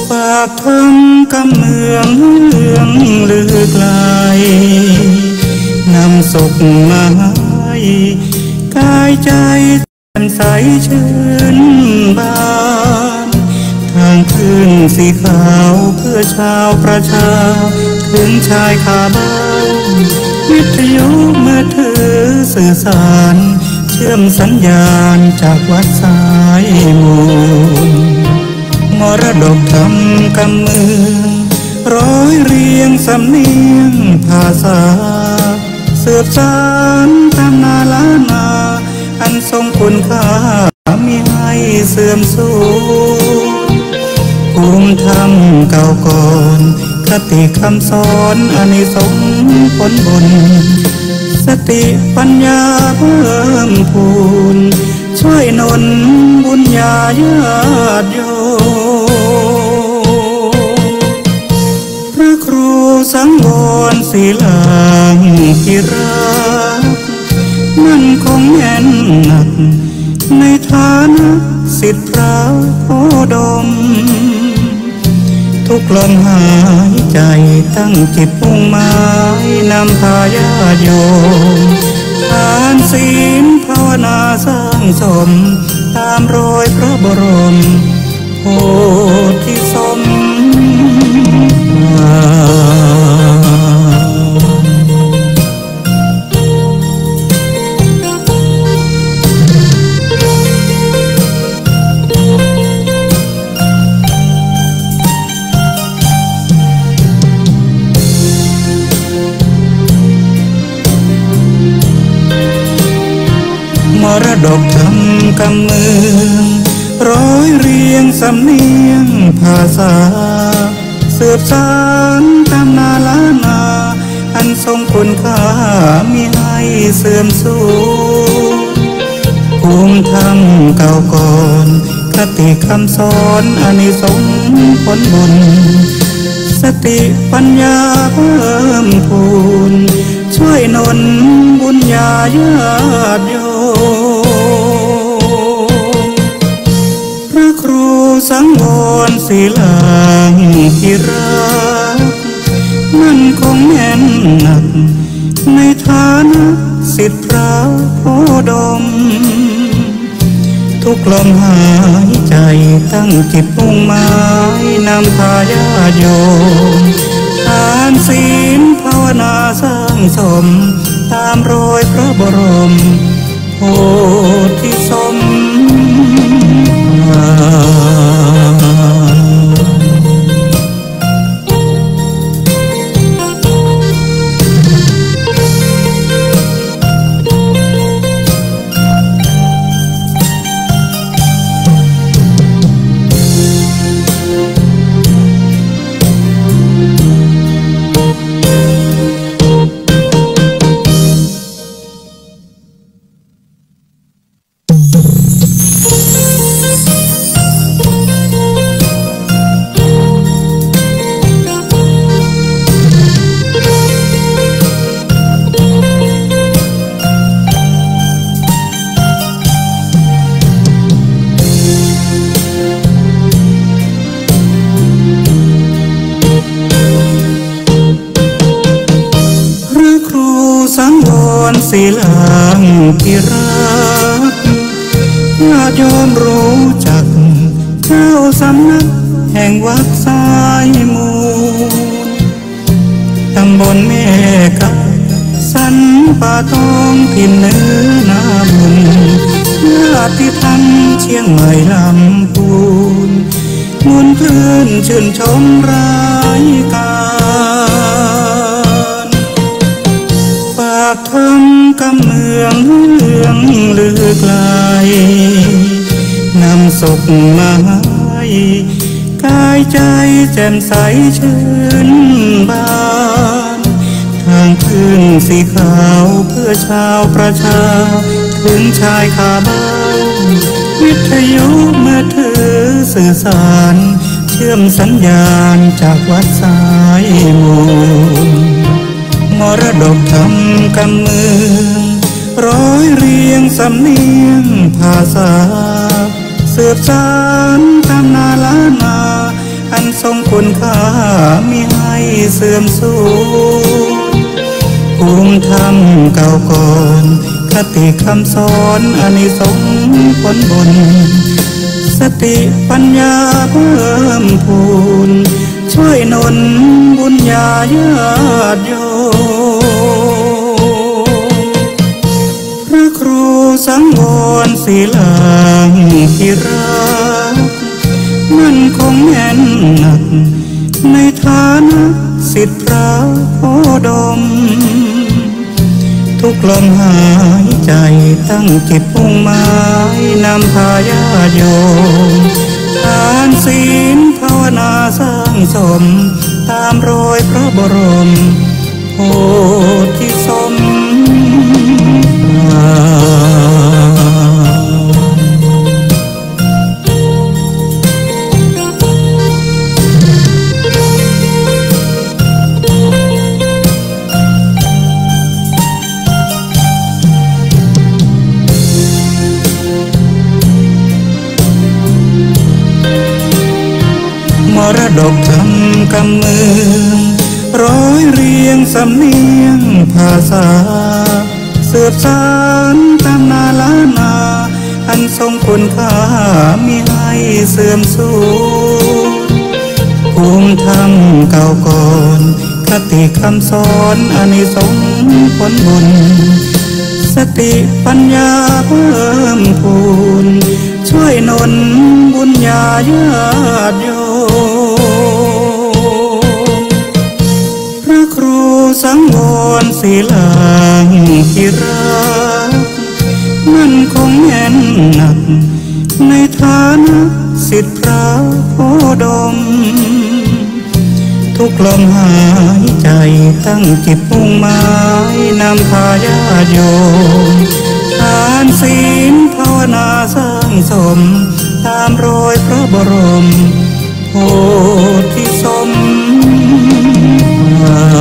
ฝากทำกำเมืองเลืองลือไกลนำสุขมาให้กายใจแจ่มใสชื่นบานทางขึ้นสีขาวเพื่อชาวประชาถึงชายคาบ้านวิทยุมือถือสื่อสารเชื่อมสัญญาณจากวัดสายมูลมรดกทำกำเมืองร้อยเรียงสำเนียงภาษาสืบสานตำนาล้านนาอันทรงคุณค่ามิให้เสื่อมสูญภูมิธรรมเก่าก่อนคติคำสอนอานิสงส์ผลบุญสติปัญญาเพิ่มพูนช่วยหนุนบุญญาญาติโยมพระครูสังวรศิลาธิราชมั่นคงแน่นหนักในฐานะศิษย์พระโพดมทุกลมหายใจตั้งจิตมุ่งหมายนำพาญาติโยมทานศีลภาวนาสร้างสมตามรอยพระบรมโพธิสมมรดกทำกำเมืองร้อยเรียงสำเนียงภาษาสืบสานตำนาล้านนาอันทรงคุณค่ามิให้เสื่อมสูญภูมิธรรมเก่าก่อนคติคำสอนอานิสงส์ผลบุญสติปัญญาเพิ่มพูนช่วยหนุนบุญญาญาติโยมพระครูสังวรศิลาธิราชมั่นคงแน่นหนักในฐานะศิษย์พระโพดมทุกลมหายใจตั้งจิตมุ่งหมายนำพาญาติโยมทานศีลภาวนาสร้างสมตามรอยพระบรมโพธิสมภารสังวรศิลาธิราชญาติโยมรู้จักเจ้าสำนักแห่งวัดสายมูลตำบลแม่กะสันป่าตองถิ่นเนื้อนาบุญญาติธรรมเชียงใหม่ลำพูนมวลเพื่อนชื่นชมรายการฝากทำกำเมืองเลืองลือไกลนำสุขมาให้กายใจแจ่มใสชื่นบานทางขึ้นสีขาวเพื่อชาวประชาถึงชายคาบ้านวิทยุมือถือสื่อสารเชื่อมสัญญาณจากวัดสายมูลมรดกทำกำเมืองร้อยเรียงสำเนียงภาษาสืบสานตำนาล้านนาอันทรงคุณค่ามิให้เสื่อมสูญภูมิธรรมเก่าก่อนคติคำสอนอานิสงส์ผลบุญสติปัญญาเพิ่มพูนช่วยหนุนบุญญาญาติโยมพระครูสังวรศีลางที่รักมั่นคงแน่นหนักในฐานะศิษย์พระโพดมทุกลมหายใจตั้งจิตมุ่งหมายนำพาญาติโยมทานศีลภาวนาสร้างสมตามรอยพระบรมโพธิสมภามรดกธรรมกำเมืองร้อยเรียงสำเนียงภาษาสืบสานตำนานล้านนาอันทรงคุณค่ามิให้เสื่อมสูญภูมิธรรมเก่าก่อนคติคำสอนอานิสงส์ผลบุญสติปัญญาเพิ่มพูนช่วยหนุนบุญญาญาติโยมพระครูสังวรศีลางที่รักมั่นคงแน่นหนักในฐานะศิษย์พระโพดมทุกลมหายใจตั้งจิตมุ่งหมายนำพาญาติโยมทานศีลภาวนาสร้างสมตามรอยพระบรมโพธิสมภ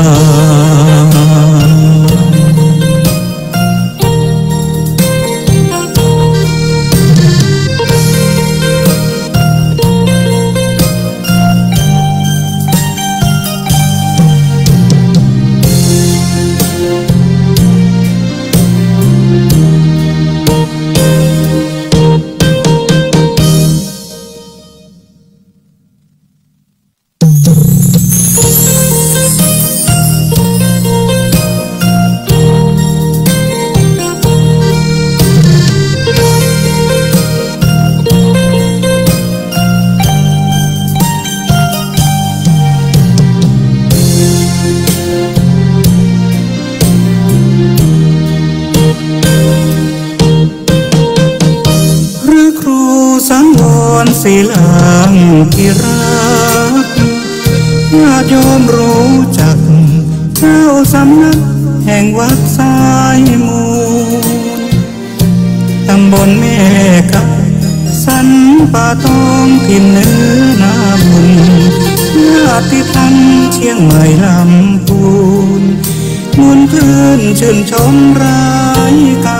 สังวรศีลางที่รักญาติโยมรู้จักเจ้าสำนักแห่งวัดสายมูลตำบลแม่กัดสันป่าตองถิ่นเนื้อนาบุญญาติธรรมเชียงใหม่ลำพูนมุนพื้นชื่นชมราย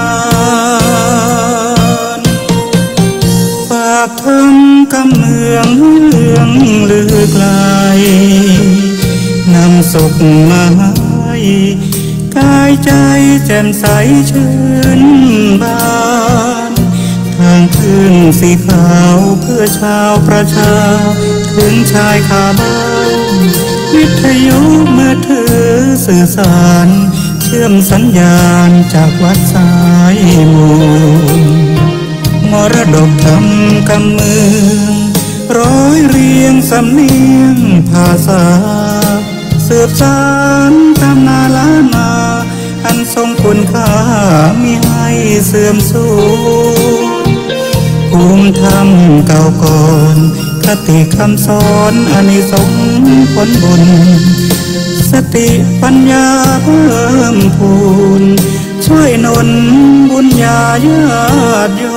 การฝากทำกำเมืองเลืองลือไกลนำสุขมาให้กายใจแจ่มใสชื่นบานทางขึ้นสีขาวเพื่อชาวประชาถึงชายคาบ้านวิทยุมือถือสื่อสารเชื่อมสัญญาณจากวัดสายมูลมรดกธรรมกำเมืองร้อยเรียงสำเนียงภาษาสืบสานตำนานล้านนาอันทรงคุณค่ามิให้เสื่อมสูญภูมิธรรมเก่าก่อนคติคำสอนอานิสงส์ผลบุญสติปัญญาเพิ่มพูนช่วยหนุนบุญญาญาติโย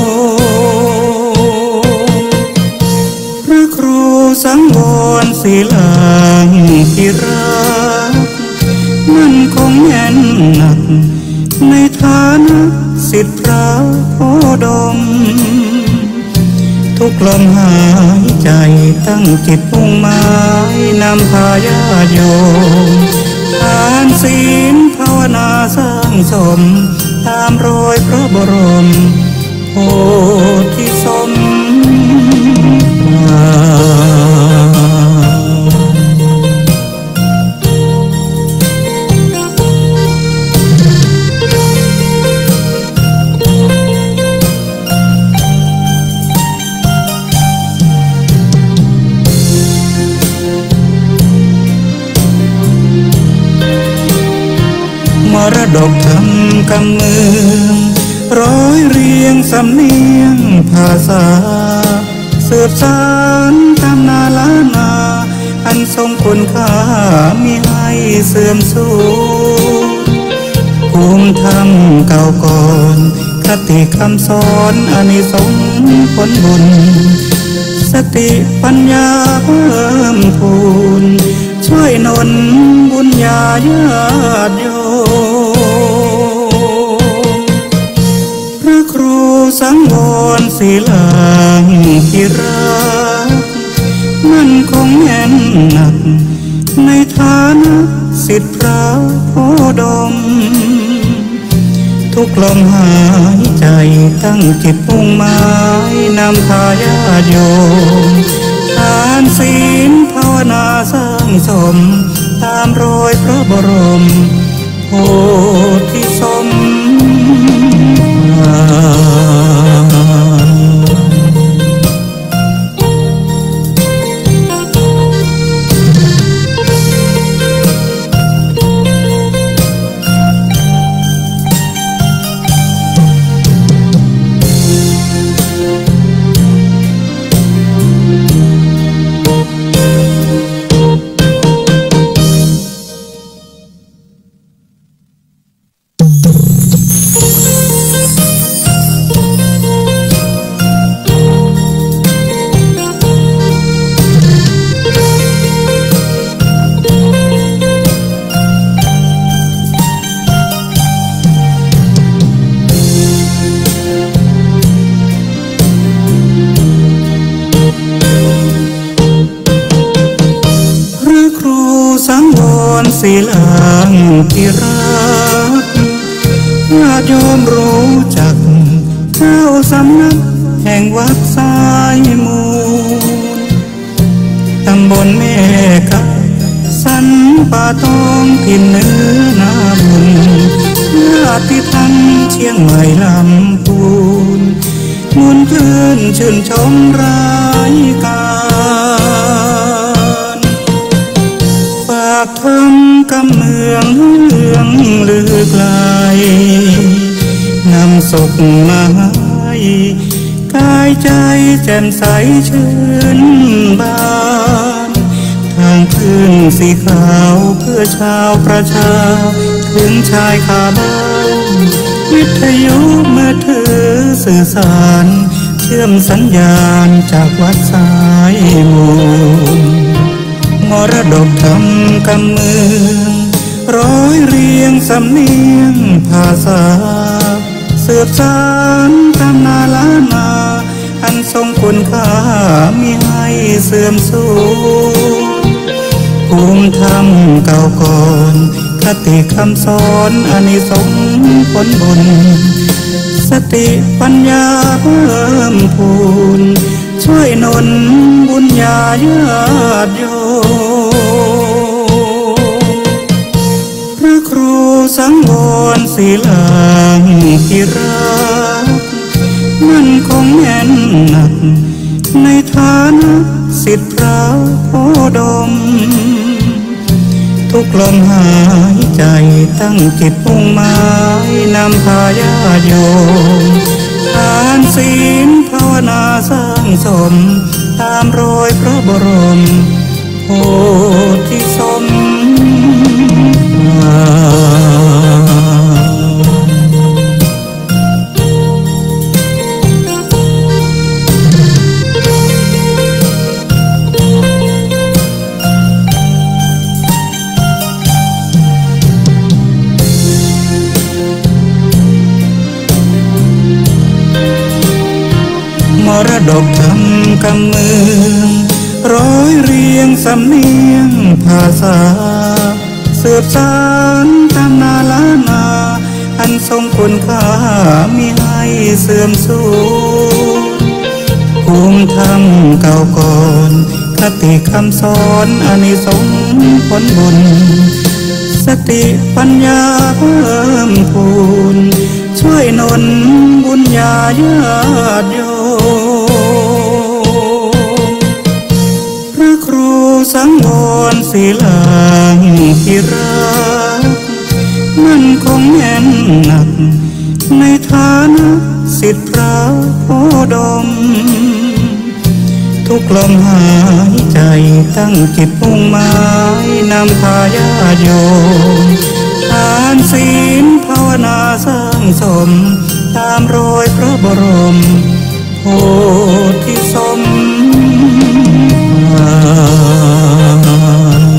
มพระครูสังวรศีลางที่รักมั่นคงแน่นหนักในฐานะศิษย์พระโพดมททุกลมหายใจตั้งจิตมุ่งหมายนำพาญาติโยมทานศีลภาวนาสร้างสมตามรอยพระบรมโพธิสมภามรดกธรรมกำเมืองร้อยเรียงสำเนียงภาษาสืบสานตำนาล้านนาอันทรงคุณค่ามิให้เสื่อมสูญภูมิธรรมเก่าก่อนคติคำสอนอานิสงส์ผลบุญสติปัญญาเพิ่มพูนช่วยหนุนบุญญาญาติโยมพระครูสังวรศิลาธิราชมั่นคงแน่นหนักในฐานะศิษย์พระโพดมทุกลมหายใจตั้งจิตมุ่งหมายนำพาญาติโยมทานศีลภาวนาสร้างสมตามรอยพระบรมโพธิสมภารสังวรศิลาธิราชญาติโยมรู้จักเจ้าสำนักแห่งวัดสายมูลตำบลแม่กะสันป่าตองถิ่นเนื้อนาบุญญาติธรรมเชียงใหม่ลำพูนมุนคืนชื่นชมรายการฝากทำกำเมืองเลืองลือไกลนำศพมาให้กายใจแจ่มใสชื่นบานทางคืนสีขาวเพื่อชาวประชาถึงชายคาบ้านวิทยุมือถือสื่อสารเชื่อมสัญญาณจากวัดสายมูลมรดกธรรมกำเมืองร้อยเรียงสำเนียงภาษาสืบสานตำนาล้านนาอันทรงคุณค่ามิให้เสื่อมสูญภูมิธรรมเก่าก่อนคติคำสอนอานิสงส์ผลบุญสติปัญญาเพิ่มพูนช่วยหนุนบุญญาญาติโยมพระครูสังวรศิลาธิราชมั่นคงแน่นหนักในฐานะศิษย์พระโพดมทุกลมหายใจตั้งจิตมุ่งหมายนำพาญาติโยมทานศีลภาวนาสร้างสมตามรอยพระบรมโพธิสมภารมรดกธรรมำเมืองร้อยเรียงสำเนียงภาษาสืบสานตำนานล้านนาอันทรงคุณค่ามิให้เสื่อมสูญภูมิธรรมเก่าก่อนคติคำสอนอานิสงส์ผลบุญสติปัญญาเพิ่มพูนช่วยหนุนบุญญาญาติโยมพระครูสังวรศิลาธิราชมั่นคงแน่นหนักในฐานะศิษย์พระโพดมทุกลมหายใจตั้งจิตมุ่งหมายนำพาญาติโยมทานศีลภาวนาสร้างสมตามรอยพระบรมโพธิสมภาร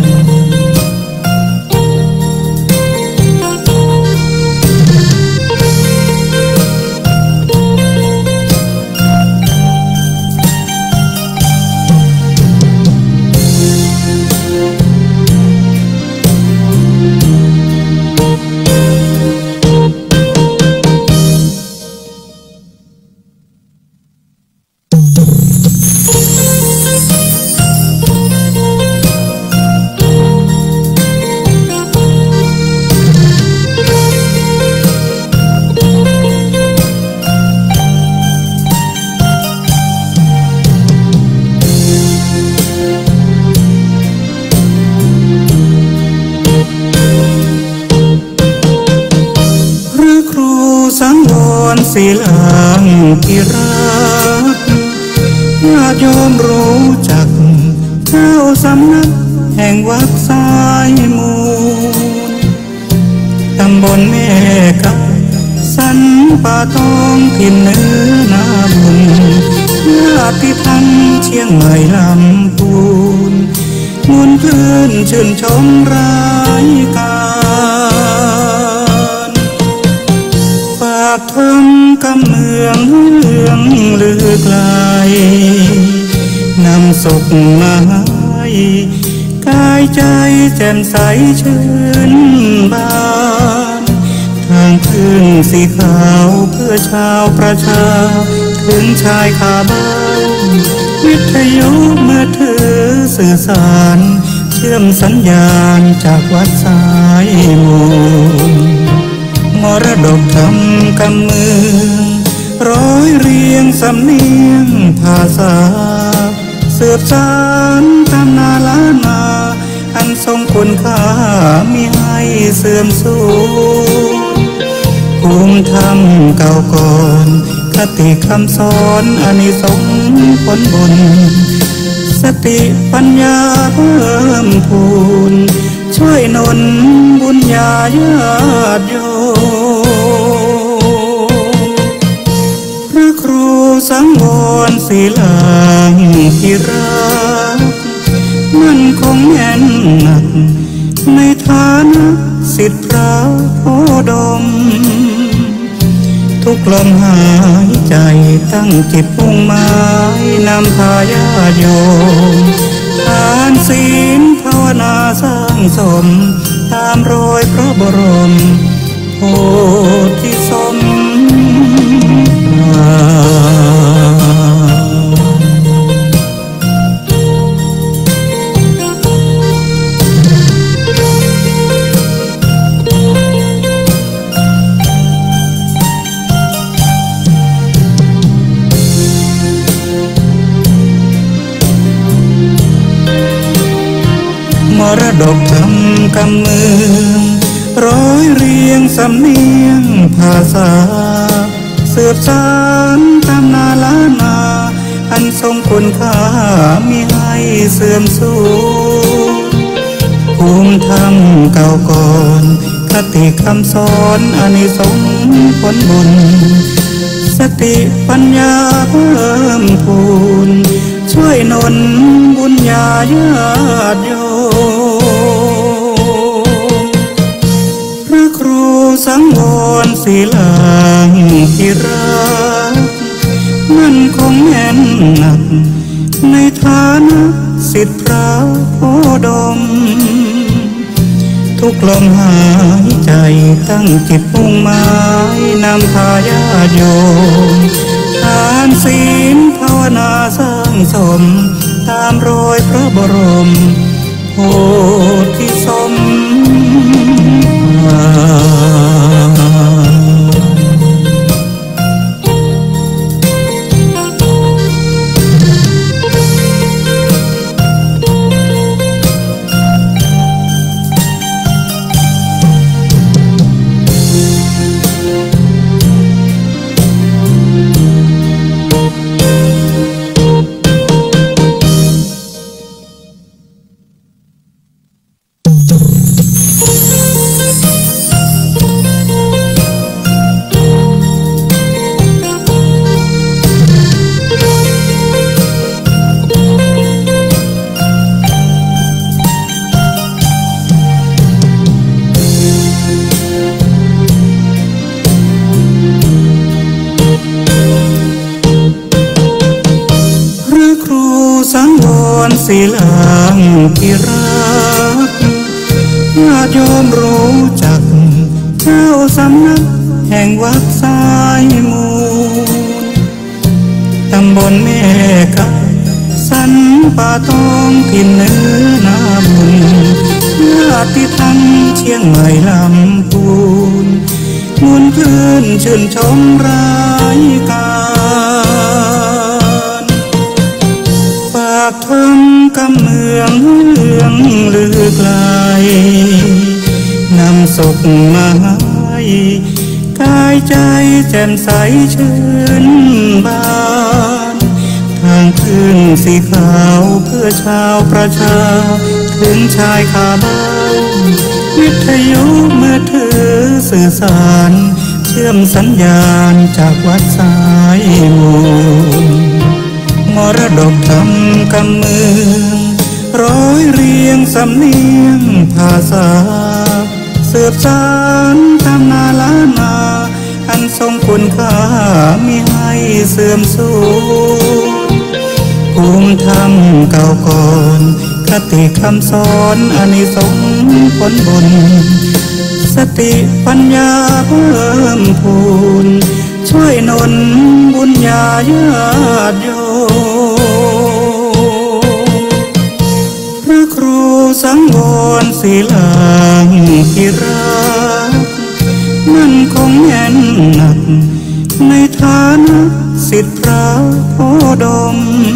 ศิลาธิราชญาติโยมรู้จักเจ้าสำนักแห่งวัดสายมูลตำบลแม่กะสันป่าตองถิ่นเหนือนาบุญญาติพันเชียงใหม่ลำพูนมวลคลื่นชื่นชมรายการฝากทำกำเมืองเลืองลือไกลนำสุขมาให้กายใจแจ่มใสชื่นบานทางขึ้นสีขาวเพื่อชาวประชาถึงชายคาบ้านวิทยุมือถือสื่อสารเชื่อมสัญญาณจากวัดสายมูลมรดกธรรมกำเมืองร้อยเรียงสำเนียงภาษาสืบสานตำนานล้านนาอันทรงคุณค่ามิให้เสื่อมสูญภูมิธรรมเก่าก่อนคติคำสอนอานิสงส์ผลบุญสติปัญญาเพิ่มพูนช่วยหนุนบุญญาญาติโยมพระครูสังวรศิลาธิราชมั่นคงแน่นหนักในฐานะศิษย์พระโพดมทุกลมหายใจตั้งจิตมุ่งหมายนำพาญาติโยมทานศีลภาวนาสร้างสมตามรอยพระบรมโพธิสมภารมรดกธรรมกำเมืองร้อยเรียงสำเนียงภาษาสืบสานตำนานล้านนาอันทรงคุณค่ามิให้เสื่อมสูญภูมิธรรมเก่าก่อนคติคำสอนอานิสงส์ผลบุญสติปัญญาเพิ่มพูนช่วยหนุนบุญญาญาติโยมพระครูสังวรศิลาธิราชมั่นคงแน่นหนักนะสิทธิพระโพดมทุกลมหายใจตั้งจิตมุ่งหมายนำพาญาติโยมทานศีลภาวนาสร้างสมตามรอยพระบรมโพธิสมภสังวรศิลางที่รักญาติโยมรู้จักเจ้าสำนักแห่งวัดสายมูลตำบลแม่กะสันป่าตองถิ่นเหนือนาบุญญาติธรรมเชียงใหม่ลำพูนมุนพื้นชื่นชมรายการฝากทำกำเมืองเลืองลือไกลนำศพมาให้กายใจแจ่มใสชื่นบานทางขึ้นสีขาวเพื่อชาวประชาถึงชายคาบ้านวิทยุมือถือสื่อสารเชื่อมสัญญาณจากวัดสายมูลมรดกธรรมกำเมืองร้อยเรียงสำเนียงภาษาสืบสานตำนานล้านนาอันทรงคุณค่ามิให้เสื่อมสูญภูมิธรรมเก่าก่อนคติคำสอนอานิสงส์ผลบุญสติปัญญาเพิ่มพูนช่วยหนุนบุญญาญาติโยมพระครูสังวรศิลางที่รักมันคงแน่นหนักในฐานะสิทธิพระโพดม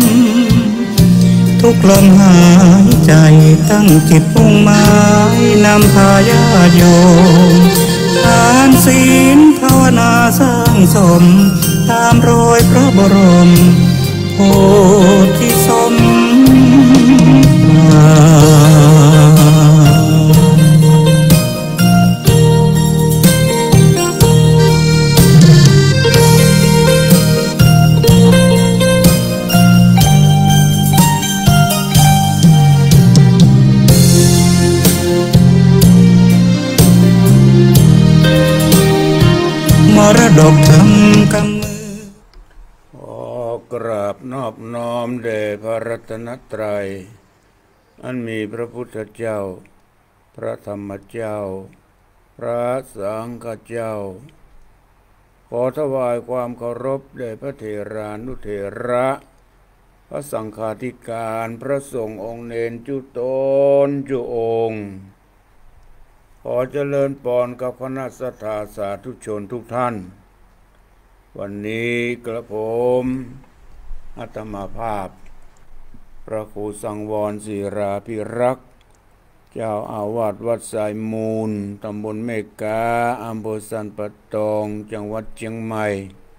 ทุกลมหายใจตั้งจิตมุ่งหมายนำพาญาติโยมทานศีลภาวนาสร้างสมตามรอยพระบรมโพธิสมภามรดกธรรมกำมือขอกราบนอบน้อมแด่พระรัตนตรัยอันมีพระพุทธเจ้าพระธรรมเจ้าพระสังฆเจ้าขอถวายความเคารพแด่พระเถรานุเถระพระสังฆาธิการพระสงฆ์องค์เนนจุตนจุองค์ขอเจริญพรกับคณะสัทธาสาธุชนทุกท่านวันนี้กระผมอาตมาภาพพระครูสังวรศิราภิรักษ์เจ้าอาวาสวัดสายมูลตำบลเมกาอำเภอสันป่าตองจังหวัดเชียงใหม่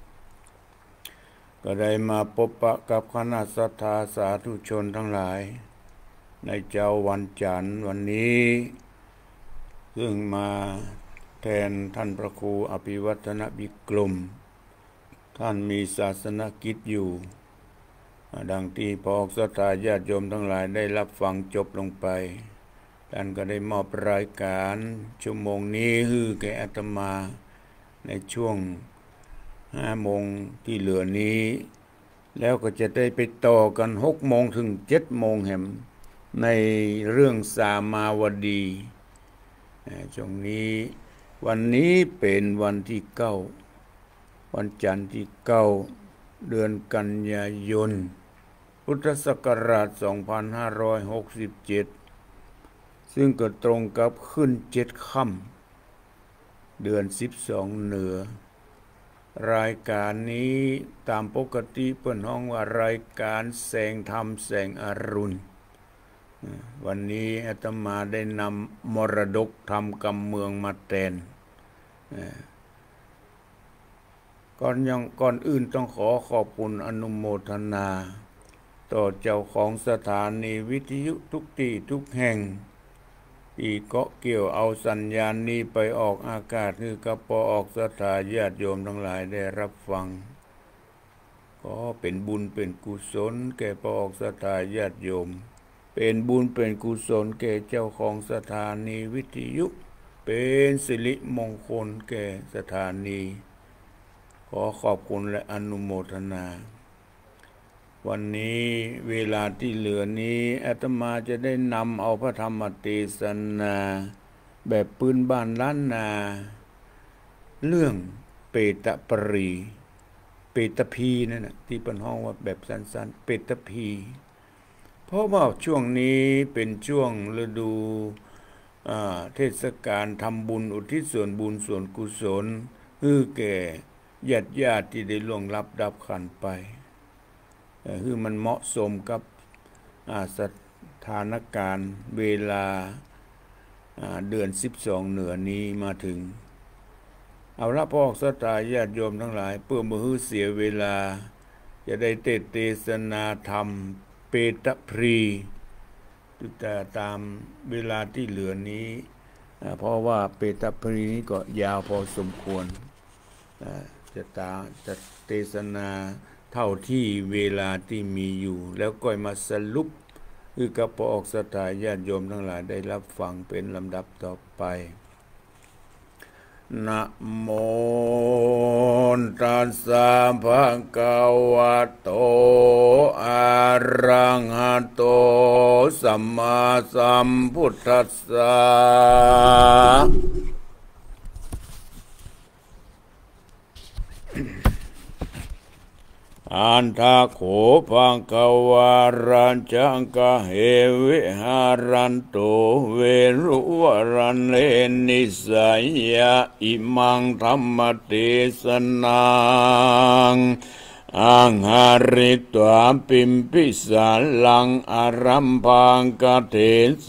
ก็ได้มาพบปะกับคณะสัทธาสาธุชนทั้งหลายในเจ้าวันจันทร์วันนี้ซึ่งมาแทนท่านพระครูอภิวัฒนบิกรมท่านมีศาสนกิจอยู่ดังที่พอออกศรัทธาญาติโยมทั้งหลายได้รับฟังจบลงไปท่านก็ได้มอบรายการชั่วโมงนี้คือแก่อาตมาในช่วง5 โมงที่เหลือนี้แล้วก็จะได้ไปต่อกัน6 โมงถึง7 โมงแหมในเรื่องสามาวดีช่วงนี้วันนี้เป็นวันที่9วันจันทร์ที่9เดือนกันยายนพุทธศักราช2567ซึ่งก็ตรงกับขึ้น7 ค่ำเดือน12เหนือรายการนี้ตามปกติเปิ้นฮ้องว่ารายการแสงธรรมแสงอรุณวันนี้อาตมาได้นำมรดกธรรมกำเมืองมาแทนก่อนอื่นต้องขอบคุณอนุโมทนาต่อเจ้าของสถานีวิทยุทุกที่ทุกแห่งที่เกาะเกี่ยวเอาสัญญาณนี้ไปออกอากาศคือกระปอออกสถาญาติโยมทั้งหลายได้รับฟังก็เป็นบุญเป็นกุศลแก่ปออกสถาญาติโยมเป็นบุญเป็นกุศลแก่เจ้าของสถานีวิทยุเป็นสิริมงคลแก่สถานีขอขอบคุณและอนุโมทนาวันนี้เวลาที่เหลือนี้อาตมาจะได้นำเอาพระธรรมเทศนาแบบพื้นบ้านล้านนาเรื่องเปตปรีเปตพีนั่นน่ะที่เปิ้นฮ้องว่าแบบสั้นๆเปตพีเพราะว่าช่วงนี้เป็นช่วงฤดูเทศกาลทำบุญอุทิศส่วนบุญส่วนกุศลคือแก่ญาติที่ได้ล่วงลับดับขันไปคือมันเหมาะสมกับสถานการณ์เวลาเดือน12เหนือนี้มาถึงเอาละพ่อสถาญาติโยมทั้งหลายเพื่อบ่ให้เสียเวลาจะได้เทศนาธรรมเปตพรีแต่ตามเวลาที่เหลือนี้เพราะว่าเปตพรีนี้ก็ยาวพอสมควรจะเทศนาเท่าที่เวลาที่มีอยู่แล้วก็มาสรุปคือกับพอออกสถาญาติโยมทั้งหลายได้รับฟังเป็นลำดับต่อไปนะโมตัสสะภะคะวะโตอะระหะโตสัมมาสัมพุทธัสสะอันทาโขภังคะวารัญจังกะเหวิหารันโตเวรุวรันเลนิสัยยะอิมังธรรมเทศนังอังหาริตวาปิมพิสาลังอารัมพังกะเทเส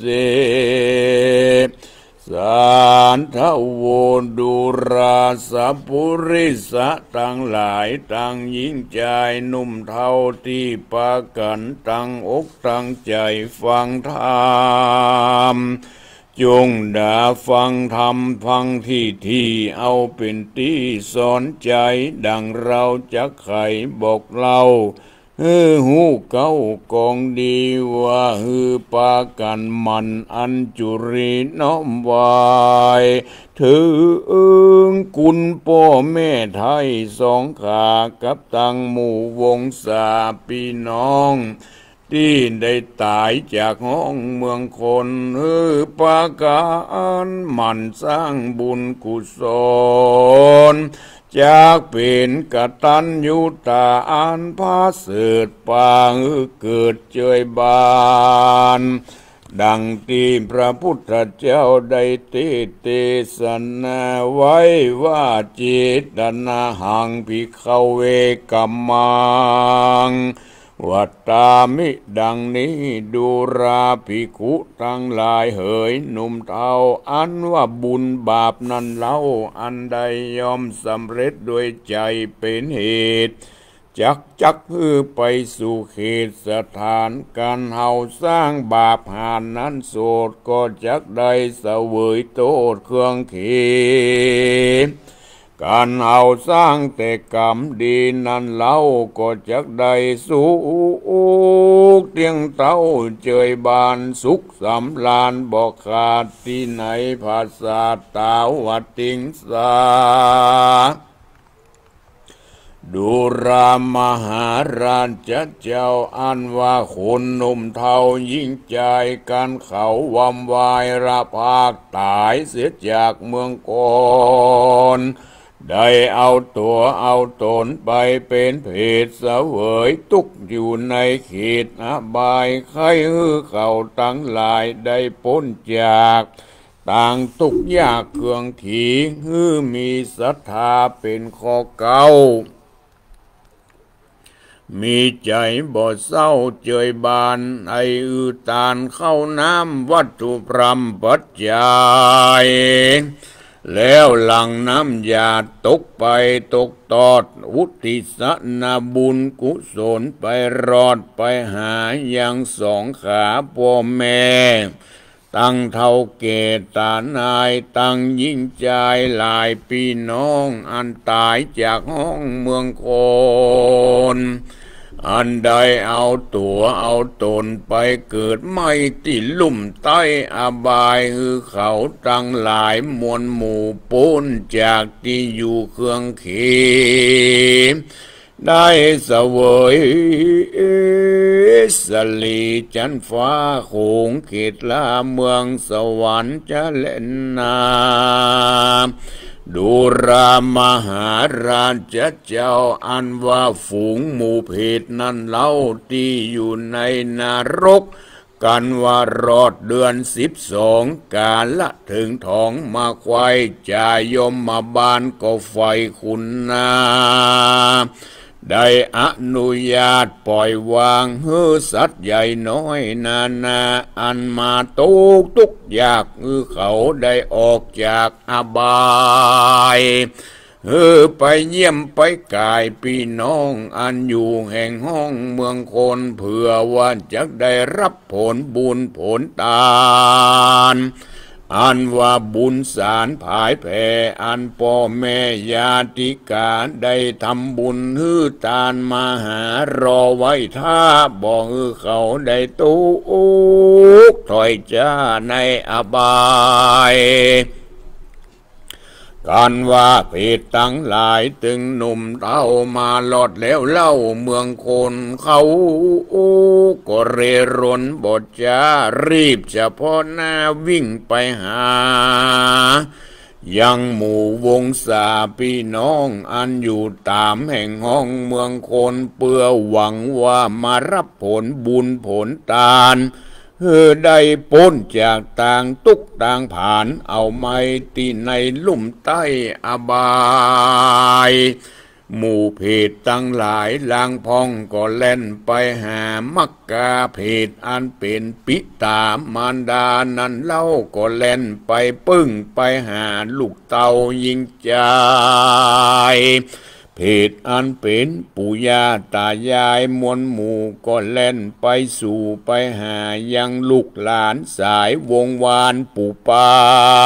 สันทโวดุราสัพพุริสะทั้งหลายตั้งหญิงใจนุ่มเท่าที่ปากันตั้งอกตั้งใจฟังธรรมจงด่าฟังธรรมฟังที่เอาเป็นที่สอนใจดังเราจะไขบอกเล่าหูเก้ากองดีว่าปากันมันอัญจุรีน้อมวายถึงคุณพ่อแม่ไทยสองขากับตังหมู่วงศาพี่น้องที่ได้ตายจากห้องเมืองคนปากันมันสร้างบุญกุศลจากเป็นกตัญญูตาอันพาเสดปางเกิดเจยบานดังที่พระพุทธเจ้าได้เทศนาไว้ว่าเจตนาหังภิกขเวกัมมังวัตตามิดังนี้ดูราภิกขุทั้งหลายเหยหนุ่มเฒ่าอันว่าบุญบาปนั้นเล่าอันใดยอมสำเร็จด้วยใจเป็นเหตุจักไปสู่เขตสถานการเฮาสร้างบาปหานนั้นโสดก็จักได้เสวยโทษเครื่องเขการเอาสร้างแต่กรรมดีนั้นเล่าก็จักได้สุขเตียงเต้าเจยบานสุขสำราญบอกขาดที่ไหนภาษาตาวัดติงสาดูรามหาราชเจ้าอันว่าคนหนุ่มเทายิ่งใจกันเขาวำวายระภาคตายเสียจากเมืองกอนได้เอาตัวเอาตนไปเป็นเพศเสวยตุกอยู่ในเขตอบายใครเขาทั้งหลายได้พ้นจากต่างทุกยากเครื่องถีมีศรัทธาเป็นข้อเก่ามีใจบ่เศร้าเจยบานไอตานเข้าน้ำวัตถุพรำปัจจัยแล้วหลังน้ำยาตกไปตกตอดอุทิศนาบุญกุศลไปรอดไปหายังสองขาพ่อแม่ตั้งเท่าเกตตานายตั้งยิ่งใจหลายพี่น้องอันตายจากห้องเมืองโคนอันใดเอาตัวเอาตนไปเกิดไม่ติลุ่มใต้อบายเขาตั้งหลายมวลหมู่ปูนจากที่อยู่เครื่องเขีได้เสวยสลีจันฟ้าโขงเขตลาเมืองสวรรค์จะเล่นนาดูรามหาราชเจ้าอันว่าฝูงหมู่เพศนั้นเล่าที่อยู่ในนรกกันว่ารอดเดือน12กาละถึงท้องมาควายจายมมาบานก็ไฟคุณนาได้อนุญาตปล่อยวางสัตว์ใหญ่น้อยนานาอันมาทุกยากเขาได้ออกจากอบายไปเยี่ยมไปกายพี่น้องอันอยู่แห่งห้องเมืองคนเผื่อว่าจะได้รับผลบุญผลทานอันว่าบุญสารผายแผ่อันพ่อแม่ญาติกาได้ทำบุญทานมาหารอไว้ท่าบอกเขาได้ตุกถอยจ้าในอบายกันว่าเพศตั้งหลายตึงหนุ่มเต้ามาหลอดแล้วเล่าเมืองคนเขาก็เรรนบทจารีบเฉพาะหน้าวิ่งไปหายังหมู่วงศาพี่น้องอันอยู่ตามแห่งห้องเมืองคนเพื่อหวังว่ามารับผลบุญผลทานได้พ้นจากต่างทุกต่างผ่านเอาไม้ที่ในลุ่มใต้อบายหมู่เพศตั้งหลายลางพองก็เล่นไปหามักกาเพศอันเป็นปิตามารดานั้นเล่าก็เล่นไปปึ้งไปหาลูกเต่ายิงใจเพศอันเป็นปู่ย่าตายายมวลหมู่ก็เล่นไปสู่ไปหายังลูกหลานสายวงวานปู่ป้า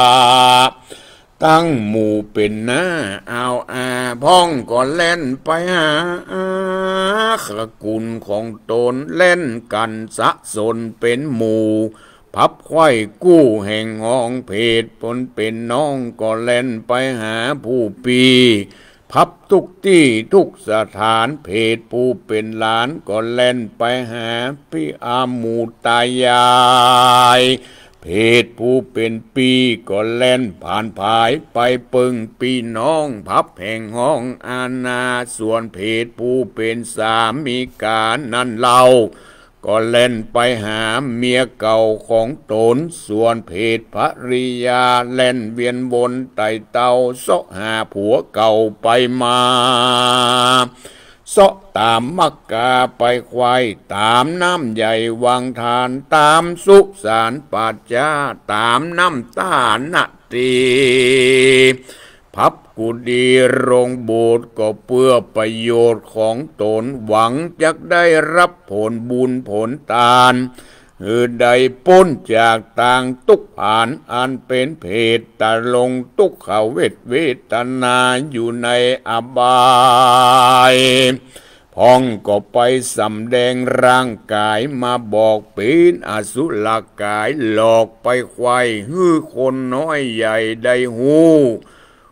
ตั้งหมู่เป็นหน้าเอาพ้องก็เล่นไปหาขกุลของตนเล่นกันสะสนเป็นหมู่พับไข้กู้แห่งห้องเพศปนเป็นน้องก็เล่นไปหาผู้ปีพับทุกที่ทุกสถานเพศผู้เป็นหลานก็เล่นไปหาพี่อาหมูตายายเพศผู้เป็นปีก็เล่นผ่านภายไปปึงพี่น้องพับแห่งห้องอาณาส่วนเพศผู้เป็นสามีกานั่นเล่าก็เล่นไปหาเมียเก่าของตนส่วนเพศภริยาเล่นเวียนบนไต่เตาเสาะหาผัวเก่าไปมาเสาะตามมักกาไปควายตามน้ำใหญ่วังทานตามสุสานปัจจาตามน้ำตาณตีพับกุฏิโรงโบสถ์ก็เพื่อประโยชน์ของตนหวังจะได้รับผลบุญผลทานได้พ้นจากต่างทุกข์ผ่านอันเป็นเพศตะลงทุกขเวทนาอยู่ในอบายพ้องก็ไปสำแดงร่างกายมาบอกเป็นอสุรกายหลอกไปควายคนน้อยใหญ่ได้หู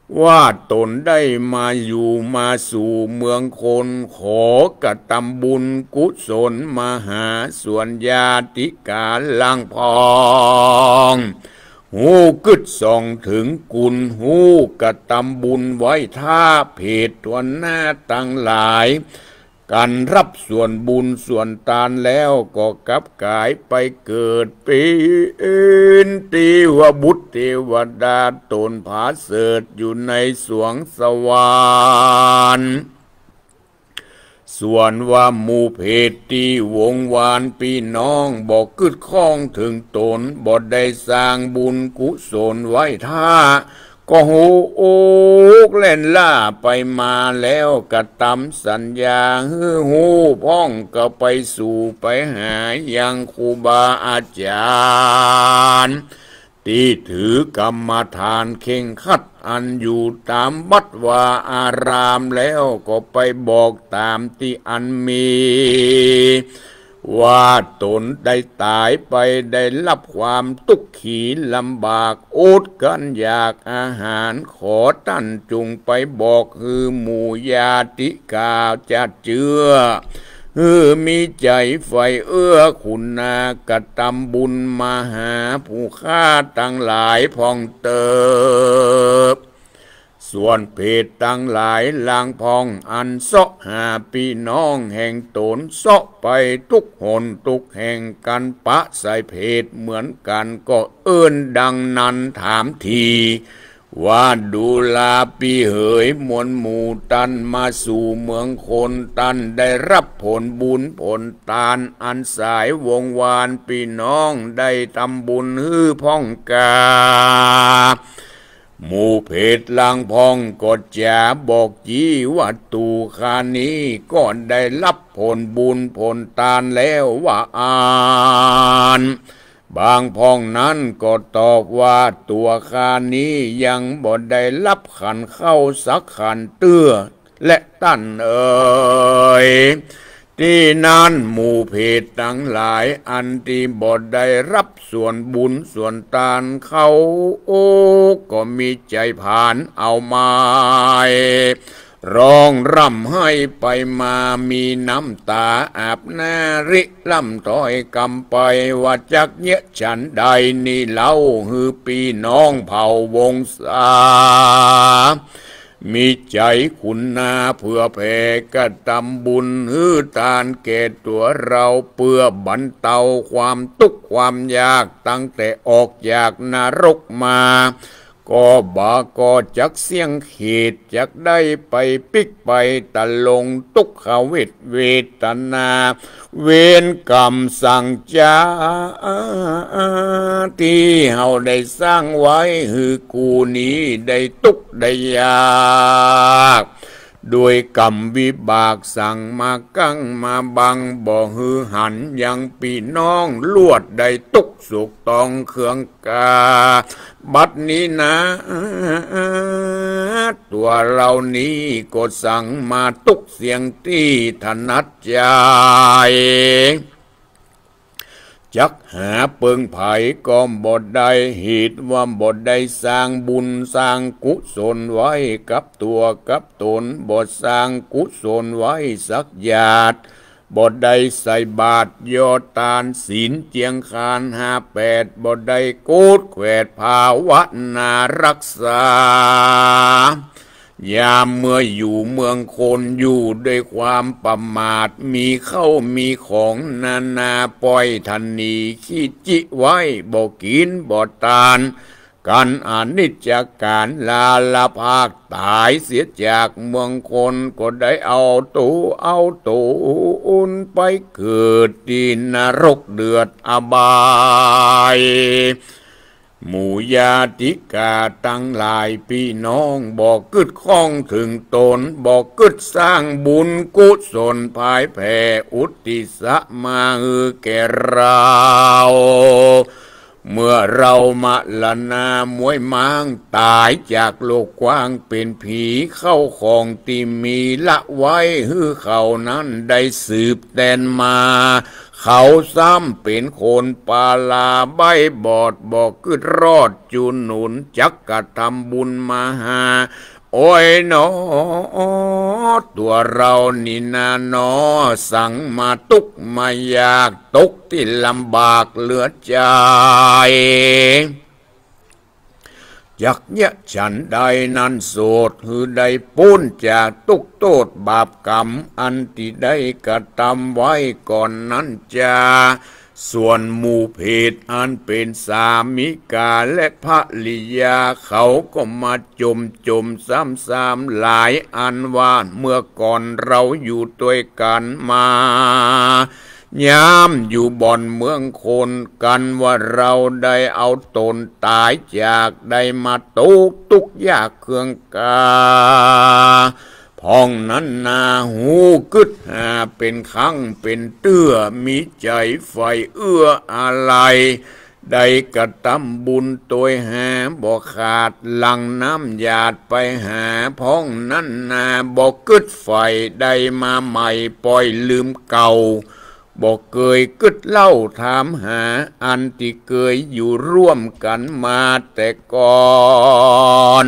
ว่าตนได้มาอยู่มาสู่เมืองคนขอกระทำบุญกุศลมหาส่วนญาติกาลังพองหูกึดส่องถึงกุลหูกระทำบุญไว้ท่าเพจทวนหน้าตั้งหลายการรับส่วนบุญส่วนทานแล้วก็กลับกายไปเกิดเป็นเทวบุตรเทวดาตนผาเสดอยู่ในสวงสวรรค์ส่วนว่าหมู่เพศที่วงวานพี่น้องบอกกึดข้องถึงตนบ่ได้สร้างบุญกุศลไว้ท่าก็หูโอกเล่นล่าไปมาแล้วกระทำสัญญาหูพ้องก็ไปสู่ไปหายังครูบาอาจารย์ที่ถือกรรมฐานเข่งขัดอันอยู่ตามวัดวาอารามแล้วก็ไปบอกตามที่อันมีว่าตนได้ตายไปได้รับความทุกข์ขีลำบากอดกันอยากอาหารขอท่านจุงไปบอกคือหมู่ญาติกาจะเจือมีใจไฟเอื้อคุณนากระทำบุญมาหาผู้ฆ่าตั้งหลายพองเติบส่วนเพศตั้งหลายลางพองอันเสาะหาพี่น้องแห่งตนเสาะไปทุกหนทุกแห่งกันปะใส่เพศเหมือนกันก็เอิ้นดังนั้นถามทีว่าดูลาปีเหยมวลหมู่ตันมาสู่เมืองคนตันได้รับผลบุญผลทานอันสายวงวานพี่น้องได้ทำบุญพ้องกาหมู่เพศลางพองก็จะบอกจีว่าตูคานี้ก็ได้รับผลบุญผลทานแล้วว่าอ่านบางพองนั้นก็ตอบว่าตัวคานี้ยังบ่ได้รับขันเข้าสักขันเตื้อและตั้นที่นั้นหมู่เพศทั้งหลายอันที่บ่ได้รับส่วนบุญส่วนทานเขาก็มีใจผ่านเอามาร้องร่ำให้ไปมามีน้ำตาอาบหน้าริล่ำถอยกำไปว่าจักเยะฉันใดนี่เล่าฮือพี่น้องเผ่าวงศามีใจคุณนาเพื่อแผ่กระทำบุญทานแก่ตัวเราเพื่อบรรเทาความทุกข์ความยากตั้งแต่ออกจากนรกมาก็ก็จักเสียงขีดจักได้ไปปิกไปตะลงทุกขเวทนาเวรกรรมสั่งจาที่เฮาได้สร้างไว้ฮือกูนี้ได้ทุกข์ได้ยากด้วยกรรมวิบากสั่งมากั้งมาบังบ่ฮือหันยังพี่น้องลวดได้ทุกสุขต้องเครื่องกาบัดนี้นะตัวเรานี้ก็สั่งมาทุกเสียงที่ถนัดใจจักหาเปิงไผ่ก็บ่ได้เหตุว่าบ่ได้สร้างบุญสร้างกุศลไว้กับตัวกับตนบ่สร้างกุศลไว้สักหยาดบ่ได้ใส่บาตรยอทานศีลเจียงคาน58บ่ได้โกดแขวดภาวนารักษายามเมื่ออยู่เมืองคนอยู่ด้วยความประมาทมีเข้ามีของนานาปล่อยทันนีขี้จิไว้บ่กินบ่ทานกันอนิจจการลาละภาคตายเสียจากเมืองคนก็ได้เอาตัวอุ่นไปเกิดที่นรกเดือดอบายหมู่ญาติกาตั้งหลายพี่น้องบอกกึดข้องถึงตนบอกกึดสร้างบุญกุศลภายแผ่อุทิศมาแก่เราเมื่อเรามาละนามวยม้างตายจากโลกกว้างเป็นผีเข้าของที่มีละไว้ฮือเขานั้นได้สืบแดนมาเขาซ้ำเป็นคนปาลาใบบอดบอกกึดรอดจูนหนุนจักกะทำบุญมาหาโอ้ยหนอตัวเรานี่นาหนอสั่งมาตุกมาอยากตกที่ลำบากเหลือใจจักยะฉันใดนั้นโสดหือใดพ้นจากตุกโทษบาปกรรมอันที่ได้กระทำไว้ก่อนนั้นจะส่วนหมู่เพศอันเป็นสามิกาและภริยาเขาก็มาจมซ้ำๆหลายอันว่าเมื่อก่อนเราอยู่ด้วยกันมายามอยู่บ่อนเมืองคนกันว่าเราได้เอาตนตายจากได้มาตุกยากเครื่องกาพ้องนั้นนาหูกึดหาเป็นครั้งเป็นเตื้อมีใจไฟเอื้ออะไรได้กระทำบุญตัวหาบ่ขาดหลังน้ำหยาดไปหาพ้องนั้นนาบ่กึดไฟได้มาใหม่ปล่อยลืมเก่าบอกเคยกึดเล่าถามหาอันที่เคยอยู่ร่วมกันมาแต่ก่อน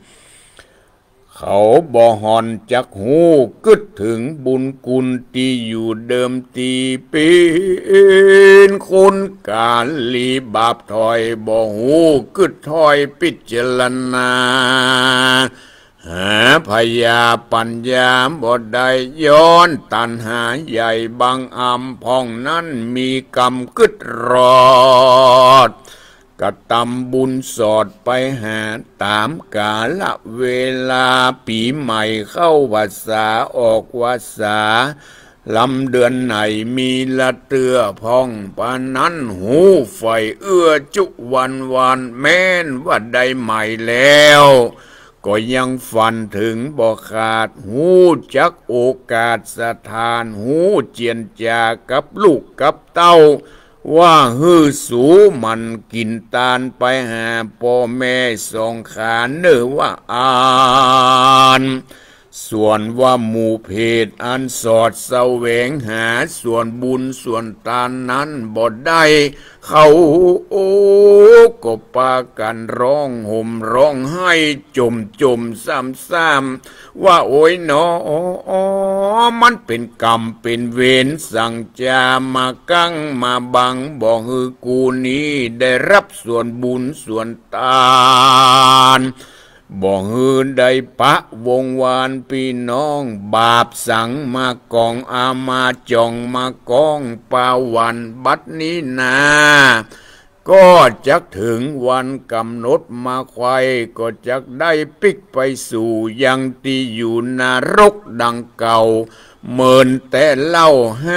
เขาบ่หอนจักหูกึดถึงบุญคุณที่อยู่เดิมทีเป็นคนกาลีบาปถอยบ่หูกึดถอยพิจารณาหาพยาปัญญาบ่ได้ย้อนตัณหาใหญ่บางอำพ่องนั้นมีกรรมกึดรอดกระทำบุญสอดไปหาตามกาลเวลาปีใหม่เข้าพรรษาออกพรรษาลำเดือนไหนมีละเตือพ่องปานนั้นหูไฟเอื้อจุวันแม้นว่าได้ใหม่แล้วก็ยังฝันถึงบ่ขาดหูจักโอกาสสถานหูเจียนจากับลูกกับเต้าว่าฮือสูมันกินตาลไปหาพ่อแม่สองขาเนื้อว่าอ่านส่วนว่าหมู่เพศอันสอดแสวงหาส่วนบุญส่วนทานนั้นบ่ได้เขาก็ปากันร้องห่มร้องไห้จมซ้ำว่าโอ้ยหนอมันเป็นกรรมเป็นเวรสั่งจามากั้งมาบังบ่ฮือกูนี้ได้รับส่วนบุญส่วนทานบ่ฮือได้ปะวงวานพี่น้องบาปสังมากองอามาจองมากองปาวันบัดนี้นาก็จักถึงวันกำหนดมาไขว้ก็จักได้ปิกไปสู่ยังที่อยู่นรกดังเก่าเมินแต่เล่า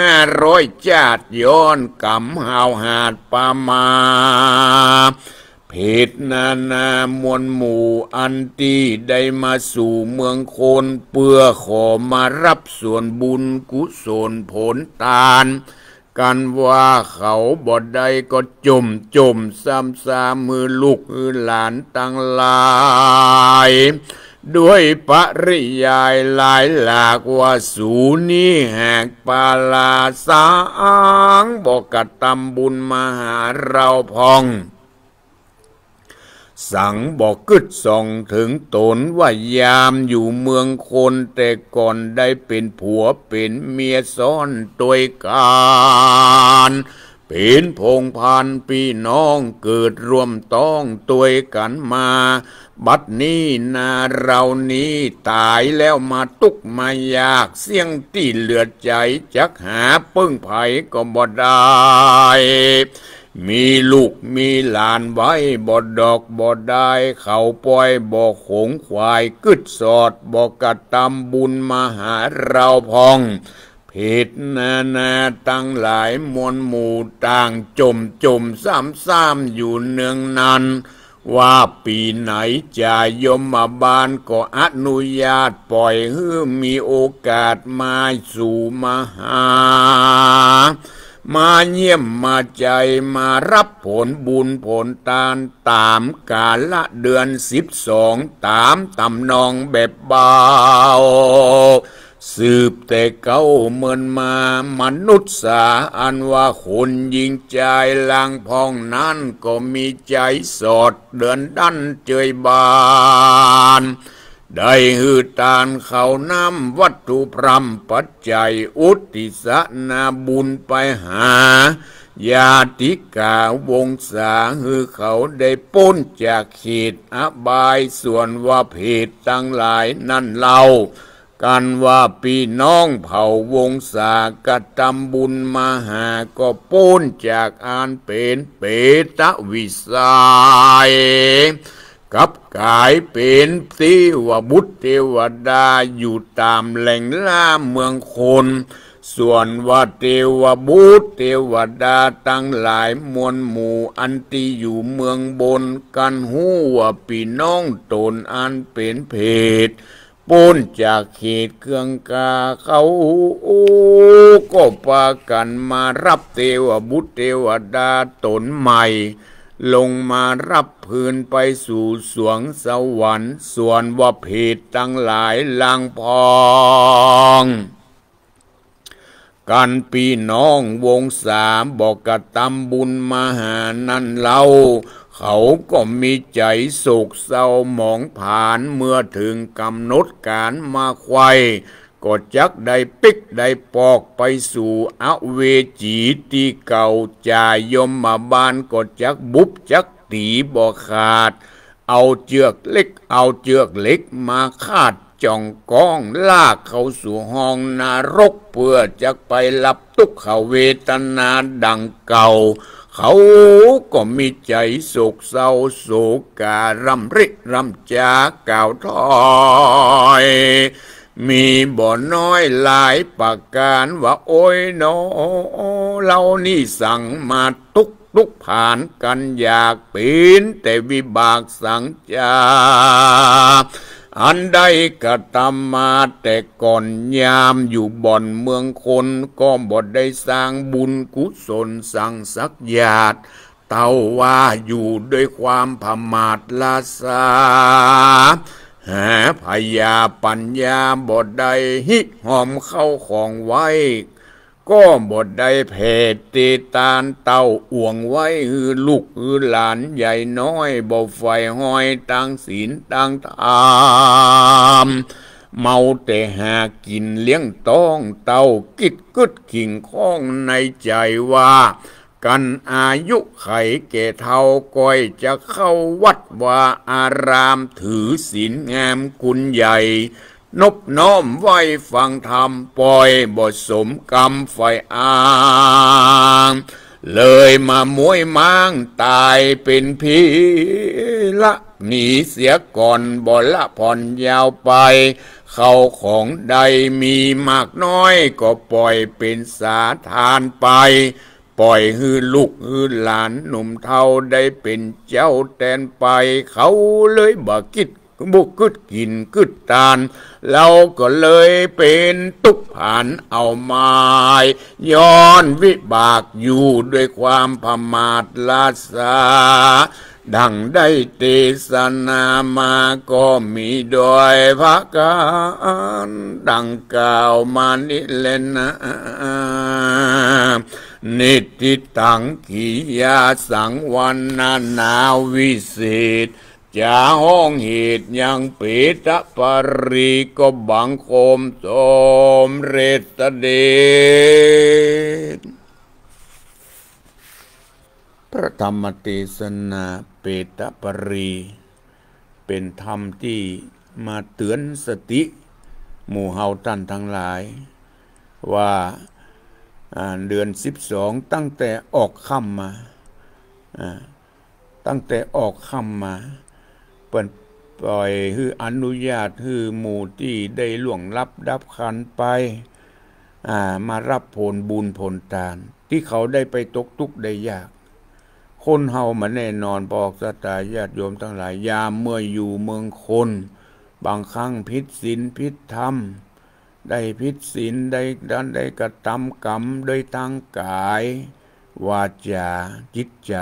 500จาดย้อนกำหาวหาดปามาเพศนานามวลหมู่อันตีได้มาสู่เมืองโคนเพื่อขอมารับส่วนบุญกุศลผลทานกันว่าเขาบ่ได้ก็จมซ้ำมือลูกมือหลานตั้งหลายด้วยปริยายหลายหลากว่าสูนี้แหกปาลาสางบอกกระทำบุญมาหาเราพองสั่งบอกกึดส่องถึงตนว่ายามอยู่เมืองคนแต่ก่อนได้เป็นผัวเป็นเมียซ้อนตัวกันเป็นพงพันพี่น้องเกิดรวมต้องตัวกันมาบัดนี้นาเรานี้ตายแล้วมาตุกมายากเสี่ยงที่เหลือใจจักหาปึ้งไผก็บ่ได้มีลูกมีหลานไว้บ่ดอกบ่ได้เขาปล่อยบ่ขงควายกึดสอดบ่กระทำบุญมาหาเราพองเพศนาตั้งหลายมวลหมู่ต่างจมซ้ำอยู่เนืองนั้นว่าปีไหนจะยมบาลก็อนุญาตปล่อยให้มีโอกาสมาสู่มหามาเยี่ยมมาใจมารับผลบุญผลทานตามกาลเดือน12ตามตำนองแบบเบาสืบแต่เก่าเมินมามนุษย์สาอันว่าคนยิงใจลางพองนั้นก็มีใจสอดเดินดันเจยบานได้หือตานเขาน้ำวัตถุพรำปัจจัยอุติสนาบุญไปหาญาติกาวงศาหือเขาได้พ้นจากขีดอบายส่วนว่าเพศตั้งหลายนั่นเล่ากันว่าพี่น้องเผ่าวงศากทำบุญมาหาก็พ้นจากอันเป็นเปตวิสัยกับกายเป็นเทวบุตรเทวดาอยู่ตามแหล่งล่าเมืองคนส่วนว่าเทวบุตรเทวดาตั้งหลายมวลหมู่อันที่อยู่เมืองบนกันหูว่าพี่น้องตนอันเป็นเพศพ้นจากเขตเครื่องกาเขาก็พากันมารับเทวบุตรเทวดาตนใหม่ลงมารับพื้นไปสู่สวงสวรรค์ส่วนว่าเพศตั้งหลายลางพองกันพี่น้องวงศาบอกกระทำบุญมาหานั่นเล่าเขาก็มีใจโศกเศร้าหมองผ่านเมื่อถึงกำหนดการมาไขว้ก็จักได้ปิกได้ปอกไปสู่อเวจีที่เก่าจ่ายมมาบ้านก็จักบุบจักตีบ่ขาดเอาเจือกเล็กมาคาดจ่องก้องลากเข้าสู่ห้องนรกเพื่อจะไปรับทุกขเวทนาดังเก่าเขาก็มีใจโศกเศร้าโศการำริรำจาก่าวถอยมีบ่อน้อยหลายประการว่าโอ้ยโนเรานี่สั่งมาทุกผ่านกันอยากเป็นแต่วิบากสังจาอันใดก็ทำมาแต่ก่อนยามอยู่บ่อนเมืองคนก็บ่ได้สร้างบุญกุศลสั่งสักญาติเต่าว่าอยู่ด้วยความพมาทลาสาหาพยาปัญญาบ่ได้หิหอมเข้าของไว้ก็บ่ได้เพศตีตานเต้าอ่วงไว้ฮือลูกฮือหลานใหญ่น้อยบ่ไฟห้อยตั้งศีลตั้งธรรมเมาแต่หากินเลี้ยงต้องเต้ากิดกึดขิงข้องในใจว่ากันอายุไขแก่เท่าก้อยจะเข้าวัดว่าอารามถือศีลงามกุญใหญ่นบน้อมไว้ฟังธรรมปล่อยบทสมกรรมไฟอ้างเลยมามวยม้างตายเป็นผีละหนีเสียก่อนบ่ละผ่อนยาวไปเข้าของใดมีมากน้อยก็ปล่อยเป็นสาทานไปปล่อยฮือลูกฮือหลานหนุ่มเท่าได้เป็นเจ้าแทนไปเขาเลยบ่คิดบุกกึดกินกึดตานเราก็เลยเป็นตุกผ่านเอาไม้ย้อนวิบากอยู่ด้วยความพมาทลาสาดังได้เทศนามาก็มีโดยพระการดังกล่าวมานี่แหละนะนิติตังกิยาสังวันนาวิเศษจะห้องเหตุยังปิตะปริก็บังคมสมเรตเดชพระธรรมเทศนาเปตะปรีเป็นธรรมที่มาเตือนสติหมู่เฮาท่านทั้งหลายว่าเดือน12ตั้งแต่ออกค่ำมาเปิ่นปล่อยให้อนุญาตให้หมู่ที่ได้ล่วงลับดับขันไปมารับผลบุญผลทานที่เขาได้ไปตกทุกข์ได้ยากคนเฮามันแน่นอนบอกสตาญาติโยมทั้งหลายยามเมื่ออยู่เมืองคนบางครั้งผิดศีลผิดธรรมได้ผิดศีลได้กระทำกรรมโดยทางกายวาจาจิตใจ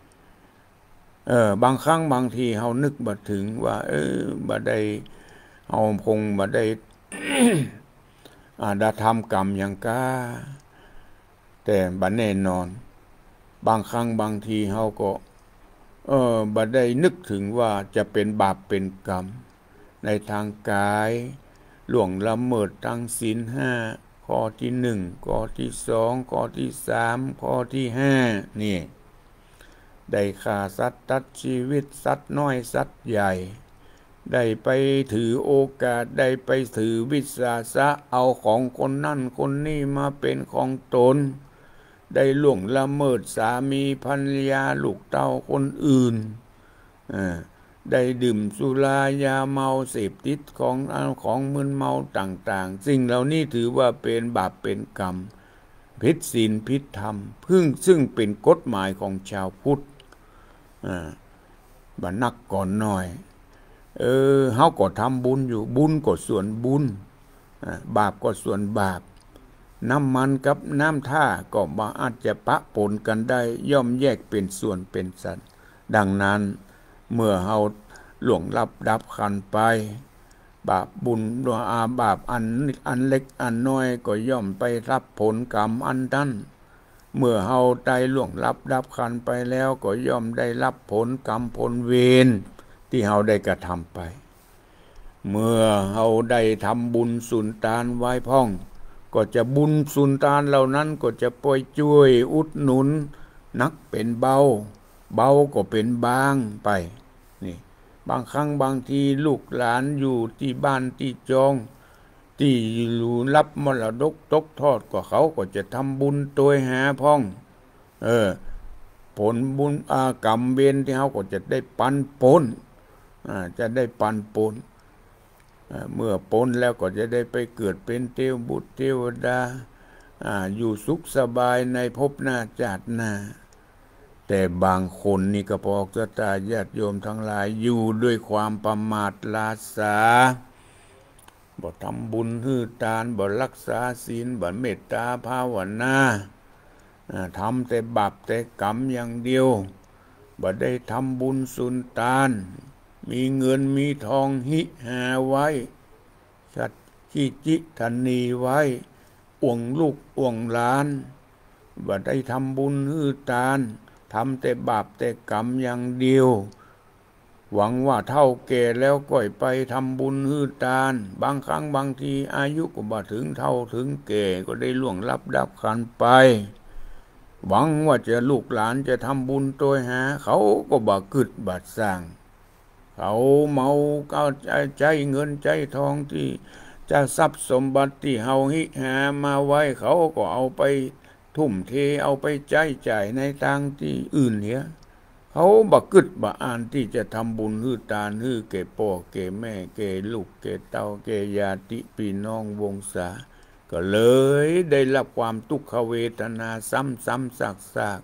บางครั้งบางทีเฮานึกบ่ถึงว่าบ่ได้เฮาคงบ่ได้ดาทำกรรมอย่างก้าแต่บัดแน่นอนบางครั้งบางทีเฮาก็บัดได้นึกถึงว่าจะเป็นบาปเป็นกรรมในทางกายล่วงละเมิดทางศีล5ข้อที่1ข้อที่2ข้อที่3ข้อที่5นี่ได้ฆ่าสัตว์ตัดชีวิตสัตว์น้อยสัตว์ใหญ่ได้ไปถือโอกาสได้ไปถือวิสาสะเอาของคนนั่นคนนี้มาเป็นของตนได้ล่วงละเมิดสามีภรรยาลูกเต้าคนอื่นได้ดื่มสุรายาเมาเสพติดของมึนเมาต่างๆสิ่งเหล่านี้ถือว่าเป็นบาปเป็นกรรมผิดศีลผิดธรรมซึ่งเป็นกฎหมายของชาวพุทธบัดนักก่อนหน่อยเฮาก็ทำบุญอยู่บุญก็ส่วนบุญบาปก็ส่วนบาปน้ำมันกับน้ำท่าก็มาอาจจะปะปนกันได้ย่อมแยกเป็นส่วนเป็นสัตว์ดังนั้นเมื่อเฮาล่วงลับดับขันไปบาปบุญบาปอันเล็กอันน้อยก็ย่อมไปรับผลกรรมอันนั้นเมื่อเฮาได้ล่วงลับดับขันไปแล้วก็ย่อมได้รับผลกรรมผลเวรที่เฮาได้กระทำไปเมื่อเฮาได้ทำบุญสุนทานไว้พ่องก็จะบุญสุนทานเหล่านั้นก็จะป่วยช่วยอุดหนุนนักเป็นเบาก็เป็นบางไปนี่บางครั้งบางทีลูกหลานอยู่ที่บ้านที่จองที่อยู่รับมรดกตกทอดก็เขาก็จะทำบุญตัวหาพ่องผลบุญกรรมเวรที่เขาก็จะได้ปันปนจะได้ปันปนเมื่อปนแล้วก็จะได้ไปเกิดเป็นเทวบุตรเทวดาอยู่สุขสบายในภพหน้าชาติหน้าแต่บางคนนี่ก็พอจะตาญาติโยมทั้งหลายอยู่ด้วยความประมาทลาสาบ่ทำบุญฮือทานบ่รักษาศีลบ่เมตตาภาวนาทำแต่บาปแต่กรรมอย่างเดียวบ่ได้ทำบุญสุนทานมีเงินมีทองหิหาไว้สัตขี้จิทันนีไว้อ่วงลูกอ่วงหลานบ่ได้ทำบุญฮือทานทำแต่บาปแต่กรรมอย่างเดียวหวังว่าเท่าแก่แล้วก็ไปทำบุญฮือทานบางครั้งบางทีอายุก็บ่ถึงเท่าถึงแก่ก็ได้ล่วงลับดับขันไปหวังว่าจะลูกหลานจะทำบุญตัวหาเขาก็บ่กึดบ่สร้างเขาเมาก็ใจเงินใจทองที่จะทรัพย์สมบัติที่เฮาหิหามาไว้เขาก็เอาไปทุ่มเทเอาไปจ่ายในทางที่อื่นเหี้ยเขาบ่กึดบ่อ่านที่จะทำบุญฮือทานฮือแก่พ่อแก่แม่แก่ลูกแก่เต้าแก่ญาติพี่น้องวงศาก็เลยได้รับความทุกขเวทนาซ้ำซาก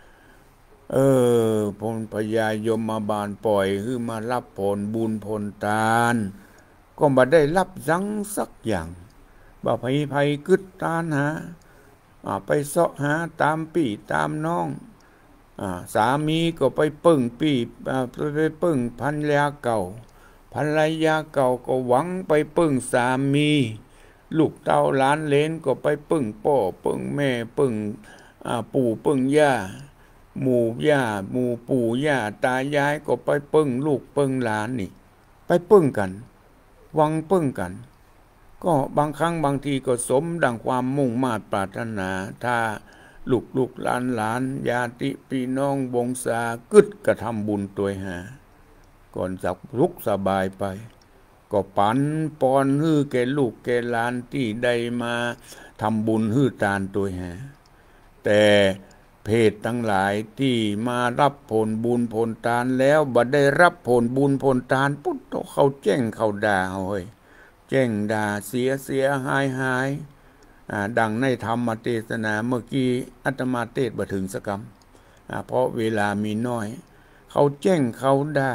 พลพญายมบาลปล่อยคือมารับผลบุญผลทานก็บ่ได้รับสังสักอย่างบ่ภัยกึดทานหาไปเสาะหาตามพี่ตามน้องสามีก็ไปปึ้งพี่ไปปึ้งภรรยาเก่าก็หวังไปปึ้งสามีลูกเต้าหลานเหลนก็ไปปึ้งพ่อปึ้งแม่ปึ้งปู่ปึ้งย่าหมู่ปู่ย่าตายายก็ไปปึ้งลูกปึ้งหลานนี่ไปปึ้งกันหวังปึ้งกันก็บางครั้งบางทีก็สมดังความมุ่งมา่ปรารถนาถ้าลูกหลานญาติพี่น้องวงศากึดกระทำบุญตัวหาก่อนสักทุกสบายไปก็ปันปอนฮื้อแก่ลูกแก่หลานที่ได้มาทำบุญฮื้อทานตัวหาแต่เพศทั้งหลายที่มารับผลบุญผลทานแล้วบ่ได้รับผลบุญผลทานปุ๊บเขาแจ้งเขาด่าเฮ้ยแจ้งด่าเสียหายดังในธรรมเทศนาเมื่อกี้อาตมาเทศบ่ถึงสักคำเพราะเวลามีน้อยเขาแจ้งเขาด่า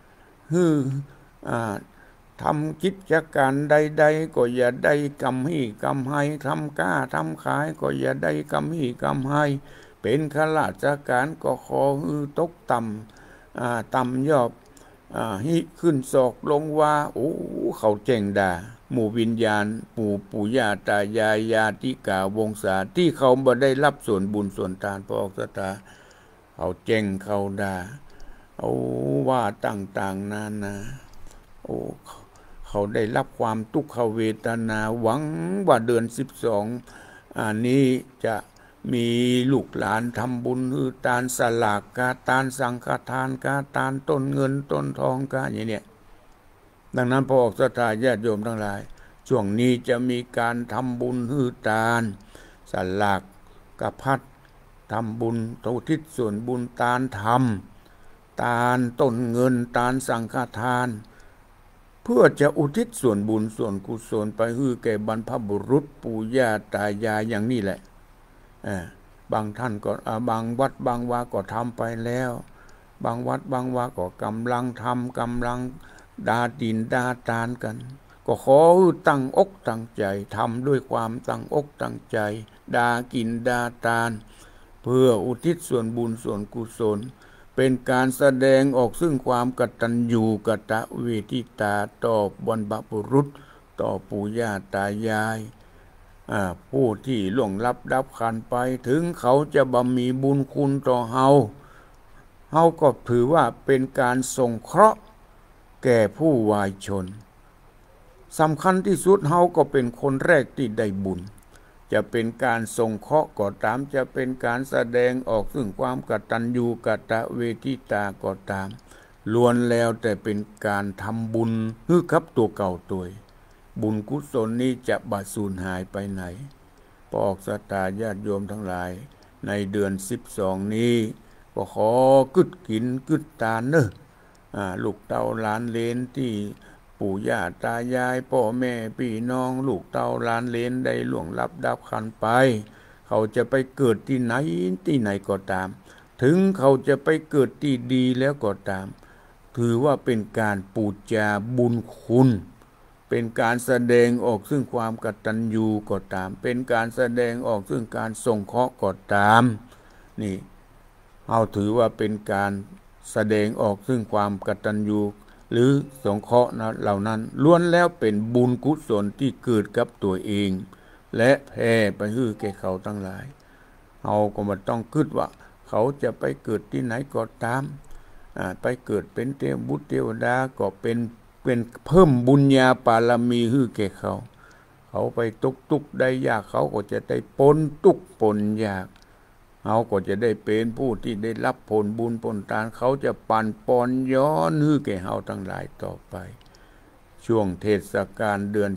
ทำกิจการใดๆก็อย่าได้กำให้ทำค้าทำขายก็อย่าได้กำให้เป็นข้าราชการก็ขอตกต่ำยอบหิขึ้นศอกลงว่าเขาแจ้งด่าหมู่วิญญาณปู่ย่าตายายญาติกาวงศาที่เขาบ่ได้รับส่วนบุญส่วนทานพระออกสตาเขาเจ้งเขาด่าเอาว่าต่างๆนานาโอ้เขาได้รับความทุกขเวทนาหวังว่าเดือน12อันนี้จะมีลูกหลานทำบุญคือทานสลากกาทานสังฆทานกาทานต้นเงินต้นทองกาอย่างนี้ดังนั้นพอออกศรัทธาญาติโยมทั้งหลายช่วงนี้จะมีการทำบุญคือทานสลากกะพัดทำบุญอุทิศส่วนบุญทานธรรมทานต้นเงินทานสังฆทานเพื่อจะอุทิศส่วนบุญส่วนกุศลไปให้แก่บรรพบุรุษปู่ย่าตายายอย่างนี้แหละบางท่านก็บางวัดบางวาก็ทำไปแล้วบางวัดบางวาก็กำลังทำกำลังดาดินดาทานกันก็ขอตั้งอกตั้งใจทำด้วยความตั้งอกตั้งใจดากินดาทานเพื่ออุทิศส่วนบุญส่วนกุศลเป็นการแสดงออกซึ่งความกตัญญูกตเวทิตาต่อบรรพบุรุษต่อปู่ย่าตายายผู้ที่ล่วงลับดับขันไปถึงเขาจะบำมีบุญคุณต่อเฮาก็ถือว่าเป็นการสงเคราะห์แก่ผู้วายชนสำคัญที่สุดเฮาก็เป็นคนแรกที่ได้บุญจะเป็นการสงเคราะห์ก็ตามจะเป็นการแสดงออกซึ่งความกตัญญูกตเวทิตาก็ตามล้วนแล้วแต่เป็นการทำบุญให้กับตัวเก่าตัวบุญกุศลนี้จะบาดสูญหายไปไหนพอออกศรัทธาญาติโยมทั้งหลายในเดือน12นี้ก็ขอกึดกินกึดตาเนอะลูกเต้าหลานเหลนที่ปู่ย่าตายายพ่อแม่พี่น้องลูกเต้าหลานเหลนได้ล่วงลับดับขันไปเขาจะไปเกิดที่ไหนก็ตามถึงเขาจะไปเกิดที่ดีแล้วก็ตามถือว่าเป็นการปูจาบุญคุณเป็นการแสดงออกซึ่งความกตัญญูก็ตามเป็นการแสดงออกซึ่งการสงเคราะห์ก็ตามนี่เอาถือว่าเป็นการแสดงออกซึ่งความกตัญญูหรือสงเคราะห์เหล่านั้นล้วนแล้วเป็นบุญกุศลที่เกิดกับตัวเองและแผ่ไปให้แก่เขาทั้งหลายเราก็ไม่ต้องคิดว่าเขาจะไปเกิดที่ไหนก็ตามไปเกิดเป็นเทพบุตรเทวดาก็เป็นเพิ่มบุญญาปารมีให้แก่เขาไปทุกข์ได้ยากเขาก็จะได้พ้นทุกข์พ้นยากเขาก็จะได้เป็นผู้ที่ได้รับผลบุญผลทานเขาจะปั่นป่อนย้อนให้แก่เราทั้งหลายต่อไปช่วงเทศกาลเดือน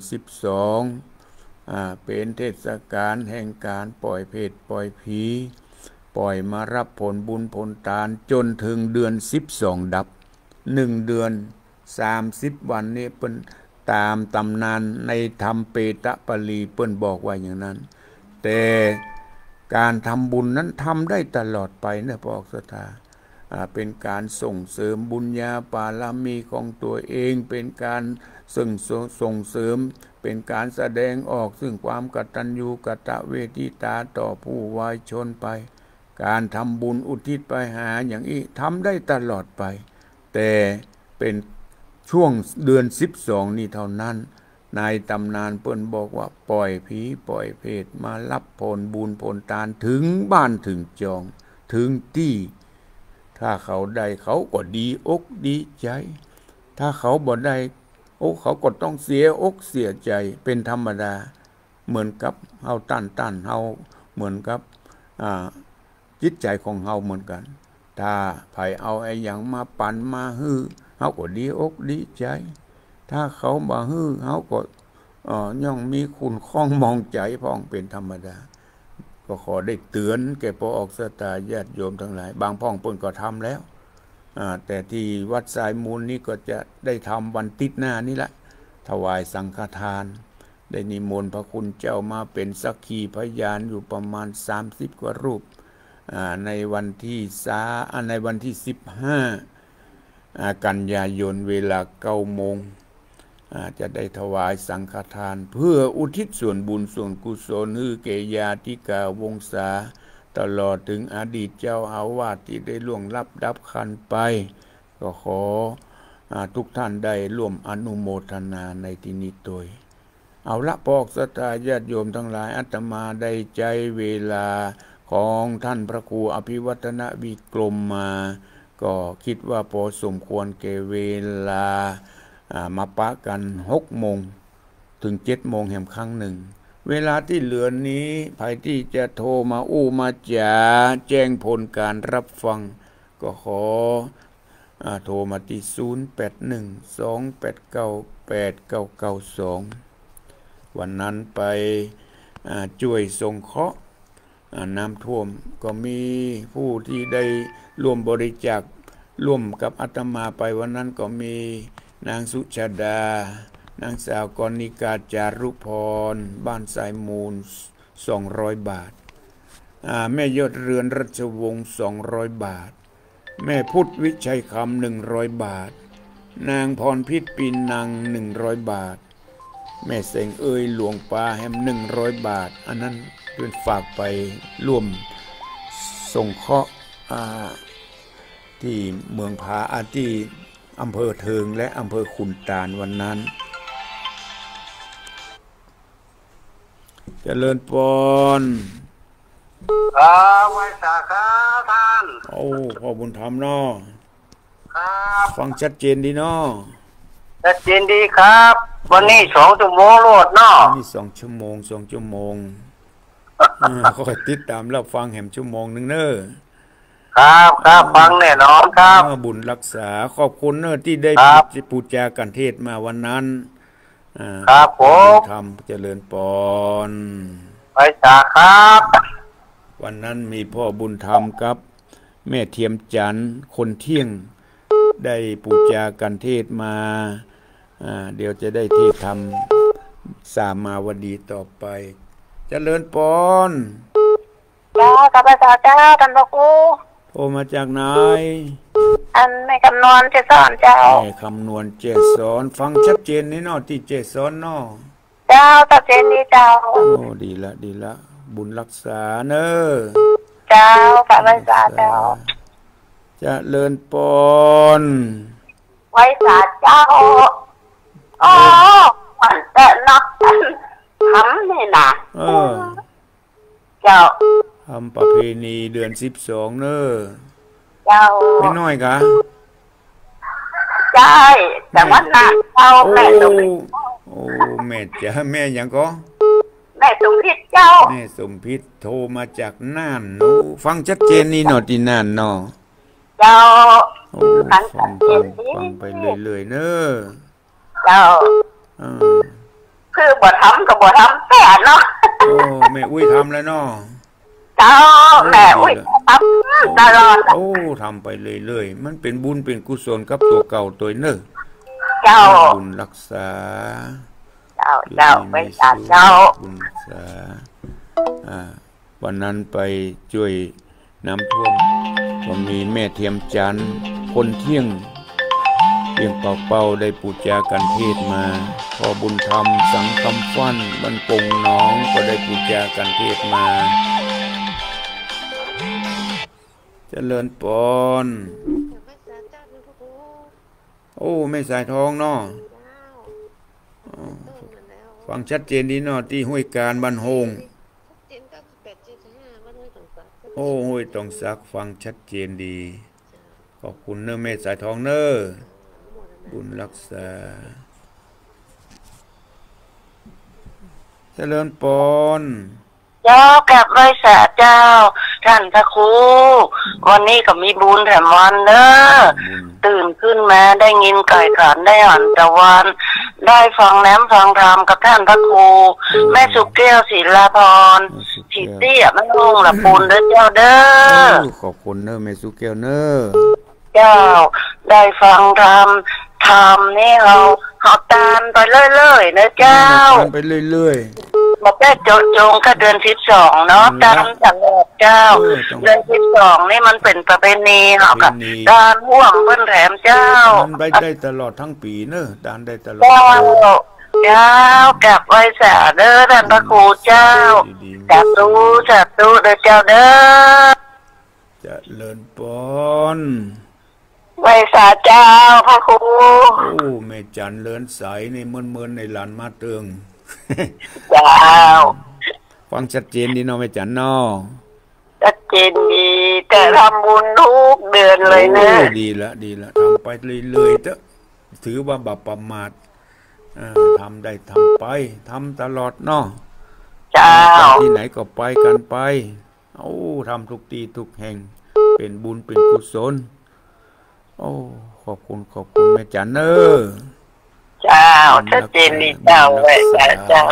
12เป็นเทศกาลแห่งการปล่อยเพศปล่อยผีปล่อยมารับผลบุญผลทานจนถึงเดือน12ดับ1เดือน30วันนี้เปิ้นตามตำนานในธรรมเปตปลีเปิ้นบอกว่าอย่างนั้นแต่การทำบุญนั้นทำได้ตลอดไปนะพระออกศรัทธาเป็นการส่งเสริมบุญญาปารมีของตัวเองเป็นการส่งเสริมเป็นการแสดงออกซึ่งความกตัญญูกตเวทิตาต่อผู้วายชนไปการทำบุญอุทิศไปหาอย่างนี้ทำได้ตลอดไปแต่เป็นช่วงเดือน12นี่เท่านั้นนายตำนานเปิ้นบอกว่าปล่อยผีปล่อยเพศมารับผลบุญผลทานถึงบ้านถึงจองถึงที่ถ้าเขาได้เขาก็ดีอกดีใจถ้าเขาบ่ได้เขาก็ต้องเสียอกเสียใจเป็นธรรมดาเหมือนกับเฮาต้านเฮาเหมือนกับจิตใจของเฮาเหมือนกันถ้าไผเอาไอ้หยังมาปั่นมาฮื้อเฮาก็ดีอกดีใจถ้าเขาบ่ฮื้อเฮาก็ย่อมมีคุณข้องมองใจพ้องเป็นธรรมดาก็ขอได้เตือนแก่พอออกศรัทธาญาติโยมทั้งหลายบางพ้องเพิ่นก็ทำแล้วแต่ที่วัดสายมูลนี้ก็จะได้ทำวันติดหน้านี้ละถวายสังฆทานได้นิมนต์พระคุณเจ้ามาเป็นสักขีพยานอยู่ประมาณ30กว่ารูปในวันที่15กันยายนเวลา 9 โมงจะได้ถวายสังฆทานเพื่ออุทิศส่วนบุญส่วนกุศลให้แก่ญาติกาวงศาตลอดถึงอดีตเจ้าอาวาสที่ได้ล่วงลับดับขันไปก็ขอทุกท่านได้ร่วมอนุโมทนาในที่นี้โดยเอาละพอกศรัทธาญาติโยมทั้งหลายอาตมาได้ใจเวลาของท่านพระครูอภิวัฒนวิกรมมาก็คิดว่าพอสมควรแก่เวลามาปะกัน6 โมงถึง7 โมงแห่งครั้งหนึ่งเวลาที่เหลือนี้ใครที่จะโทรมามาจ๋าแจ้งผลการรับฟังก็ขอโทรมาที่0812898992วันนั้นไปช่วยสงเคราะห์น้ำท่วมก็มีผู้ที่ได้ร่วมบริจาคร่วมกับอาตมาไปวันนั้นก็มีนางสุชาดานางสาวกนิกาจารุพรบ้านสายมูล200 บาทแม่ยอดเรือนรัชวงศ์200 บาทแม่พุทธวิชัยคำ100 บาทนางพรพิษปีนัง100 บาทแม่เสงหลวงปาแฮม100 บาทอันนั้นเป็นฝากไปร่วมส่งเคราะห์ที่เมืองผาที่อำเภอเทิงและอำเภอขุนตาลวันนั้นเจริญพรไว้สาครับท่านพ่อบุญธรรมเนาะครับฟังชัดเจนดีเนาะชัดเจนดีครับวันนี้2 ชั่วโมงโลดเนาะนี่2 ชั่วโมงคอยติดตามแล้วฟังแหมชั่วโมงนึงเนอะครับฟังแน่นอนครับบุญรักษาขอบคุณเนอะที่ได้ปูจากันเทศมาวันนั้นครับผมทำเจริญปอนไปจ้าครับวันนั้นมีพ่อบุญธรรมครับแม่เทียมจันทร์คนเที่ยงได้ปูจากันเทศมาเดี๋ยวจะได้เทศทำสามาวดีต่อไปเจริญปอนจ้ากับพระเจ้าท่านพระครูโทรมาจากไหนอันแม่คำนวณเจสอนเจ้าแม่คำนวณเจสอนฟังชัดเจนนี่เนาะที่เจสอนเนาะเจ้าชัดเจนดีเจ้าดีละบุญรักษาเนอะเจ้ากับพระเจ้าเจริญปอนไว้สาเจ้ามันแต่นักทำนี่นะเจ้าทำประเพณีเดือน12เนอะเจ้าไม่น้อยกะใช่แต่ว่าหนักเจ้าแม่สมพิษแม่จ๋าแม่ยังก็แม่สมพิษเจ้าแม่สมพิษโทรมาจากน่านหนูฟังชัดเจนนี่เนาะที่น่านเนาะเจ้าฟังไปเรื่อยๆเนอะเจ้าคือบ่ทำกับบ่ทำแต่เนาะแม่อุ้ยทำแล้วเนาะเจ้าแม่อุ้ยทำตลอดทำไปเรื่อยๆมันเป็นบุญเป็นกุศลกับตัวเก่าตัวเนอะเจ้าบุญรักษาเจ้าไม่ตาเจ้าบุญรักษาวันนั้นไปช่วยน้ำท่วมก็มีแม่เทียมจันทร์คนเที่ยงเป่าได้ปูจากันเทศมาพอบุญธรรมสังคำฟั่นบรรปงน้องก็ได้ปูจากันเทศมาเจริญปอนไม่สายทองเนาะฟังชัดเจนดีเนาะที่ห้วยการบ้านโฮงห้วยตองซักฟังชัดเจนดีขอบคุณเนอะแม่สายทองเนอะบุญรักษาเจริญปอนเจ้ากับไว้สาเจ้าท่านพระครูวันนี้ก็มีบุญแถมวันเนอะตื่นขึ้นมาได้ยินไก่ขันได้หันตะวันได้ฟังแหนมฟังธรรมกับท่านพระครูแม่สุแก้วศิลาพรสิเตี้ยมันลงละปูนเด้อเจ้าเด้อขอบคุณเนอะแม่สุแก้วเนอะเจ้าได้ฟังธรรมนี่เราตามไปเรื่อยๆนะเจ้าไปเรื่อยๆบอกได้จงก็เดือน12เนาะตามตลอดเจ้าเดือน12นี่มันเป็นประเพณีเนาะกับดานห่วงเพิ่นแถมเจ้ามันไปได้ตลอดทั้งปีเนอะดานได้ตลอดเจ้ากับไว้สาเด้อท่านพระครูเจ้าจัดตู้เด้อเจ้าเด้อจะเลินปอนไว้สาเจ้าพระครูแม่จันเลินใสในเมินในหลานมาเตืองเจ้าฟังชัดเจนดีเนาะแม่จันเนาะชัดเจนดีแต่ทำบุญทุกเดือนเลยนะดีละทำไปเลยๆเถอะถือว่าบาปประมาททำได้ทำไปทำตลอดเนาะเจ้าที่ไหนก็ไปกันไปทำทุกที่ทุกแห่งเป็นบุญเป็นกุศลขอบคุณแม่จันเนอเจ้าชัดเจนดีเจ้าแม่เจ้า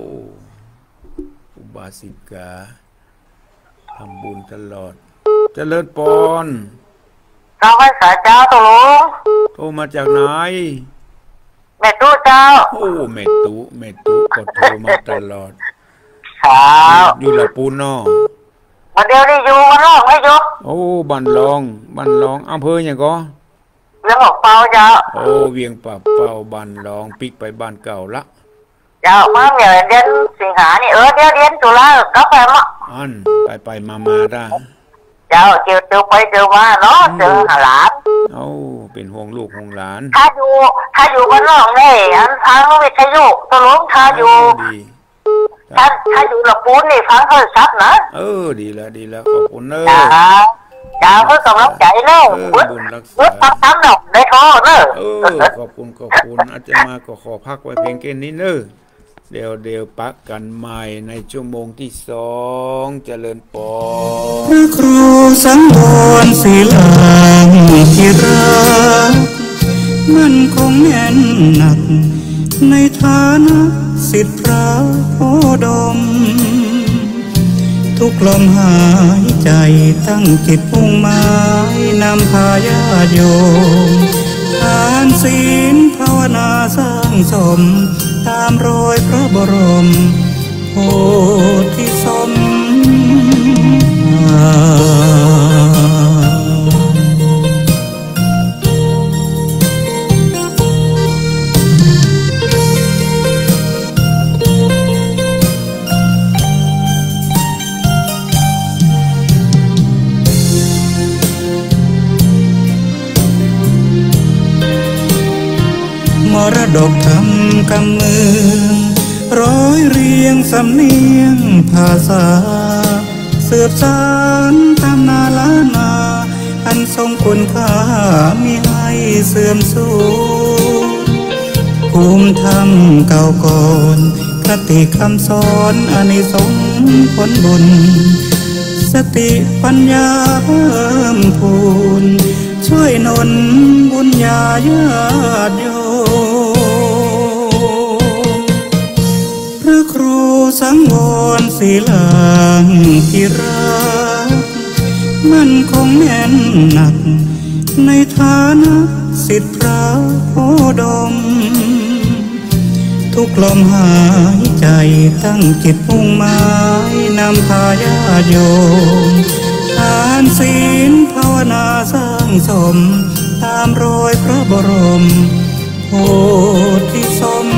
อุบาสิกาทำบุญตลอดเจริญพรเราไว้สาเจ้าตัวลุงโทรมาจากไหนแม่ตู้เจ้าแม่ตู้ก็โทรมาตลอดครับอยู่ละปูนเนาะมาเดี๋ยวนี้อยู่บ้านรองไม่อยู่บ้านรองอำเภออย่างก็เวียงเป่าเจ้าเวียงเป่าบ้านรองปิกไปบ้านเก่าละเจ้ามาเดือนสิงหานี่เดี๋ยวเดือนตุลาก็ไปมั้งไปมาได้เจ้าเจอไปเจอมาเนาะเจอหลานเป็นห่วงลูกห่วงหลานถ้าอยู่บ้านนอกนี่ทางวิทยุตลงถ้าอยู่ละปูนนี่ฟังโทรศัพท์นะดีแล้วขอบคุณเนอะจ้าเพื่อกำลังใจเนอะบุญรักษาทำหนอกได้ท้อเนอะขอบคุณอาจารย์มาก็ขอพักไว้เพียงแค่นี้เนอะเดี๋ยวปักกันใหม่ในชั่วโมงที่2เจริญปอพระครูสังวรศิลาที่รักมันคงแน่นหนักในฐานะศิษย์พระโพดมทุกลมหายใจตั้งจิตมุ่งหมายนำพาญาติโยมทานศีลภาวนาสร้างสมตามรอยพระบรมโพธิสมมรดกธรรมกำเมืองร้อยเรียงสำเนียงภาษาสืบสานตำนานล้านนาอันทรงคุณค่ามิให้เสื่อมสูญภูมิธรรมเก่าก่อนคติคำสอนอานิสงส์ผลบุญสติปัญญาเพิ่มพูนช่วยหนุนบุญญาญาติโยพระครูสังวรศิลาที่รักมันคงแน่นหนักในฐานะศิษย์พระโพดมทุกลมหายใจตั้งจิตมุ่งหมายนำพาญาติโยมทานศีลภาวนาสร้างสมตามรอยพระบรมโพธิสม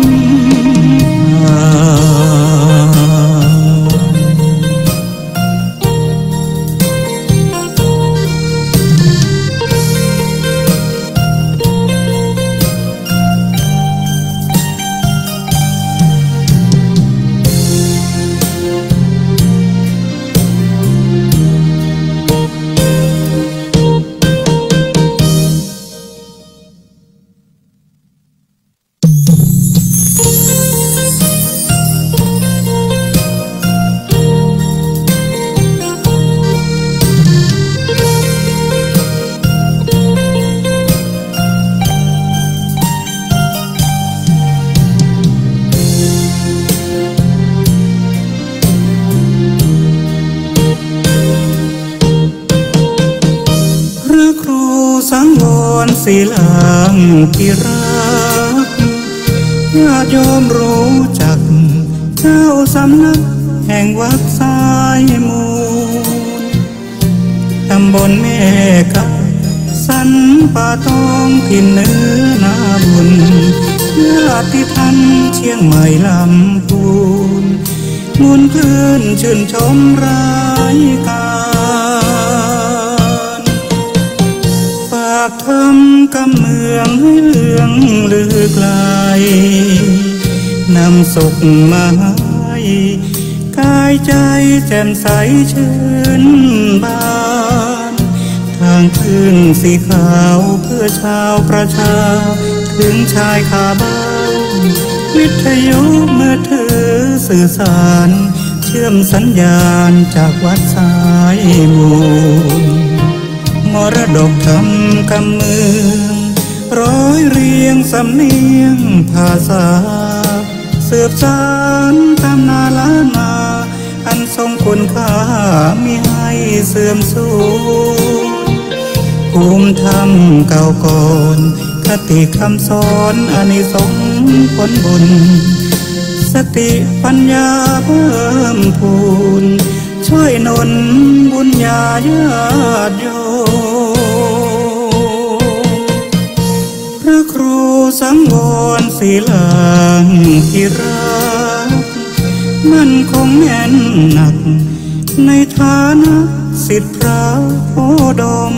สังวรศิลาที่รักญาติโยมรู้จักเจ้าสำนักแห่งวัดสายมูลตำบลแม่กะสันป่าตองถิ่นเนื้อนาบุญญาติท่านเชียงใหม่ลำพูนมุนคืนชื่นชมรายการฝากทำกำเมืองให้เลืองลือไกลนำสุขมาให้กายใจแจ่มใสชื่นบานทางขึ้นสีขาวเพื่อชาวประชาถึงชายคาบ้านวิทยุมือถือสื่อสารเชื่อมสัญญาณจากวัดสายมูลมรดกธรรมกำเมืองร้อยเรียงสำเนียงภาษาสืบสานตำนานล้านนาอันทรงคุณค่ามิให้เสื่อมสูญภูมิธรรมเก่าก่อนคติคำสอนอานิสงส์ผลบุญสติปัญญาเพิ่มพูนช่วยหนุนบุญญาญาติโยมพระครูสังวรศิลาธิราชมั่นคงแน่นหนักในฐานะศิษย์พระโพดม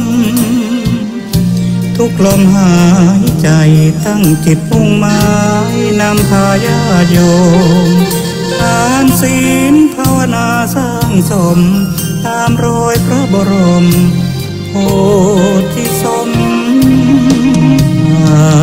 ทุกลมหายใจตั้งจิตมุ่งหมายนำพาญาติโยมทานศีลภาวนาสร้างสมตามรอยพระบรมโพธิสมภ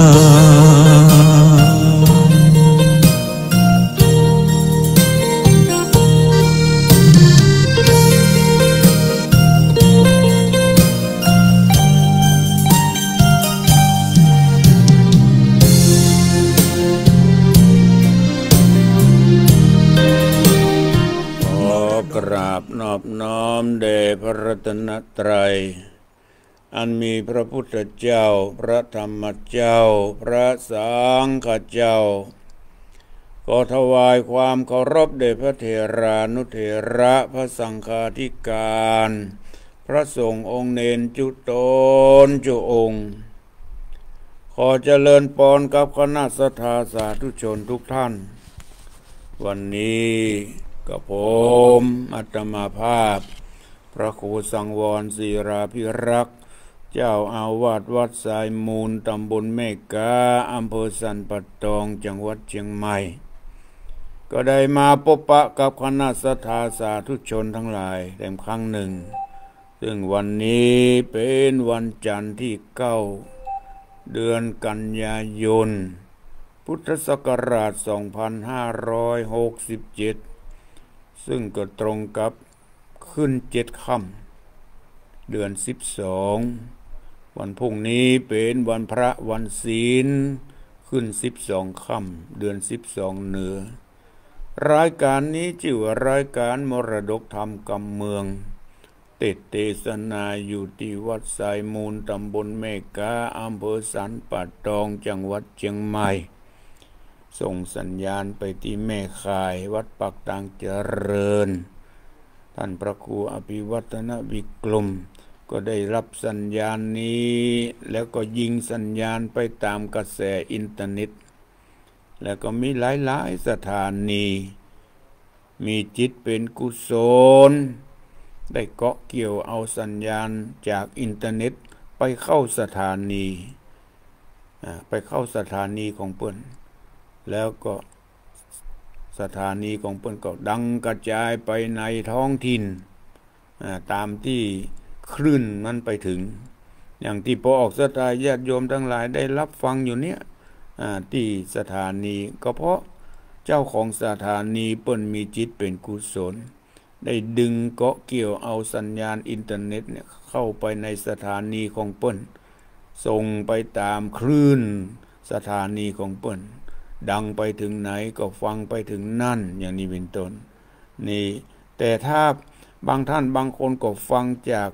กราบนอบน้อมแด่พระรัตนตรัยอันมีพระพุทธเจ้าพระธรรมเจ้าพระสังฆเจ้าขอถวายความเคารพแด่พระเถรานุเถระพระสังฆาธิการพระสงฆ์องค์เนนจุตนจุองค์ขอเจริญพรกับคณะสัทธาสาธุชนทุกท่านวันนี้กับผมอาตมาภาพพระครูสังวรศิราภิรักษ์เจ้าอาวาสวัดสายมูลตำบลแม่กาอำเภอสันป่าตองจังหวัดเชียงใหม่ก็ได้มาพบปะกับคณะสัทธาสาธุชนทั้งหลายแต่ครั้งหนึ่งซึ่งวันนี้เป็นวันจันทร์ที่9 เดือนกันยายนพุทธศักราช 2567ซึ่งก็ตรงกับขึ้น7 ค่ำเดือน12วันพรุ่งนี้เป็นวันพระวันศีลขึ้น12 ค่ำเดือน12เหนือรายการนี้ชื่อว่ารายการมรดกธรรมกำเมืองเทศนาอยู่ที่วัดสายมูลตำบลแม่กาอำเภอสันป่าตองจังหวัดเชียงใหม่ส่งสัญญาณไปที่แม่ข่ายวัดปักตางเจริญท่านพระครูอภิวัฒนวิกรมก็ได้รับสัญญาณนี้แล้วก็ยิงสัญญาณไปตามกระแสอินเทอร์เน็ตแล้วก็มีหลายๆสถานีมีจิตเป็นกุศลได้เกาะเกี่ยวเอาสัญญาณจากอินเทอร์เน็ตไปเข้าสถานีของเปิ้นแล้วก็สถานีของเปิ้นก็ดังกระจายไปในท้องถิ่นตามที่คลื่นมันไปถึงอย่างที่พอออกสถาญาติโยมทั้งหลายได้รับฟังอยู่เนี้ยที่สถานีก็เพราะเจ้าของสถานีเปิ้นมีจิตเป็นกุศลได้ดึงเกาะเกี่ยวเอาสัญญาณอินเทอร์เน็ตเนี่ยเข้าไปในสถานีของเปิ้นส่งไปตามคลื่นสถานีของเปิ้นดังไปถึงไหนก็ฟังไปถึงนั่นอย่างนี้เป็นต้นนี่แต่ถ้าบางท่านบางคนก็ฟังจาก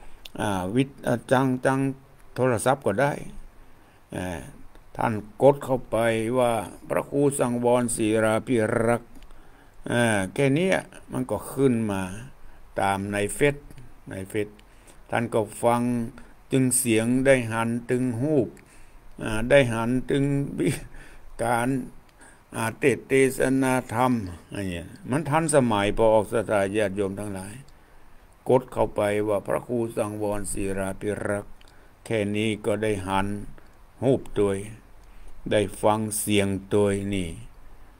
จังโทรศัพท์ก็ได้ท่านกดเข้าไปว่าพระครูสังวรศิราภิรักษ์แค่นี้มันก็ขึ้นมาตามในเฟซท่านก็ฟังตึงเสียงได้หันตึงหูปได้หันตึงการเทศนาธรรมอะไรเงี้ยมันทันสมัยพอออกสถาญาติโยมทั้งหลายกดเข้าไปว่าพระครูสังวรศิราภิรักษ์แค่นี้ก็ได้หันหูปตัวได้ฟังเสียงตัวนี่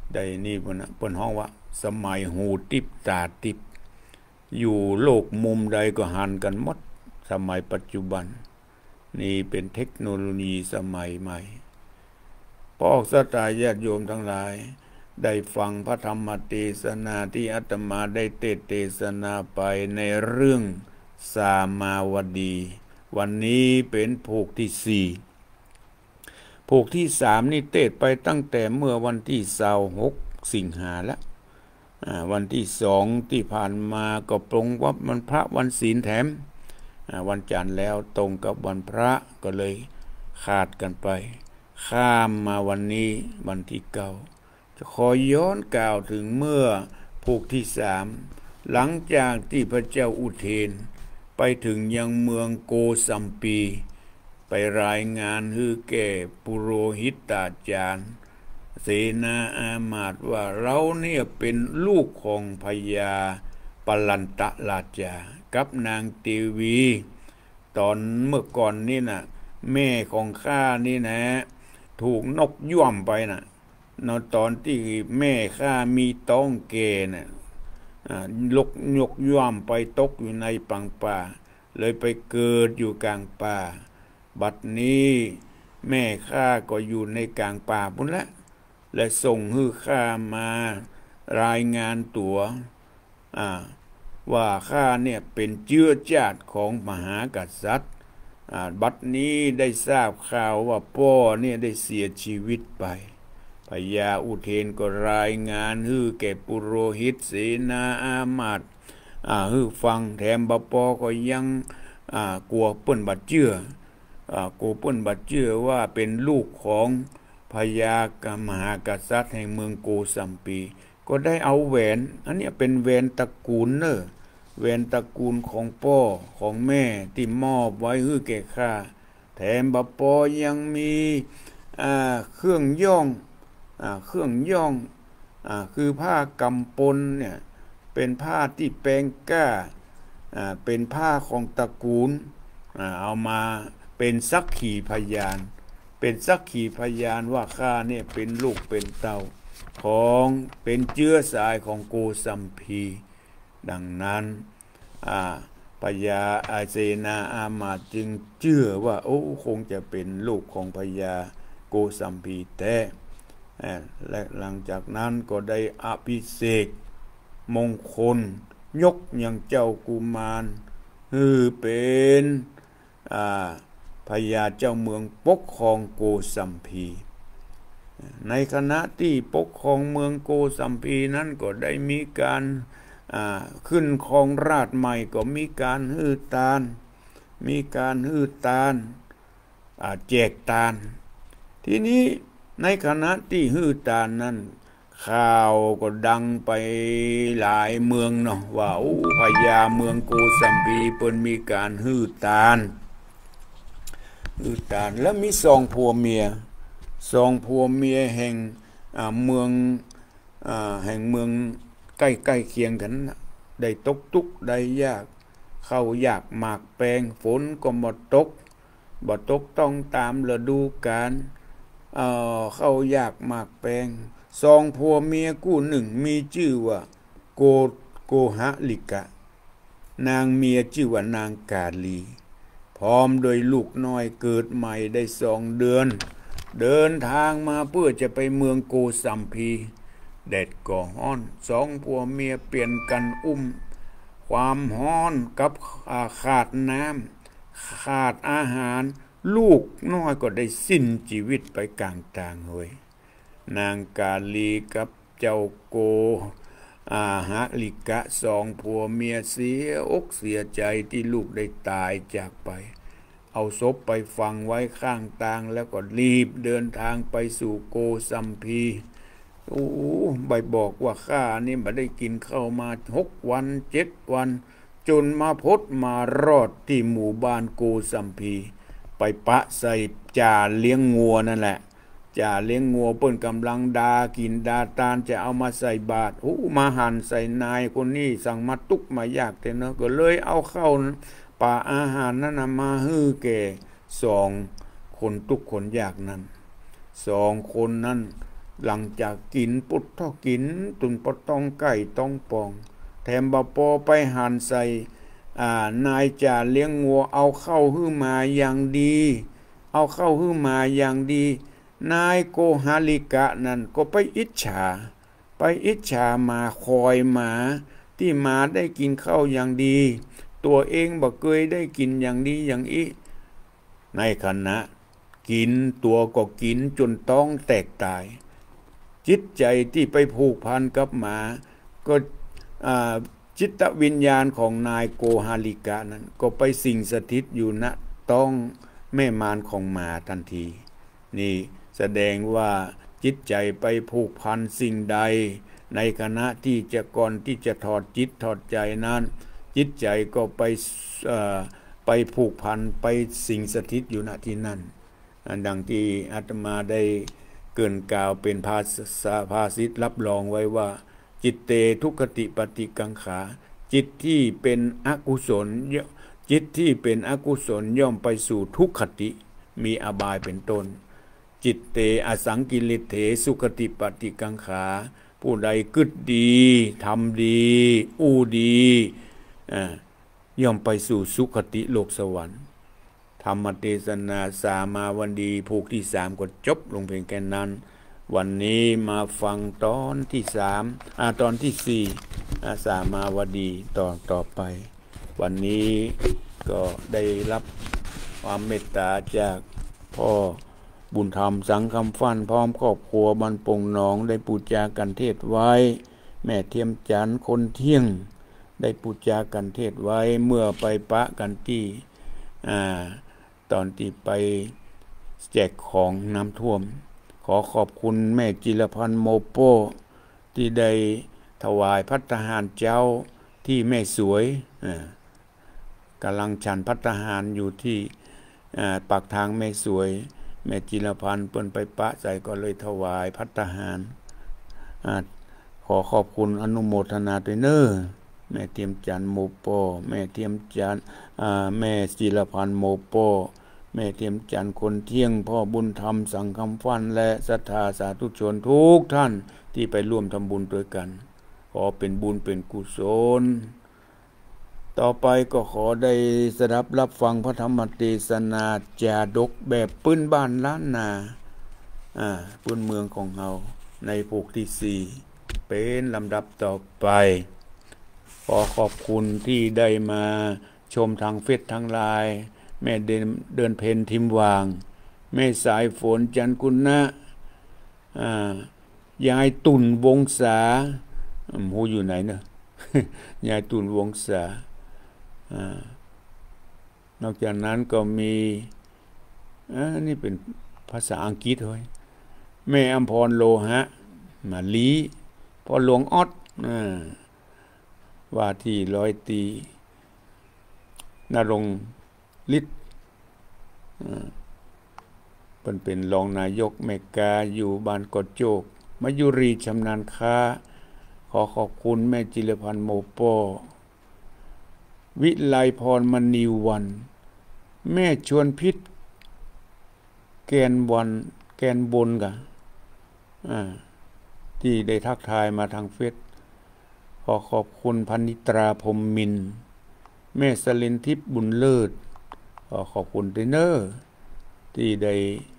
ได้นี่เปิ้นฮ้องว่าสมัยหูติบตาติบอยู่โลกมุมใดก็หันกันหมดสมัยปัจจุบันนี่เป็นเทคโนโลยีสมัยใหม่พอสัตยาติโยมทั้งหลายได้ฟังพระธรรมเทศนาที่อาตมาได้เทศนาไปในเรื่องสามาวดีวันนี้เป็นภูกที่4ภูกที่3นี่เทศไปตั้งแต่เมื่อวันที่26สิงหาแล้ววันที่2ที่ผ่านมาก็ปรงว่ามันพระวันศีลแถมวันจันทร์แล้วตรงกับวันพระก็เลยขาดกันไปข้ามมาวันนี้วันที่9จะขอย้อนกล่าวถึงเมื่อภูกที่3หลังจากที่พระเจ้าอุเทนไปถึงยังเมืองโกสัมปีไปรายงานให้แก่ปุโรหิตาจารย์เสนาอามาตย์ว่าเราเนี่ยเป็นลูกของพญาปลันตราชากับนางเทวีตอนเมื่อก่อนนี่น่ะแม่ของข้านี่นะถูกนกย่วมไปน่ะตอนที่แม่ข้ามีท้องแก่น่ะนกย่วมไปตกอยู่ในปังป่าเลยไปเกิดอยู่กลางป่าบัดนี้แม่ข้าก็อยู่ในกลางป่าพุ่นละและส่งให้ข้ามารายงานตัวว่าข้าเนี่ยเป็นเชื้อชาติของมหากษัตริย์บัดนี้ได้ทราบข่าวว่าพ่อเนี่ยได้เสียชีวิตไปพญาอุเทนก็รายงานให้แก่ปุโรหิตเสนาอามาตย์ให้ฟังแถมบปอก็ยังกลัวเปิ้นบัดเชื่อกลัวเปิ้นบัดเชื่อว่าเป็นลูกของพญามหากษัตริย์แห่งเมืองโกสัมปีก็ได้เอาแหวนอันนี้เป็นแหวนตระกูลแหวนตระกูลของพ่อของแม่ที่มอบไว้ให้แก่ข้าแถมบปอยังมีเครื่องย่องคือผ้ากำปลเนี่ยเป็นผ้าที่แปลงกล้าเป็นผ้าของตระกูลเอามาเป็นสักขีพยานว่าข้าเนี่ยเป็นลูกเป็นเต้าของเป็นเชื้อสายของโกสัมพีดังนั้นพญาเสนาอามาตย์จึงเชื่อว่าคงจะเป็นลูกของพญาโกสัมพีแต่และหลังจากนั้นก็ได้อภิเษกมงคลยกยังเจ้ากุมารเป็นพญาเจ้าเมืองปกครองโกสัมพีในขณะที่ปกครองเมืองโกสัมพีนั้นก็ได้มีการขึ้นครองราชย์ใหม่ก็มีการฮื้อตาลแจกตาลทีนี้ในขณะที่ฮื้อตาลนั้นข่าวก็ดังไปหลายเมืองเนาะว่าพญาเมืองโกสัมพีเพิ่นมีการฮื้อตาลแล้วมี2ผัวเมียแห่งเมืองใกล้เคียงกันได้ตกทุกข์ได้ยากเข้ายากหมากแปลงฝนก็บ่ตกต้องตามฤดูกาลเข้ายากหมากแปลง2ผัวเมียคู่หนึ่งมีชื่อว่าโกหลิกะนางเมียชื่อว่านางกาลีพร้อมโดยลูกน้อยเกิดใหม่ได้2 เดือนเดินทางมาเพื่อจะไปเมืองโกสัมพีแดดก็ร้อน2ผัวเมียเปลี่ยนกันความร้อนกับขาดน้ำขาดอาหารลูกน้อยก็ได้สิ้นชีวิตไปกลางทางเฮ้ยนางกาลีกับเจ้าโกหลิกะ2ผัวเมียเสียอกเสียใจที่ลูกได้ตายจากไปเอาศพไปฝังไว้ข้างทางแล้วก็รีบเดินทางไปสู่โกสัมพีใบบอกว่าข้านี่ไม่ได้กินข้าวมา6 วัน 7 วันจนมาพดมารอดที่หมู่บ้านโกสัมพีไปปะใส่จ่าเลี้ยงงัวนั่นแหละจ่าเลี้ยงงัวเปิ้นกำลังดากินดาตาลจะเอามาใส่บาตรมาหั่นใส่นายคนนี้สั่งมาตุกมายากแต่เนาะก็เลยเอาเข้าป่าอาหารนั้นมาฮื้อแก่2 คนทุกคนยากนั้น2 คนนั้นหลังจากกินปุดท่อกินตุนปดต้องไก่ต้องปองแถมบะปอไปหันใส่นายจ่าเลี้ยงงัวเอาเข้าหื้อมาอย่างดีเอาเข้าหื้อมาอย่างดีนายโกหาลิกะนั่นก็ไปอิจฉามาคอยหมาที่หมาได้กินข้าวอย่างดีตัวเองบ่เคยได้กินอย่างดีอย่างอีในขณะกินตัวก็กินจนต้องแตกตายจิตใจที่ไปผูกพันกับหมาก็จิตวิญญาณของนายโกหาลิกะนั้นก็ไปสิงสถิตอยู่ณต้องแม่มารของหมาทันทีนี่แสดงว่าจิตใจไปผูกพันสิ่งใดในขณะที่จะก่อนที่จะถอดจิตถอดใจนั้นจิตใจก็ไปผูกพันไปสิงสถิตอยู่ณที่นั่นดังที่อาตมาได้เกริ่นกล่าวเป็นภาษิตรับรองไว้ว่าจิตเตทุกขติปฏิกังขาจิตที่เป็นอกุศลย่อมไปสู่ทุกขติมีอบายเป็นต้นจิตเตอสังกิริเถสุขติปฏิกังขาผู้ใดกึศดีทำดีอู้ดีย่อมไปสู่สุขติโลกสวรรค์ธรรมเทศนาสามาวันดีผูกที่3ก็จบลงเพียงแค่นั้นวันนี้มาฟังตอนที่3ตอนที่4สามาวดีตอนต่อไปวันนี้ก็ได้รับความเมตตาจากพ่อบุญธรรมสังคำฟันพร้อมครอบครัวบ้านปงหนองได้ปูจากันเทศไว้แม่เทียมจันทร์คนเที่ยงได้ปูจากันเทศไว้เมื่อไปปะกันที่ตอนที่ไปแจกของน้ำท่วมขอขอบคุณแม่จิรพันธ์โมโป้ที่ได้ถวายภัตตาหารเจ้าที่แม่สวยกำลังฉันภัตตาหารอยู่ที่ปากทางแม่สวยแม่จิรพันธ์เปิ้นไปปะใส่ก็เลยถวายภัตตาหารขอขอบคุณอนุโมทนาด้วยเน้อแม่เทียมจันทร์โมโป้แม่เทียมจันทร์แม่จิรพันธ์โมโป้แม่เทียมจันทร์คนเที่ยงพ่อบุญธรรมสังคำฟันและศรัทธาสาธุชนทุกท่านที่ไปร่วมทำบุญด้วยกันขอเป็นบุญเป็นกุศลต่อไปก็ขอได้สดับรับฟังพระธรรมเทศนาจาดกแบบปื้นบ้านล้านนาปื้นเมืองของเราในผูกที่4เป็นลำดับต่อไปขอขอบคุณที่ได้มาชมทางเฟซทางไลน์แม่เดินเพนทิมวางแม่สายฝนจันกุณนะยายตุ่นวงศาหูอยู่ไหนเนอะ ยายตุ่นวงศานอกจากนั้นก็มีนี่เป็นภาษาอังกฤษเฮ้ยแม่อำพรโลหะมาลีพ่อหลวงออดว่าที่ร้อยตีนรงค์ฤทธิ์เป็นรองนายกเมกาอยู่บ้านกอดโจกมายุรีชำนาญค้าขอขอบคุณแม่จิรพันธ์โมโปวิไลพรมณีวันแม่ชวนพิษแกนบนกะที่ได้ทักทายมาทางเฟซขอขอบคุณพันิตราพรหมมินทร์แม่สลินทิพย์บุญเลิศขอขอบคุณเทรนเนอร์ที่ได้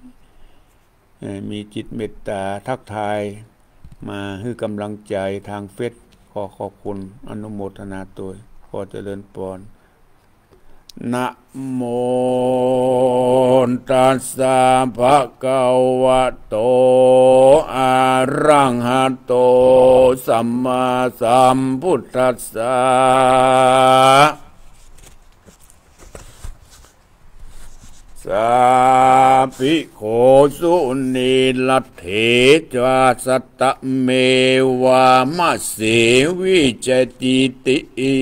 มีจิตเมตตาทักทายมาให้กำลังใจทางเฟซขอขอบคุณอนุโมทนาตัวขอเจริญพรนะโมตัสสะภะคะวะโตอะระหะโตสัมมาสัมพุทธัสสะสัพพิโขสุนีลัทเถจวาสัตตเมวามะเสวิจติติ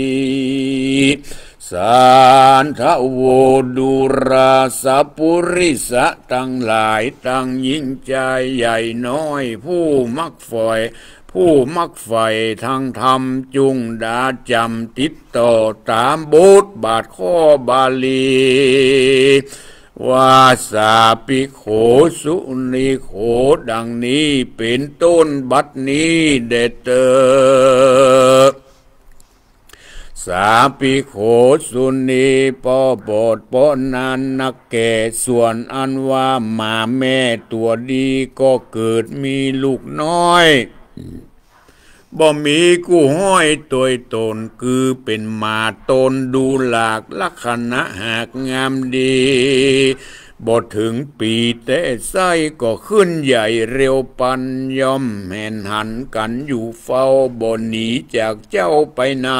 สันทโวดุราสัพพุริสะทั้งหลายทั้งยิ่งใจใหญ่น้อยผู้มักใฝ่ทางธรรมจุงดาจำติดต่อตามบทบาทข้อบาลีว่าสาปิโขสุนีโขดังนี้เป็นต้นบัดนี้เดเตอสาปิโขสุนีปอบดปอนันนักแก่ส่วนอันว่าหมาแม่ตัวดีก็เกิดมีลูกน้อยบ่มีกู้ห้อยตัวตนคือเป็นมาตนดูหลากลักษณะหากงามดีบ่ถึงปีแต่ไส้ก็ขึ้นใหญ่เร็วปันย่อมแห่นหันกันอยู่เฝ้าบ่หนีจากเจ้าไปไหน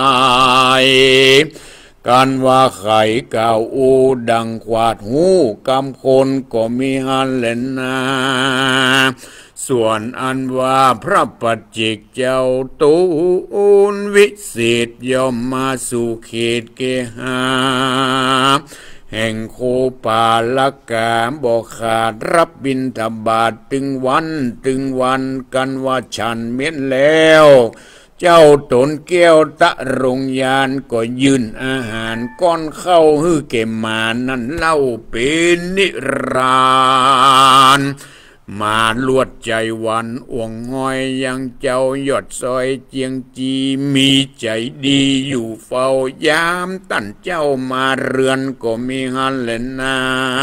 การว่าไข่ก่าวอูดังขวาดหูกำคนก็มีหันเล่นนาส่วนอันว่าพระปัจเจกเจ้าตูนวิเศษย่อมมาสู่เขตเกหาแห่งโคปาลกาบอกขาดรับบิณฑบาตถึงวันกันว่าฉันเม้นแล้วเจ้าตนแก้วตะรงยานก็ยืนอาหารก้อนเข้าฮือเก็บมานั่นเล่าเป็นนิรันดร์มาลวดใจวันอ่วงห้อยยังเจ้ายอดซอยเจียงจีมีใจดีอยู่เฝ้ายามตั้นเจ้ามาเรือนก็มีหันเล่นนา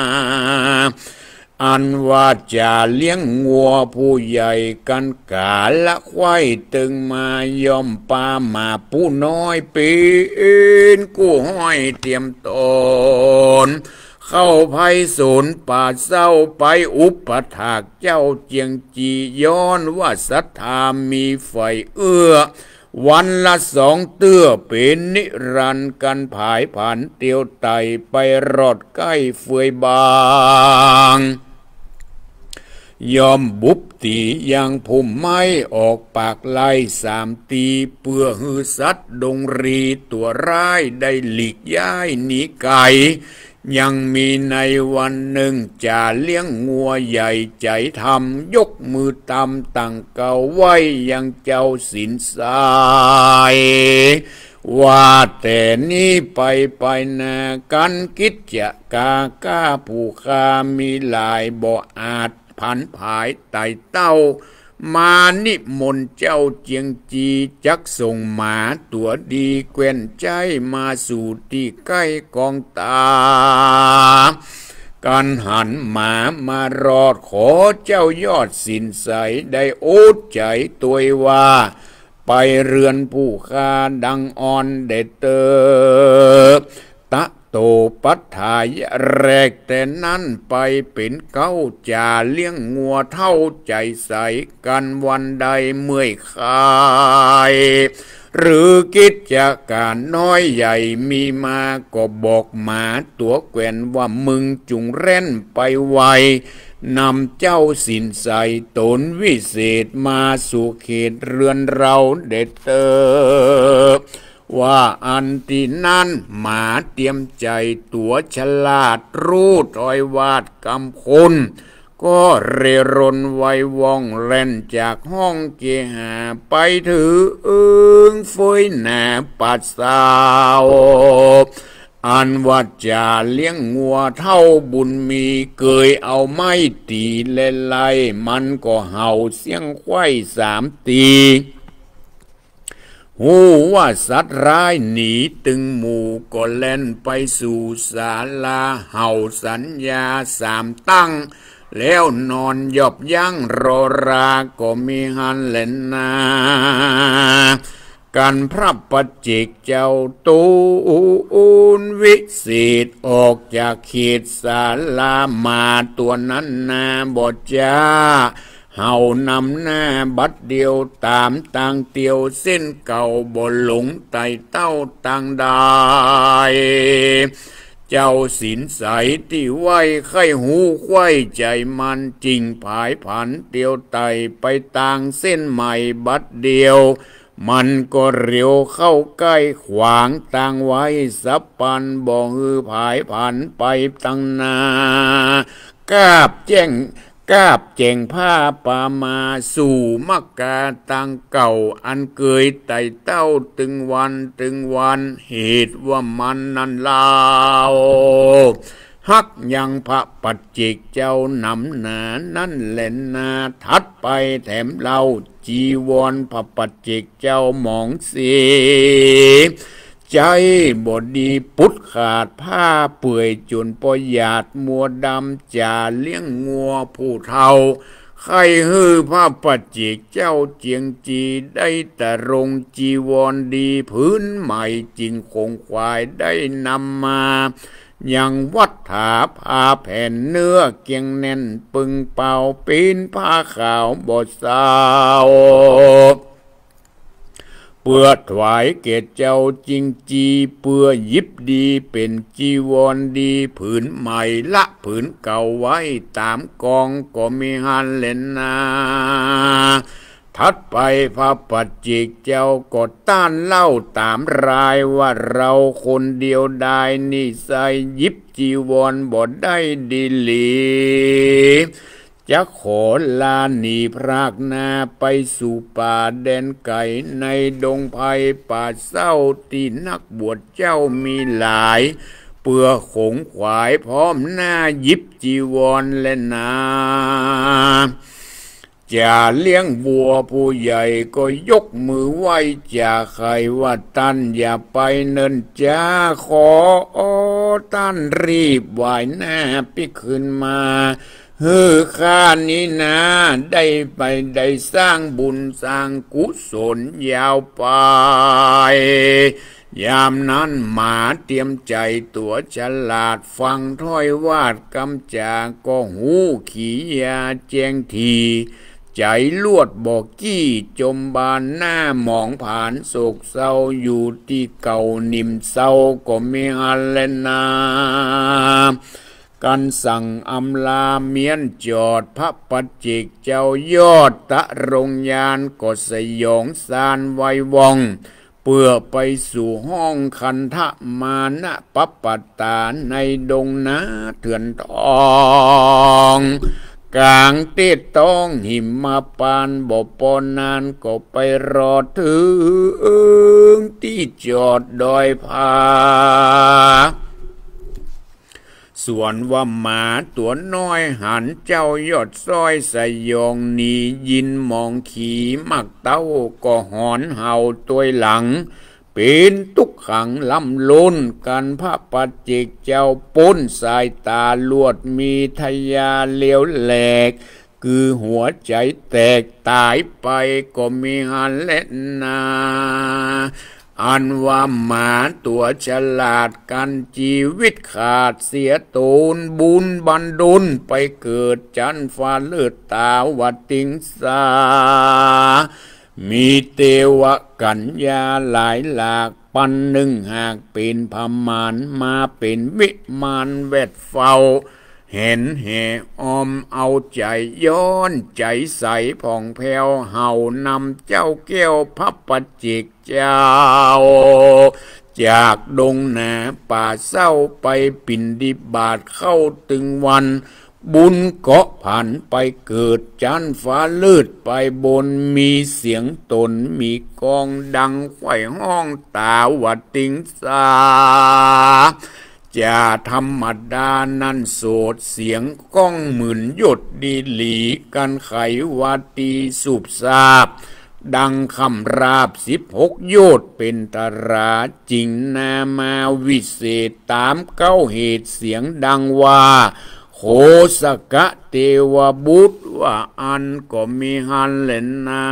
อันว่าจะเลี้ยงงัวผู้ใหญ่กันกาละควายตึงมายอมปามาผู้น้อยเป็นกู้ห้อยเตรียมตนเข้าภัยศูนย์ป่าเศร้าไปอุปถากเจ้าเจียงจีย้อนว่าศรัทธามีไฟเอื้อวันละ2 เตื้อเป็นนิรันดร์กันผายผันเตียวไตไปรอดใกล้เฟือยบางยอมบุบตียังพุ่มไม้ออกปากไล่3 ตีเพื่อฮือสัตว์ดงรีตัวร้ายได้หลีกย้ายหนีไกลยังมีในวันหนึ่งจะเลี้ยงงัวใหญ่ใจทำยกมือตำตั้งเก่าไว้ยังเจ้าสินสายว่าแต่นี้ไปนากันกิจจะกาผู้ค้ามีหลายบ่อาจผันผายไต่เต้ามานิมนต์เจ้าเจียงจีจักส่งหมาตัวดีแกว้นใจมาสู่ที่ใกล้กองตาการหันหมามารอดขอเจ้ายอดสินใสได้โอดใจตัวว่าไปเรือนผู้ค้าดังอ่อนเดเตอตะโตปัฏฐายแรกแต่นั้นไปเป็นเก้าจ่าเลี้ยงงัวเท่าใจใสกันวันใดเมื่อยคายหรือกิจการน้อยใหญ่มีมาก็บอกหมาตัวแกว่นว่ามึงจุงเร่นไปไวนำเจ้าสินใสตนวิเศษมาสู่เขตเรือนเราเด็ดเตอว่าอันที่นั้นหมาเตรียมใจตัวฉลาดรู้ถอยวาดกำคนก็เร่ร่อนไวว่องเล่นจากห้องเกหาไปถือเฟยหน้าปัดสาวอันว่าจะเลี้ยงงัวเท่าบุญมีเกยเอาไม้ตีเล่นไล่มันก็เห่าเสียงควาย3 ตีหูว่าสัตว์ร้ายหนีตึงหมู่ก็เล่นไปสู่ศาลาเห่าสัญญา3 ตั้งแล้วนอนหยอบยั้งรอราก็มีหันเล่นนากันพระปัจเจกเจ้าตูนวิเศษออกจากเขตศาลามาตัวนั้นนาบอจ้าเห่านำหน้าบัดเดียวตามต่างเตียวเส้นเก่าบ่หลงไต่เต้าต่างได้เจ้าสินใสที่ไว้ไข้หูควายใจมันจริงผายผันเตียวไต่ไปต่างเส้นใหม่บัดเดียวมันก็เร็วเข้าใกล้ขวางต่างไว้สับปันบ่ฮือผายผันไปตั้งนากาบแจ้งผ้าป่ามาสู่มักกาตังเก่าอันเกยไต่เต้าตึงวันเหตุว่ามันนั้นลาวฮักยังพระปัจเจกเจ้านำหนานั่นแหละนาทัดไปแถมเราจีวรพระปัจเจกเจ้าหมองเสีใจบดีปุดขาดผ้าเปื่อยจนปอยาดมัวดำจ่าเลี้ยงงัวผู้เฒ่าใครฮือพระปัจเจกเจ้าเจียงจีได้แต่รงจีวรดีพื้นใหม่จริงคงควายได้นำมายังวัดถาผ้าแผ่นเนื้อเกียงแน่นปึงเป่าปีนผ้าขาวบดสาวเปื่อถวายเกศเจ้าจริงจีเปื่อยิบดีเป็นจีวรดีผืนใหม่ละผืนเก่าไว้ตามกองก็มีหันเล่นนาทัดไปพระปัจเจกเจ้าก็ต้านเล่าตามรายว่าเราคนเดียวได้นิสัยยิบจีวรบ่ได้ดีหลีจะขอลาหนีพรากนาไปสู่ป่าแดนไก่ในดงไผ่ป่าเศร้าที่นักบวชเจ้ามีหลายเปื่อขงขวายพร้อมหน้ายิบจีวรและนาจะเลี้ยงบัวผู้ใหญ่ก็ยกมือไหว้จะใครว่าท่านอย่าไปเนินจ้าขอท่านรีบไหวหน้าพิขึ้นมาข้านี้นะได้ไปได้สร้างบุญสร้างกุศลยาวไปยามนั้นหมาเตรียมใจตัวฉลาดฟังถ้อยวาดกำจาก็หูขี่ยาแจงทีใจลวดบอกกี้จมบานหน้ามองผ่านโศกเศร้าอยู่ที่เก่านิ่มเศร้าก็ไม่หันเลนากันสั่งอำลาเมียนจอดพระปัจเจกเจ้ายอดตะรงยานก็สยองสานไว้วองเพื่อไปสู่ห้องคันทะมานะปัปปตาในดงนาเถื่อนทองกลางเต้ต้องหิมมาปานบ่ปอนนานก็ไปรอถึงที่จอดดอยผาส่วนว่าหมาตัวน้อยหันเจ้ายอดซ้อยสยองหนียินมองขี่มักเต้าก็หอนเห่าตัวหลังเป็นทุกขังลำล้นกันพระปัจเจกเจ้าป้นสายตาลวดมีทยาเลี้ยวแหลกคือหัวใจแตกตายไปก็มีหันเล่นนาอันว่าหมาตัวฉลาดกันชีวิตขาดเสียตูนบุญบันดุลไปเกิดจันฟ้าเลือดตาวัดติงสามีเทวกัญญาหลายหลากปันหนึ่งหากเป็นพมานมาเป็นวิมานเวทเฝ้าเห็นเหออมเอาใจย้อนใจใสผ่องแผ้วเห่านำเจ้าแก้วพระปัจเจกเจ้าจากดงนาป่าเศร้าไปปิ่นดิบาทเข้าตึงวันบุญเกาะผ่านไปเกิดจันฟ้าลืดไปบนมีเสียงตนมีกองดังไขว่ห้องตาวัดติงสาจะธรรมดานั้นโสดเสียงก้องหมื่นหยดดีหลีกันไขวัตีสุบสาบดังคำราบ16 โยชน์เป็นตราจริงนามาวิเศษตามเก้าเหตุเสียงดังว่าโคสกะเทวบุตรว่าอันก็มีหันเล่นนา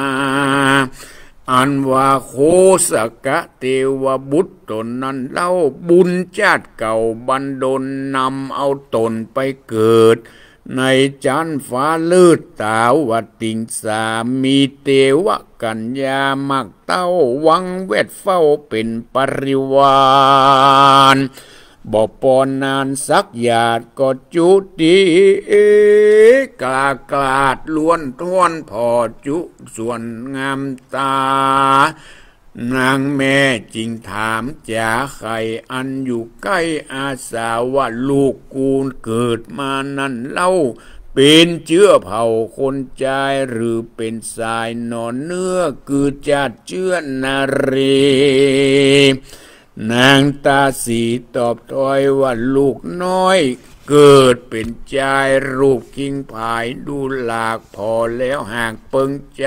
อันว่าโคสกะเทวบุตรตนนั้นเล่าบุญชาติเก่าบันดลนำเอาตนไปเกิดในจันฟ้าลืดตาวัดติงสามีเทวกัญญามักเต้าวังเวทเฝ้าเป็นปริวารบ่ปอนนานสักหยาดก็จุดีกลาดล้วนท้วนพอจุส่วนงามตานางแม่จริงถามจ๋าใครอันอยู่ใกล้อาสาว่าลูกกูเกิดมานั่นเล่าเป็นเชื้อเผ่าคนใจหรือเป็นสายนอนเนื้อคือจัดเชื้อนารีนางตาสีตอบถอยว่าลูกน้อยเกิดเป็นชายรูปคิงผายดูหลากพอแล้วหากเปิงใจ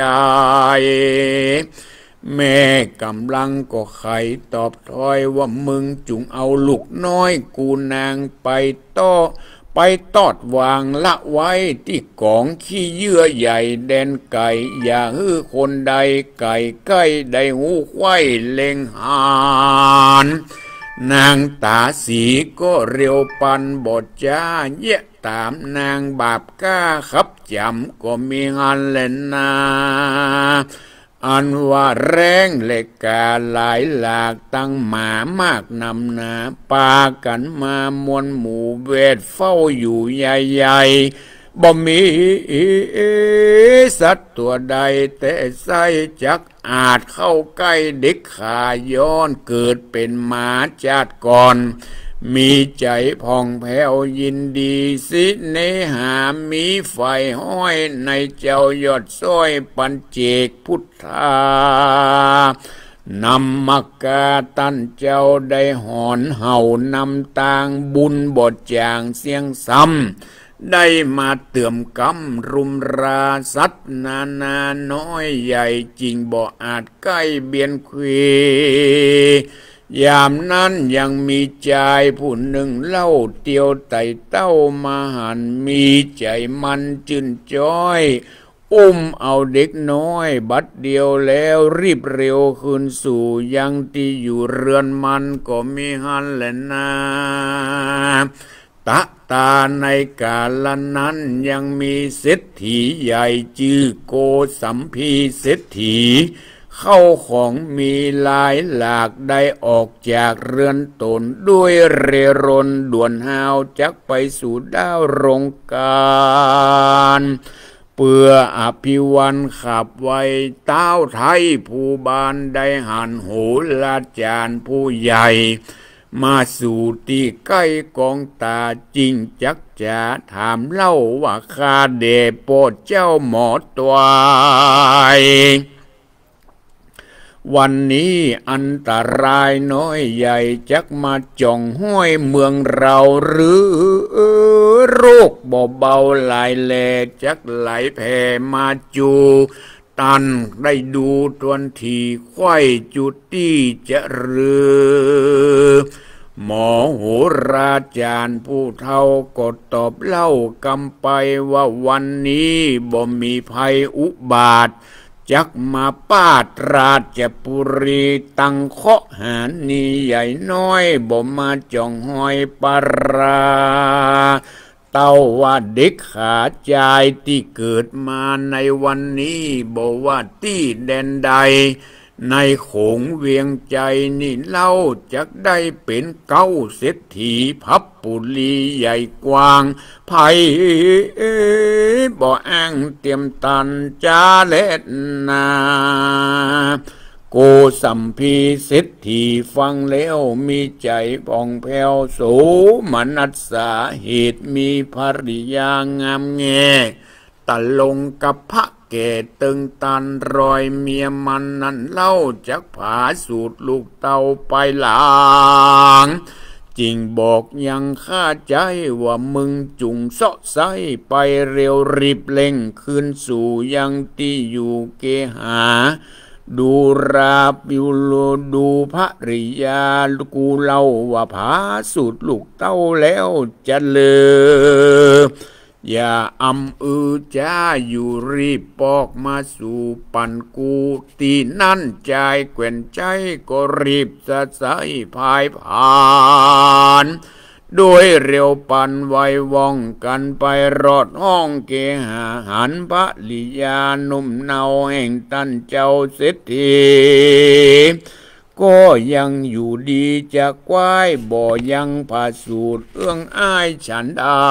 แม่กำลังก็ไขตอบถอยว่ามึงจุงเอาลูกน้อยกูนางไปตอดวางละไว้ที่กองขี้เยื่อใหญ่แดนไก่อย่าฮื้อคนใดไก่ใกล้ได้หูไข้เล็งหานนางตาสีก็เร็วปันบทจ้าเยะตามนางบาปก้าขับจำก็มีงานเล่นนาอันว่าแรงเหล็กกาหลายหลากตั้งหมามากนำนาปากันมามวลหมู่เวทเฝ้าอยู่ใหญ่ๆบ่มีสัตว์ตัวใดแต่ไส้จักอาจเข้าใกล้เด็กขาย้อนเกิดเป็นหมาจาดก่อนมีใจผ่องแผ้วยินดีสิเนหามีไฟห้อยในเจ้ายอดซ้อยปัญเจกพุทธานำมักกาตันเจ้าได้หอนเห่านำตางบุญบทจางเสียงซ้ำได้มาเตื่อมกำรุมราสัตนานาน้อยใหญ่จริงบ่อาจใกล้เบียนคุยยามนั้นยังมีใจผู้หนึ่งเล่าเตียวไต่เต้ามาหันมีใจมันจื่นจ้อยเอาเด็กน้อยบัดเดียวแล้วรีบเร็วคืนสู่ยังที่อยู่เรือนมันก็มีหันแหละนาตะตาในกาลนั้นยังมีเศรษฐีใหญ่ชื่อโกสัมพีเศรษฐีเข้าของมีหลายหลากได้ออกจากเรือนตนด้วยเรรนด่วนหาวจักไปสู่ดาวรงการเปื่ออภิวันขับไว้เต้าไทยผู้บานได้หันโหลาจารย์ผู้ใหญ่มาสู่ที่ใกล้กองตาจริงจักจะถามเล่าว่าข้าเดชโปรดเจ้าหมอตัววันนี้อันตรายน้อยใหญ่จักมาจ่องห้วยเมืองเราหรือโรคเบาๆหลายแหลกจักไหลแผ่มาจูตันได้ดูตวนทีไข้จุดที่จะรือหมอโหราจารย์ผู้เฒ่าก็ตอบเล่ากำไปว่าวันนี้บ่มีภัยอุบาทจักมาปาดราชปุรีตั้งเคาะหานีใหญ่น้อยบ่มาจ่องห้อยปาราเต้าว่าเด็กขาใจที่เกิดมาในวันนี้บ่ว่าที่แดนใดในโขงเวียงใจนี่เล่าจักได้เป็นเก้าเศรษฐีพับปุลีใหญ่กว้างไผ่บ่อ้างเตรียมตันจาเล็ดนาโกสัมพีเศรษฐีฟังแล้วมีใจผ่องแผ้วโสมนัสสาเหตุมีภริยางามแงตะลงกับพระเกศตึงตันรอยเมียมันนั่นเล่าจักผาสูตรลูกเต่าไปหลังจริงบอกยังข้าใจว่ามึงจุงเสาะไซไปเร็วรีบเร่งคืนสู่ยังที่อยู่เกหาดูราปิวโลดูภริยากูเล่าว่าผาสูตรลูกเต่าแล้วจะเลออย่าจ้าอยู่รีบปอกมาสู่ปันกูตีนั่นใจแกว่นใจก็รีบสะใสพายผ่านโดยเร็วปันไวว่องกันไปรอดห้องเกหาหันพระลิยานุ่มเนาแห่งตันเจ้าเศรษฐีก็ยังอยู่ดีจะควายบ่ยังผาสูตรเอื้องอ้ายฉันได้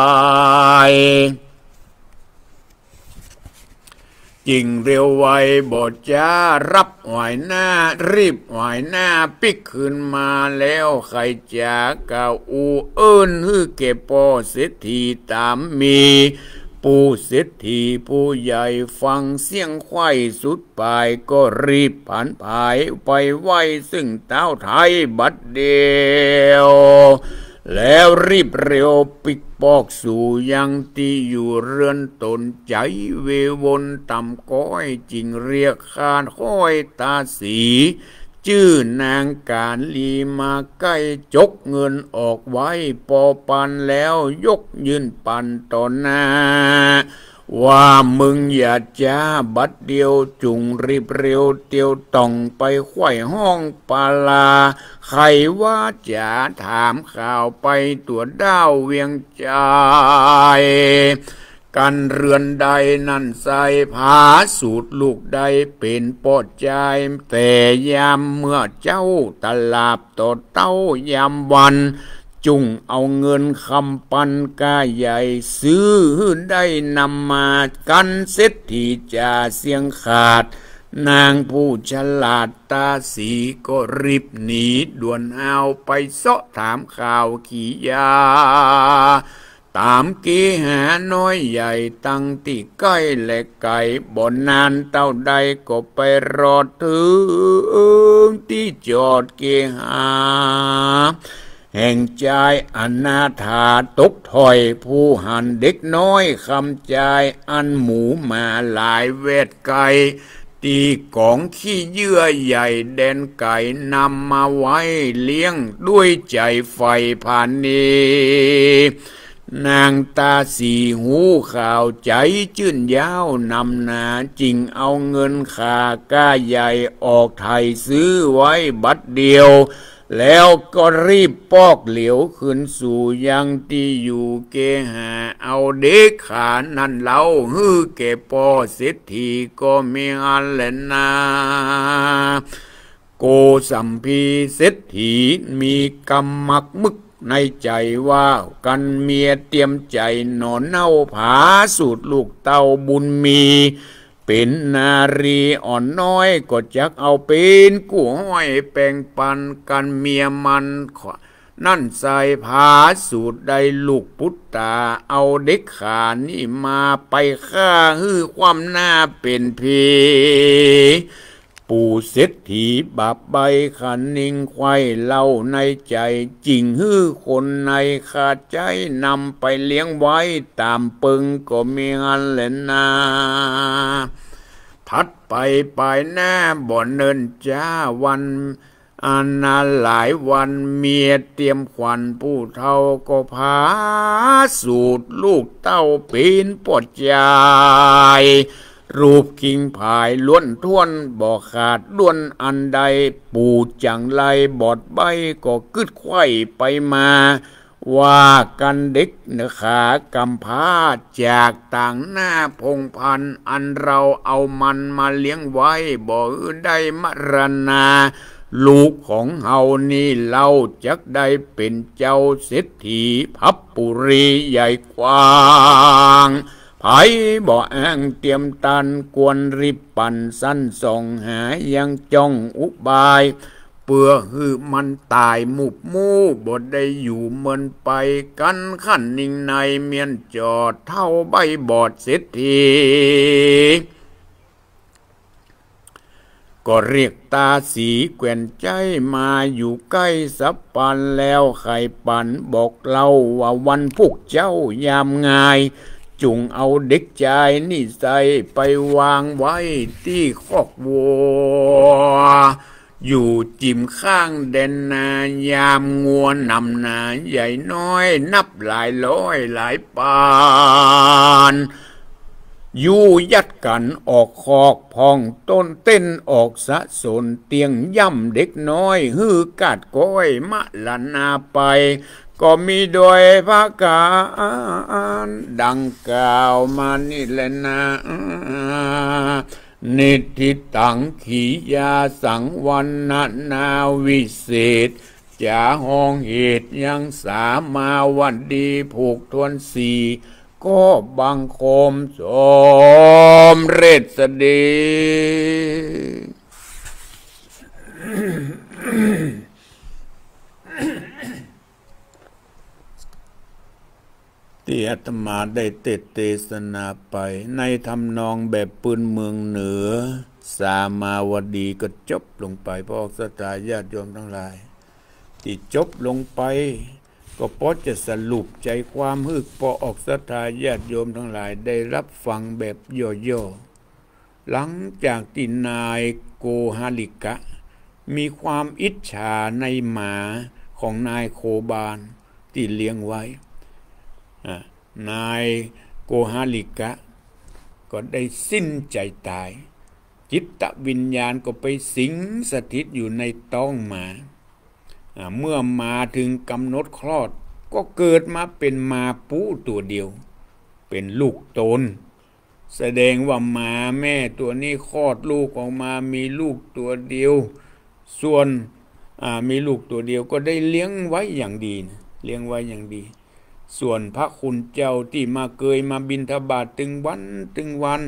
จริงเร็วไวบ่จ้ารับหวายหน้ารีบหวายหน้าปิกขึ้นมาแล้วใครจากะอูเอิ้นฮือเก็บปอเศรษฐีตามมีปู่เศรษฐีผู้ใหญ่ฟังเสียงไข้สุดปลายก็รีบผันผายไปไหวซึ่งเต้าไทยบัดเดียวแล้วรีบเร็วปิกปอกสู่ยังที่อยู่เรือนตนใจเววนต่ำก้อยจิงเรียกขานห้อยตาสีชื่อนางการลีมาใกล้จกเงินออกไว้ปอปันแล้วยกยืนปันต่อหน้าว่ามึงอย่าจ้าบัดเดียวจุงรีบเร็วเตียวต้องไปไขว้ห้องปาลาใครว่าจะถามข่าวไปตัวดาวเวียงใจกันเรือนใดนั่นใส่ผาสูตรลูกใดเป็นปอดใจแต่ยามเมื่อเจ้าตลาบต่อเต้ายามวันจุงเอาเงินคำปันกาใหญ่ซื้อได้นำมากันเศรษฐีจ่าเสียงขาดนางผู้ฉลาดตาสีก็รีบหนีด่วนเอาไปเสาะถามข่าวขี่ยาตามเกหาน้อยใหญ่ตั้งที่ใกล้และไก่บ่นานเท่าใดก็ไปรอดถึงที่จอดเกหาแห่งใจอนาถาตกถอยผู้หันเด็กน้อยคำใจอันหมูมาหลายเวทไก่ตีกองขี้เยื่อใหญ่แดนไก่นำมาไว้เลี้ยงด้วยใจไฟผ่านนี้นางตาสีหูข่าวใจจื่นยาวนำนาจริงเอาเงินขาก้าใหญ่ออกไทยซื้อไว้บัดเดียวแล้วก็รีบปอกเหลียวขึ้นสู่ยังที่อยู่เกหาเอาเด็กขานั่นเล่าฮือเกปอเศรษฐีก็มีอันแหละนาโกสัมพีเศรษฐีมีกำมักมึกในใจว่ากันเมียเตรียมใจนอนเน่าผาสูตรลูกเต้าบุญมีเป็นนารีอ่อนน้อยก็จักเอาเป็นกู้ห้อยแปลงปันกันเมียมันนั่นใส่ผาสูตรใดลูกพุทธาเอาเด็กขานี่มาไปฆ่าฮื้อความหน้าเป็นเพปู่เศรษฐีบาปใบขันนิ่งไข่เล่าในใจจริงฮื้อคนในขาดใจนำไปเลี้ยงไว้ตามปึงก็มีอันแหละนาพัดไปปลายหน้าบ่อนเนินจ้าวันอันนานหลายวันเมียเตรียมขวัญผู้เฒ่าก็พาสูตรลูกเต้าปีนปอดใจรูปกิ่งผายล้วนท้วนบ่ขาดด้วนอันใดปู่จังไรบอดใบก็กึดไข่ไปมาว่ากันเด็กเนื้อขากำพร้าจากต่างหน้าพงพันอันเราเอามันมาเลี้ยงไว้บ่ได้มรณาลูกของเฮานี่เล่าจักได้เป็นเจ้าเศรษฐีพับปุรีใหญ่กว้างไผบ่อ้างเตรียมตันกวนริบปั่นสั้นส่องหายังจ้องอุบายเปื่อหือมันตายหมุบมูบ่ได้อยู่เมินไปกันขั้นนิ่งในเมียนจอดเท่าใบบอดเศรษฐีก็เรียกตาสีแกว่นใจมาอยู่ใกล้สับปันแล้วไข่ปันบอกเล่าว่าวันพวกเจ้ายามงายจุงเอาเด็กชายนี่ใส่ไปวางไว้ที่คอกวัวอยู่จิมข้างแดนนายามงัวนำนาใหญ่น้อยนับหลายร้อยหลายปานอยู่ยัดกันออกคอกพองต้นเต้นออกสะสนเตียงย่ำเด็กน้อยฮือกาดก้อยมะละนาไปก็มีโดยพระการดังกล่าวมานี่แหละนะนิทิตังขียาสังวันนาวิเศษจะห้องเหตุยังสามาวันดีผูกทวนสีก็บังคมสมเรศดีที่อาตมาได้เทศนาไปในทำนองแบบปืนเมืองเหนือสามาวดีก็จบลงไปพระออกศรัทธาญาติโยมทั้งหลายที่จบลงไปก็พอจะสรุปใจความให้พอออกศรัทธาญาติโยมทั้งหลายได้รับฟังแบบย่อๆหลังจากที่นายโกหาลิกะมีความอิจฉาในหมาของนายโคบาลที่เลี้ยงไว้นายโกหาลิกะก็ได้สิ้นใจตายจิตวิญญาณก็ไปสิงสถิตอยู่ในท้องหมาเมื่อมาถึงกำหนดคลอดก็เกิดมาเป็นหมาปูตัวเดียวเป็นลูกตนแสดงว่าหมาแม่ตัวนี้คลอดลูกออกมามีลูกตัวเดียวส่วนมีลูกตัวเดียวก็ได้เลี้ยงไว้อย่างดีนะเลี้ยงไว้อย่างดีส่วนพระคุณเจ้าที่มาเกยมาบิณฑบาตตึงวัน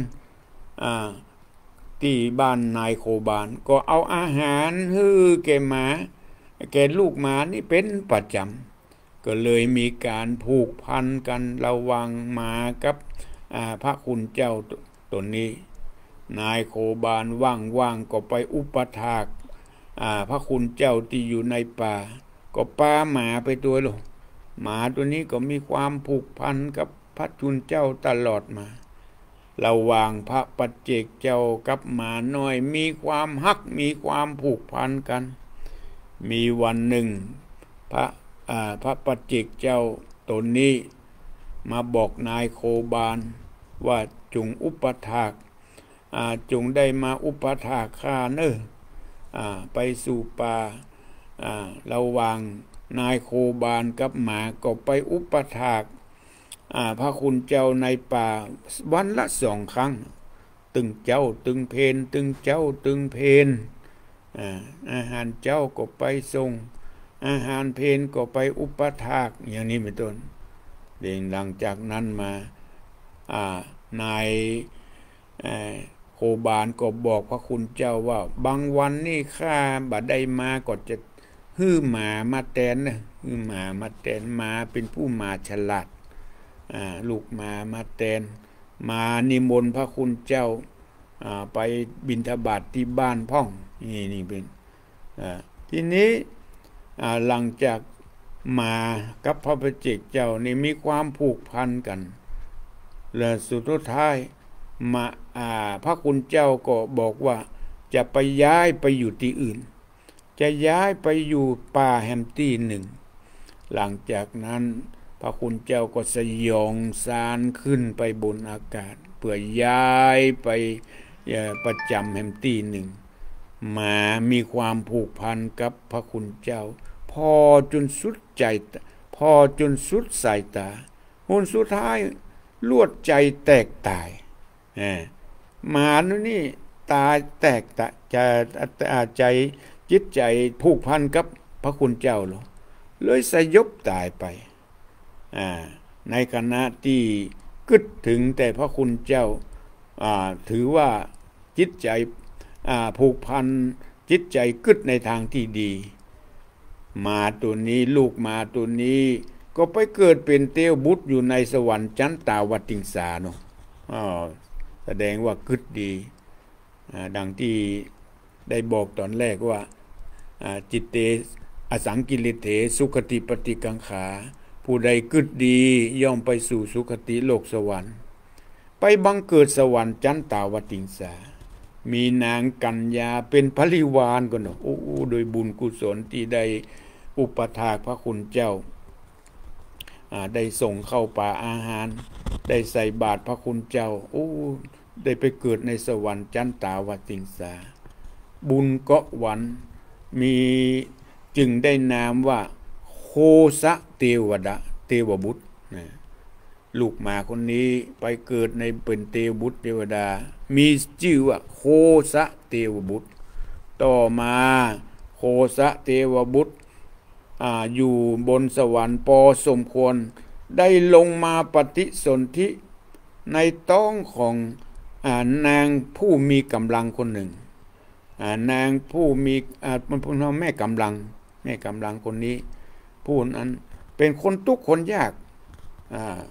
ที่บ้านนายโคบาลก็เอาอาหารให้แก่หมาแก่ลูกหมานี่เป็นประจำก็เลยมีการผูกพันกันระหว่างหมากับพระคุณเจ้าตนนี้นายโคบาลว่างๆก็ไปอุปถากพระคุณเจ้าที่อยู่ในป่าก็ปาหมาไปตัวลงหมาตัวนี้ก็มีความผูกพันกับพระคุณเจ้าตลอดมาระหว่างพระปัจเจกเจ้ากับหมาน้อยมีความฮักมีความผูกพันกันมีวันหนึ่งพระปัจเจกเจ้าตนนี้มาบอกนายโคบาลว่าจงอุปถากจงได้มาอุปถากข้าเนอะไปสู่ป่าระหว่างนายโคบาลกับหมาก็ไปอุปถากพระคุณเจ้าในป่าวันละ2 ครั้งตึงเจ้าตึงเพนตึงเจ้าตึงเพนอาหารเจ้าก็ไปส่งอาหารเพนก็ไปอุปถากอย่างนี้เป็นต้นหลังจากนั้นมานายโคบาลก็บอกพระคุณเจ้าว่าบางวันนี่ข้าบัดได้มาก็จะฮื้อหมามาแทนนะฮื้อหมามาแทนหมาเป็นผู้มาฉลาดลูกหมาแทนมานิมนต์พระคุณเจ้าไปบิณฑบาตที่บ้านพ่องนี่เป็นทีนี้หลังจากมากับพระปัจเจกเจ้านี่มีความผูกพันกันและสุดท้ายมาพระคุณเจ้าก็บอกว่าจะไปย้ายไปอยู่ที่อื่นจะย้ายไปอยู่ป่าแฮมตี้หนึ่งหลังจากนั้นพระคุณเจ้าก็สยองซานขึ้นไปบนอากาศเพื่อย้ายไปประจำแฮมตี้หนึ่งมามีความผูกพันกับพระคุณเจ้าพอจนสุดใจพอจนสุดสายตาหนสุดท้ายลวดใจแตกตายหมานี่ตายแตกใจจิตใจผูกพันกับพระคุณเจ้าเลยสยบตายไปในขณะที่กึดถึงแต่พระคุณเจ้าถือว่าจิตใจผูกพันจิตใจกึดในทางที่ดีหมาตัวนี้ลูกหมาตัวนี้ก็ไปเกิดเป็นเทวบุตรอยู่ในสวรรค์ชั้นตาวติงสาเนาะแสดงว่ากึดดีดังที่ได้บอกตอนแรกว่าจิตเตอสังกิริเถสุขติปฏิกังขาผู้ใดกึดดีย่อมไปสู่สุคติโลกสวรรค์ไปบังเกิดสวรรค์ชั้นตาวติงสามีนางกัญญาเป็นภริวารกันเนาะโดยบุญกุศลที่ได้อุปถากพระคุณเจ้าได้ส่งเข้าป่าอาหารได้ใส่บาตรพระคุณเจ้าได้ไปเกิดในสวรรค์ชั้นตาวติงสาบุญเกาะวันมีจึงได้นามว่าโคสะเทวบุตรลูกหมาคนนี้ไปเกิดในเป็นเทวบุตรเทวดามีชื่อว่าโคสะเทวบุตรต่อมาโคสะเทวบุตรอยู่บนสวรรค์พอสมควรได้ลงมาปฏิสนธิในท้องของนางผู้มีกำลังคนหนึ่งนางผู้มีมันพูดว่าแม่กำลังคนนี้ผู้นั้นเป็นคนทุกข์คนยาก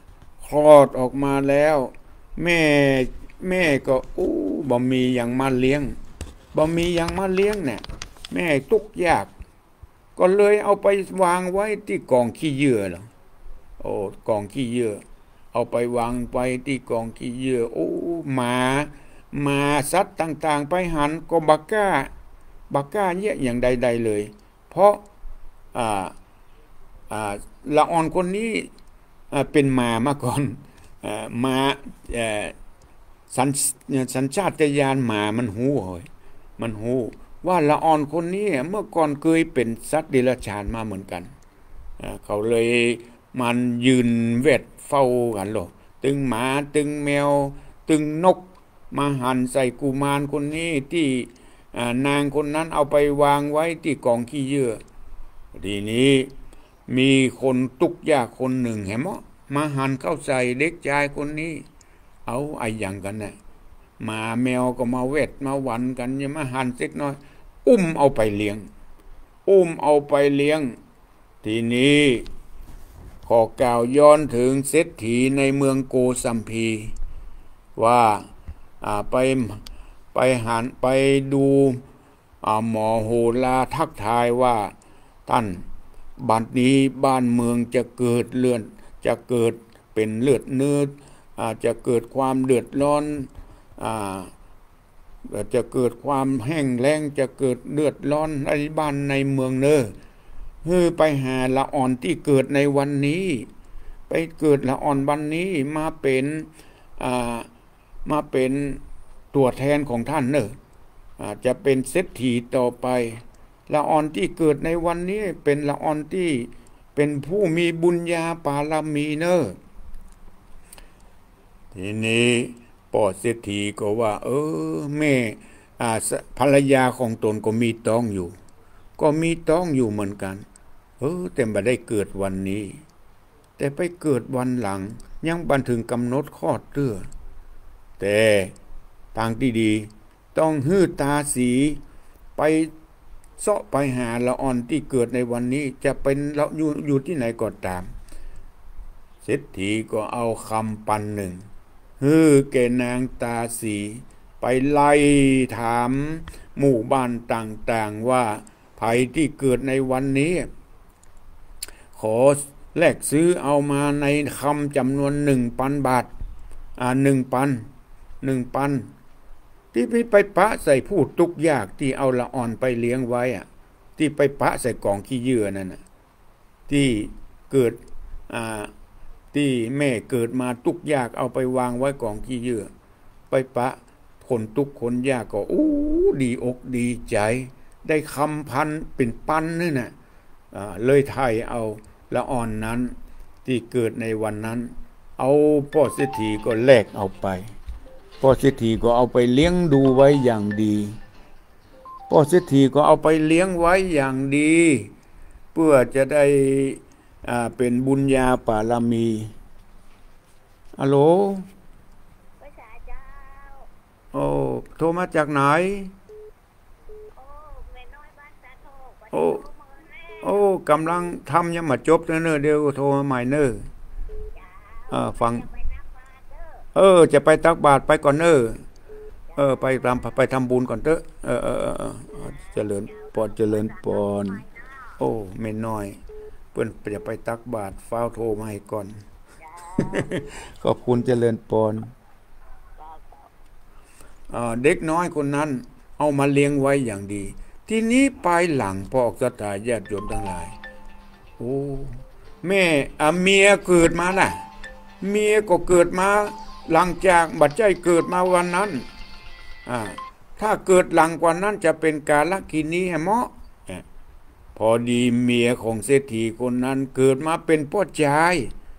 คลอดออกมาแล้วแม่ก็บ่มีอย่างมาเลี้ยงเนี่ยแม่ทุกข์ยากก็เลยเอาไปวางไว้ที่กองขี้เยื่อหรอกองขี้เยื่อเอาไปวางไปที่กองขี้เยื่อหมาสัตว์ต่างๆไปหันก็บักก้าเยอะอย่างใดๆเลยเพราะละอ่อนคนนี้เป็นหมาก่อนมาสัญชาตญาณหมามันหูว่าละอ่อนคนนี้เมื่อก่อนเคยเป็นสัตว์เดรัจฉานมาเหมือนกันเขาเลยมันยืนเวทเฝ้ากันหรอตึงหมาตึงแมวตึงนกมาหันใส่กุมารคนนี้ที่นางคนนั้นเอาไปวางไว้ที่กองขี้เยื่อทีนี้มีคนทุกข์ยากคนหนึ่งเห็นมั้ยมาหันเข้าใส่เด็กชายคนนี้เอาไอ้อย่างกันน่ะหมาแมวก็มาเวทมาหวันกันอย่ามาหันเล็กน้อยเอาไปเลี้ยงทีนี้ขอกล่าวย้อนถึงเศรษฐีในเมืองโกสัมพีว่าไปดูหมอโหราทักทายว่าท่านบัดนี้บ้านเมืองจะเกิดเป็นเลือดเนื้อจะเกิดความเดือดร้อนจะเกิดความแห้งแล้งจะเกิดเดือดร้อนในบ้านในเมืองเนอไปหาละอ่อนที่เกิดในวันนี้ไปเกิดละอ่อนวันนี้มาเป็นตัวแทนของท่านเนอจะเป็นเศรษฐีต่อไปละอ่อนที่เกิดในวันนี้เป็นละอ่อนที่เป็นผู้มีบุญญาปารมีเนอทีนี้พ่อเศรษฐีก็ว่าแม่ภรรยาของตนก็มีท้องอยู่เหมือนกันแต่ไม่ได้เกิดวันนี้แต่ไปเกิดวันหลังยังบันถึงกำหนดคลอดเตื้อแต่ทางที่ดีต้องฮื้อตาสีไปเสาะไปหาละอ่อนที่เกิดในวันนี้จะเป็นเราอยู่ที่ไหนก็ตามเศรษฐีก็เอาคำปันหนึ่งแกนางตาสีไปไล่ถามหมู่บ้านต่างๆว่าไผที่เกิดในวันนี้ขอแลกซื้อเอามาในคำจำนวน 1,000 บาท1,000ที่ไปปะใส่ผู้ทุกข์ยากที่เอาละอ่อนไปเลี้ยงไว้ที่ไปปะใส่กองขี้เยื่อนั่นที่เกิดที่แม่เกิดมาทุกข์ยากเอาไปวางไว้กองขี้เยื่อไปปะคนทุกข์คนยากก็ดีอกดีใจได้คำพันเป็นปันนี่น่ะเลยไทยเอาละอ่อนนั้นที่เกิดในวันนั้นเอาพ่อเศรษฐีก็แลกเอาไปพ่อเศรษฐีก็เอาไปเลี้ยงดูไว้อย่างดีพ่อเศรษฐีก็เอาไปเลี้ยงไว้อย่างดีเพื่อจะได้เป็นบุญญาปารมีฮัลโหลโทรมาจากไหนกำลังทำยังมาจบเนอะเดี๋ยวโทรมาใหม่เนอะฟังจะไปตักบาตรไปก่อนเนอะไปทำบุญก่อนเถอะเจริญปอนไม่น้อยเพิ่นจะไปตักบาตรฟ้าวโทรมาให้ก่อนขอบคุณเจริญปอนเด็กน้อยคนนั้นเอามาเลี้ยงไว้อย่างดีทีนี้ภายหลังพ่อศรัทธาญาติโยมทั้งหลายแม่เมียเกิดมาล่ะเมียก็เกิดมาหลังจากบัดใจเกิดมาวันนั้นถ้าเกิดหลังกว่านั้นจะเป็นกาลกินีเหมาะพอดีเมียของเศรษฐีคนนั้นเกิดมาเป็นพ่อชาย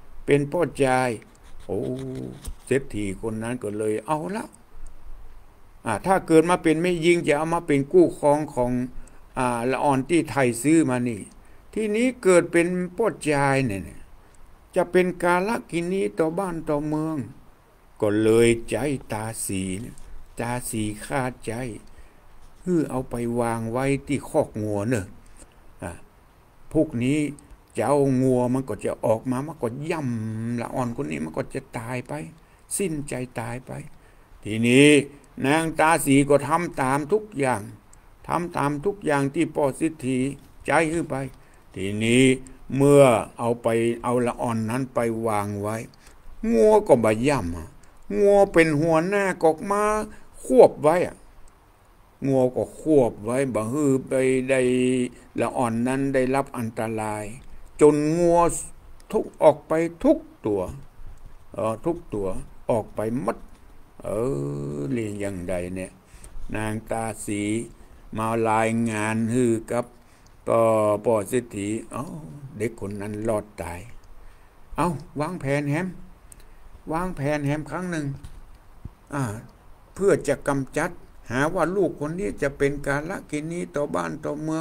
เศรษฐีคนนั้นก็เลยเอาละถ้าเกิดมาเป็นแม่หญิงจะเอามาเป็นกู้ครองของละอ่อนที่ไทยซื้อมานี่ที่นี้เกิดเป็นพ่อชายเนี่ยจะเป็นกาลกินีต่อบ้านต่อเมืองก็เลยใจตาสีขาดใจเอาไปวางไว้ที่คอกงัวเนอะพวกนี้เจ้างัวมันก็จะออกมามันก็ย่ำละอ่อนคนนี้มันก็จะตายไปสิ้นใจตายไปทีนี้นางตาสีก็ทำตามทุกอย่างทำตามทุกอย่างที่พ่อสิทธิใจขึ้นไปทีนี้เมื่อเอาละอ่อนนั้นไปวางไว้งัวก็บ่ย่ำงัวเป็นหัวหน้ากอกมาควบไว้งัวก็ควบไว้บ่ฮือไปได้ละอ่อนนั้นได้รับอันตรายจนงัวทุกออกไปทุกตัวทุกตัวออกไปหมดเรียงอย่างใดเนี่ยนางตาสีมารายงานฮือกับป่อสิทธิเด็กคนนั้นรอดตายวางแผนแฮมครั้งหนึ่งเพื่อจะกำจัดหาว่าลูกคนนี้จะเป็นกาลกิณีต่อบ้านต่อเมือง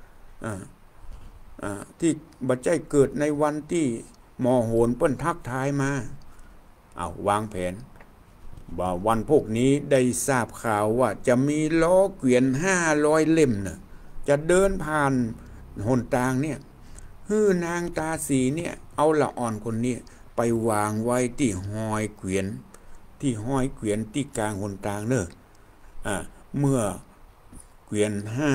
ที่บัดใจเกิดในวันที่หมอโหนเปิ้นทักทายมาวางแผนว่าวันพวกนี้ได้ทราบข่าวว่าจะมีล้อเกวียน500 เล่มนะจะเดินผ่านหนทางเนี่ยนางตาสีเนี่ยเอาละอ่อนคนนี้ไปวางไว้ที่ห้อยเกวียนที่กลางหนทางเนอะเมื่อเกวียน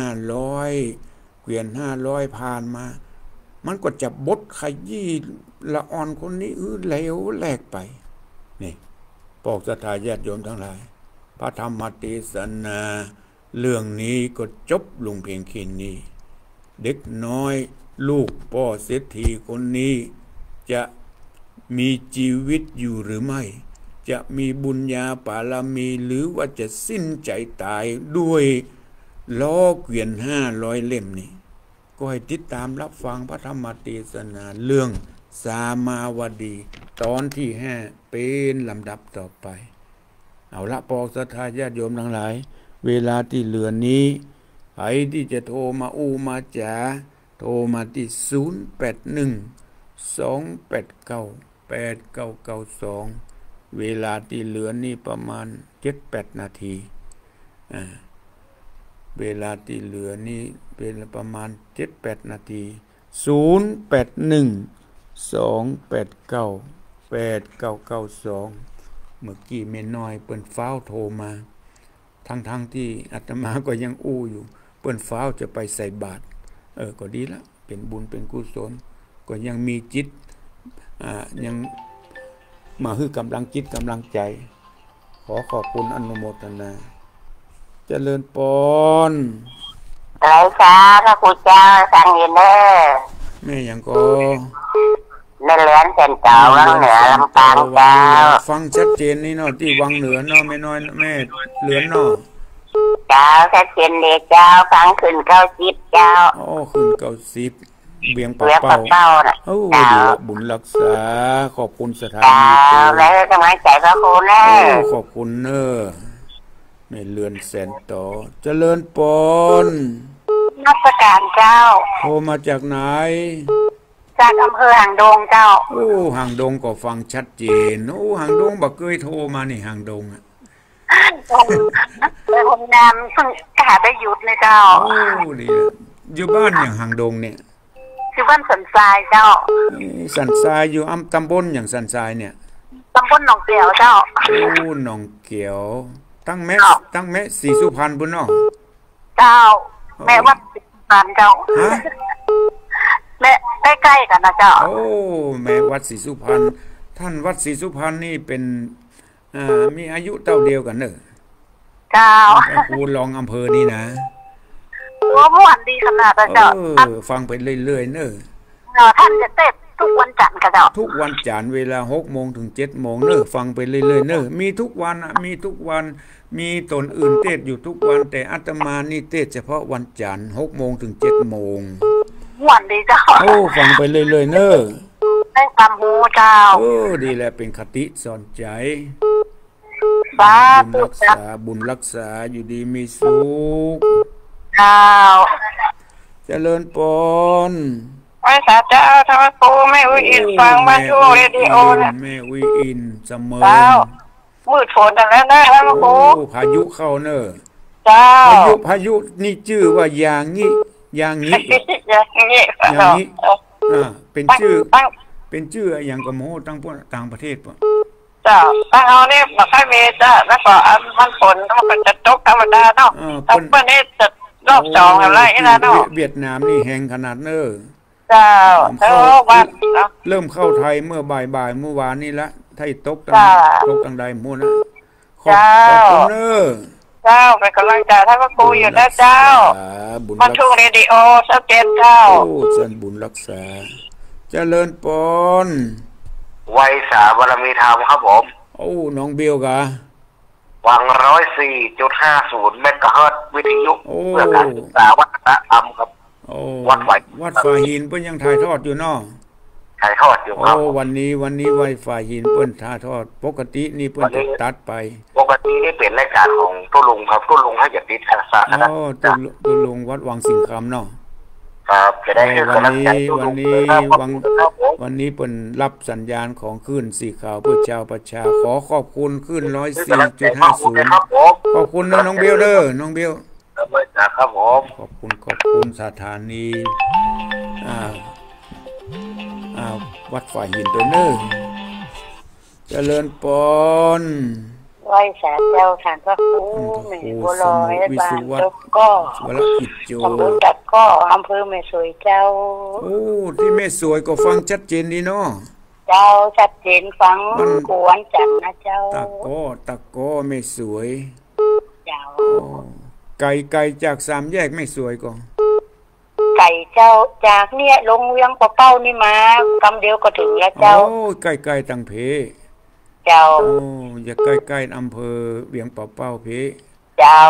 500ผ่านมามันก็จะบดขยี้ละอ่อนคนนี้เหลวแหลกไปนี่พวกศรัทธาญาติโยมทั้งหลายพระธรรมเทศนาเรื่องนี้ก็จบลงเพียงแค่นี้เด็กน้อยลูกพ่อเศรษฐีคนนี้จะมีชีวิตอยู่หรือไม่จะมีบุญญาบารมีหรือว่าจะสิ้นใจตายด้วยล้อเกวียน500 เล่มนี้ก็ให้ติดตามรับฟังพระธรรมเทศนาเรื่องสามาวดีตอนที่5เป็นลำดับต่อไปเอาละปอกศรัทธาญาติโยมทั้งหลายเวลาที่เหลือนี้ใครที่จะโทรมามาจ๋าโทรมาที่0812898992เวลาที่เหลือนี้ประมาณ 7-8 นาทีเวลาที่เหลือนี้เป็นประมาณ 7-8 นาที0812898992เมื่อกี้แม่น้อยเปิ้นฟ้าวโทรมาทั้งที่อาตมาก็ยังอยู่เปิ้นฟ้าวจะไปใส่บาตรก็ดีละเป็นบุญเป็นกุศลก็ยังมีจิตยังมาคือกำลังจิตกำลังใจขอบคุณอนุโมทนาเจริญปอนไรจ้าพระคุณเจ้าสั่งยินเด้อแม่ยังก็เลื่อนเส้นเจ้าวังเหนือลำปางเจ้าฟังชัดเจนนี่เนาะที่วังเหนือเนาะแม่น้อยแม่เหลือนเนาะเจ้าชัดเจนเลยเจ้าฟังขึ้น90เจ้าขึ้น90เบียงเป่าน่ะดีบุญรักษาขอบคุณสถานีแล้วกำลังใจพระคุณนะขอบคุณเนอะแม่เลือนแสนต่อเจริญปนนักการเจ้าโทรมาจากไหนจากอำเภอหางดงเจ้าหางดงก็ฟังชัดเจนหางดงบ่เคยโทรมานี่หางดงผมนำเพิ่งหาได้หยุดเลยเจ้าดีอยู่บ้านอย่างหางดงเนี่ยอยู่บ้านสันทรายเจ้าสันทรายอยู่ตำบลอย่างสันทรายเนี่ยตำบลหนองเกียวเจ้าหนองเกียวตั้งแม่ศรีสุพรรณบุญเนาะเจ้าแม่วัดศรีสุพรรณเจ้าแม่ใกล้ๆกันนะเจ้าแม่วัดศรีสุพรรณท่านวัดศรีสุพรรณนี่เป็นมีอายุเท่าเดียวกันเนอะเจ้าครูรองอำเภอนี่นะม่วนดีขนาดเจ้าฟังไปเรื่อยๆเนอะท่านจะเต้นทุกวันจันทร์ค่ะเจ้าทุกวันจันทร์เวลา 6:00 นถึง 7:00 นเนอะฟังไปเรื่อยๆเนอะมีทุกวันมีทุกวันมีตนอื่นเทศอยู่ทุกวันแต่อาตมานี่เทศเฉพาะวันจันทร์ 6:00 นถึง 7:00 นม่วนดีเจ้าฟังไปเรื่อยๆเนอะได้ความรู้เจ้าดีแหละเป็นคติสอนใจบุญรักษาอยู่ดีมีสุขเจ้าเจริญปนไว้สาเจ้าทวครูแม่อุ้ยอินฟังมาดูเรดิโอแม่อุ้ยอินเสมอมืดฝนแล้วนะทวครูพายุเข้าเนอะเจ้าพายุนี่ชื่อว่าอย่างงี้เป็นชื่ออย่างกระโมตั้งพวกต่างประเทศป่ะจ้าตั้งเอาเนี่ยมาให้เมจ้าแล้วก็มันฝนมันจะตกธรรมดาเนาะตั้งเพื่อนนี่จะรอบสองอะไรนะเนาะเวียดนามนี่แห้งขนาดเนอเจ้าเริ่มเข้าไทยเมื่อบ่ายเมื่อวานนี้ละไทยตกตั้งใดมูนะขอบคุณเนอเจ้าเป็นกำลังใจท่านพระครูอยู่นะเจ้ามาทุกเรดิโอเจ้าเจนเจ้าโอ้จันบุญรักษาเจริญปนไวยสาบารมีธรรมครับผมโอ้น้องเบลกะวัง104.50 เมกะเฮิรตซ์วิทยุเพื่อการศึกษาวัฒนธรรมครับวัดฝ่ายหินเพิ่นยังถ่ายทอดอยู่เนาะถ่ายทอดอยู่ครับวันนี้ไวฝ่ายหินเพิ่นถ่ายทอดปกตินี่เพิ่นจะตัดไปปกตินี่เป็นรายการของตุ้ลุงครับตุ้ลุงให้อย่าติดอาสานะตุ้ลุงวัดวังสิงคำเนาะครับจะได้วันนี้เปิ่นรับสัญญาณของคลื่นสีขาวเพื่อชาวประชาขอขอบคุณคลื่น 104.50 ขอบคุณนะน้องเบลเด้อน้องเบลครับผมขอบคุณสถานีวัดฝ่ายหินตัวเน้อเจริญปนไหว้สาเจ้าฐานพระครูแม่บัวลอยบ้านตกก็ตำบลตัดก็อำเภอแม่สวยเจ้าโอ้ที่แม่สวยก็ฟังชัดเจนดีเนาะเจ้าชัดเจนฟังกวนจันนะเจ้าตะก้อแม่สวยเจ้าไก่จาก3 แยกแม่สวยก็ไก่เจ้าจากเนี่ยลงเวียงปะเป้านี่มากำเดียวก็ถึงแล้วเจ้าโอ้ไก่ตังเพเจ้าโอ้อย่าใกล้อำเภอเวียงป่าเป้าเพเจ้า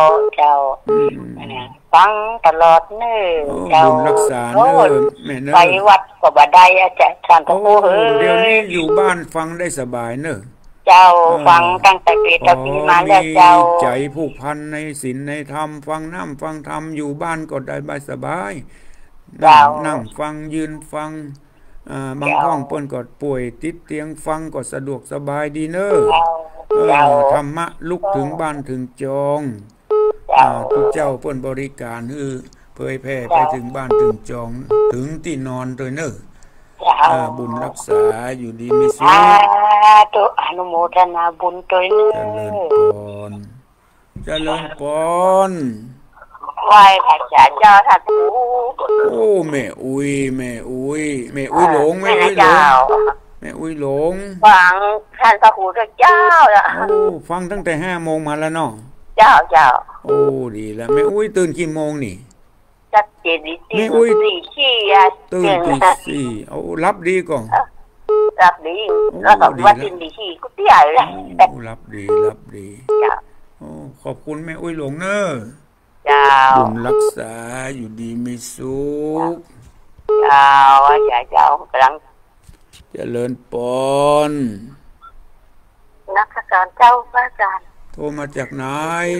ฟังตลอดเน้อเจ้ารักษาเน้อแม่เน้อไปวัดก็บ่ได้อาจารย์ท่านพระครูเฮ้ยเดี๋ยวนี้อยู่บ้านฟังได้สบายเน้อเจ้าฟังตั้งแต่ปีต่อปีมาแล้วเจ้าใจผูกพันในศีลในธรรมฟังน้ำฟังธรรมอยู่บ้านก็ได้สบายนั่งฟังยืนฟังบางห้องเปิ้นก็ป่วยติดเตียงฟังก็สะดวกสบายดีเนอะธรรมะลุกถึงบ้านถึงจองทุกเจ้าเปิ้นบริการเผยแพร่ไปถึงบ้านถึงจองถึงที่นอนโดยเนอะบุญรักษาอยู่ดีมีสุขตัวอนุโมทนาบุญตัวเนอะเจริญพรไหว้พระเจ้าท่านผู้โอ้แม่อุ้ยหลงแม่อุ้ยหลงฟังท่านพระครูเจ้าล่ะโอ้ฟังตั้งแต่5 โมงมาแล้วเนาะเจ้าโอ้ดีแล้วแม่อุ้ยตื่นกี่โมงนี่จัดเจดีตีตื่นตี 4เอารับดีก่อนรับดีแล้วก็ว่าตื่นตี 4ก็เตี้ยเลยรับดีโอ้ขอบคุณแม่อุ้ยหลงเนอะบุญรักษาอยู่ดีมีสุขเจ้ากำลังเจริญปนนักการเจ้าพระอาจารย์โทรมาจากไหน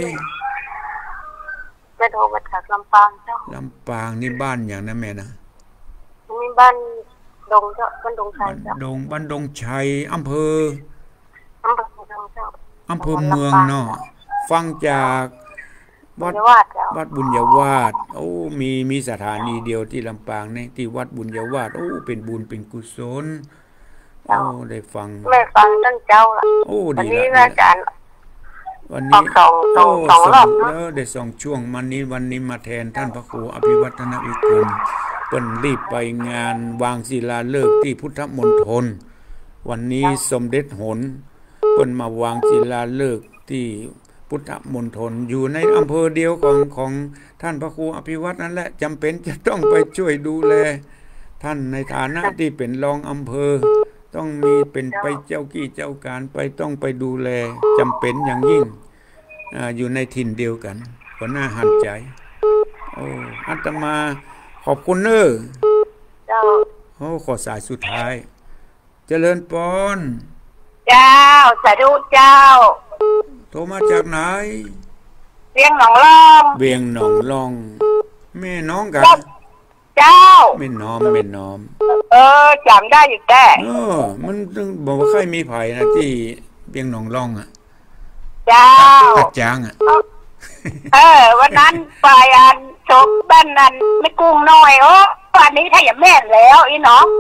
จะโทรมาจากลำปางเจ้าลำปางนี่บ้านอย่างนั้นแม่นะมีบ้านดงเจ้าบ้านดงชัยเจ้าบ้านดงชัยอำเภอเมืองเนาะฟังจากวัดบุญยวาสโอ้มีสถานีเดียวที่ลำปางนี่ที่วัดบุญยวาสโอ้เป็นบุญเป็นกุศลโอ้ได้ฟังไม่ฟังท่านเจ้าล่ะโอ้ดีแล้วอาจารย์วันนี้สองรอบได้2 ช่วงวันนี้มาแทนท่านพระครูอภิวัฒนวิกรมเปิ้นรีบไปงานวางศิลาฤกษ์ที่พุทธมณฑลวันนี้สมเด็จหนเปิ้นมาวางศิลาฤกษ์ที่พุทธมณฑลอยู่ในอำเภอเดียวของท่านพระครูอภิวัฒน์นั่นแหละจำเป็นจะต้องไปช่วยดูแลท่านในฐานะที่เป็นรองอำเภอต้องมีเป็นไปเจ้ากี้เจ้าการไปต้องไปดูแลจำเป็นอย่างยิ่งอยู่ในถิ่นเดียวกันก็น่าหันใจโอ้อาตมาขอบคุณเนอะโอ้ขอสายสุดท้ายเจริญปนเจ้าสาธุเจ้าโทรมาจากไหนเวียงหนองล่องแม่น้องกันเจ้าแม่น้อมจำได้อยู่แต่มันบอกว่าใครมีไผ่นะที่เวียงหนองล่องอ่ะเจ้าตัดจางอ่ะวันนั้นไปชมบ้านนั้นไม่กุ้งน้อยวันนี้ถ้าอย่าแม่นแล้วอีน้อง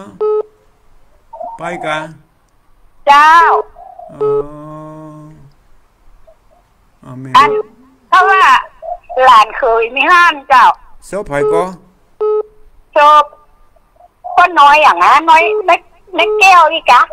ไปกันเจ้าอันเพราะว่าหลานเคยมีห้านเจ้าเซลไผ่ก็จบก็น้อยอย่างนั้นน้อยไม่แก้วอีกอะ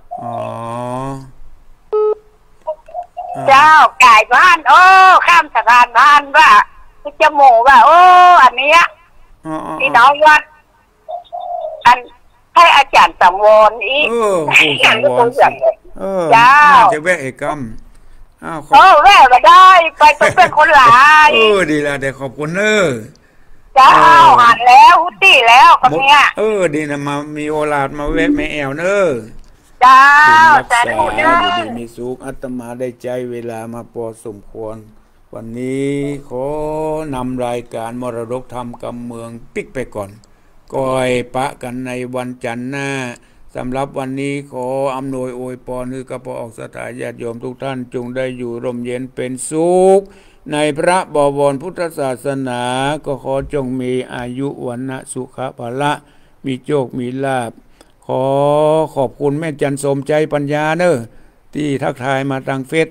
เจ้าไก่บ้านข้ามสะพานบ้านว่าจมูกว่าอันนี้พี่น้องวัดอันให้อาจารย์สังวรอีกสังวรเจ้าจะแวะเอกกรรมแวะมาได้ไปต้องเป็นคนหลายดีละเดี๋ยวขอบคุณเจ้าหันแล้วหุตี้แล้วคนเนี้ยดีนะมามีโอลาดมาแวะแม่แอวเจ้าใจบุญดีมีสุขอาตมาได้ใจเวลามาพอสมควรวันนี้ขอนำรายการมรดกธรรมกำเมืองปิกไปก่อนก่อยปะกันในวันจันทร์หน้าสำหรับวันนี้ขออำนวยอวยพรให้กับพระออกสถานญาติโยมทุกท่านจงได้อยู่ร่มเย็นเป็นสุขในพระบวรพุทธศาสนาก็ขอจงมีอายุวันนะสุขภาละมีโชคมีลาภขอขอบคุณแม่จันสมใจปัญญาที่ทักทายมาทางเฟซ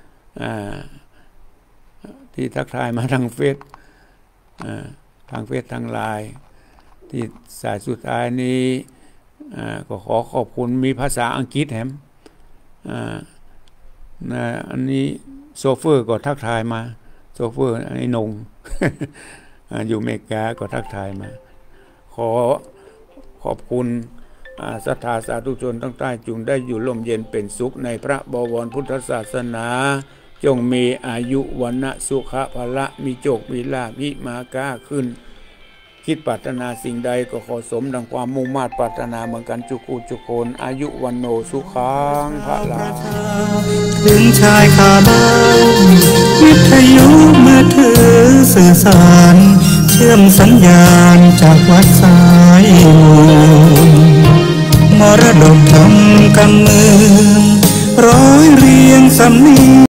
ที่ทักทายมาทางเฟซทางไลน์ที่สายสุดท้ายนี้ก็ขอขอบคุณมีภาษาอังกฤษแถมอันนี้โซเฟอร์ก็ทักทายมาโซเฟอร์ไอ้นง อยู่เมกาก็ทักทายมาขอขอบคุณศรัทธาสาธุชนทั้งใต้จงได้อยู่ร่มเย็นเป็นสุขในพระบวรพุทธศาสนาจงมีอายุวันนะสุขภาละมีโชคมีลาภมิมาก้าขึ้นคิดปรารถนาสิ่งใดก็ขอสมดังความมุ่งมา่ปรารถนาเหมือนกันจุกูจุโคนอายุวันโนสุขังพระลาถึงชายคาบ้านวิทยุมือถือสื่อสารเชื่อมสัญญาณจากวัดสายมรดกธรรมกำเมืองร้อยเรียงสำเนียง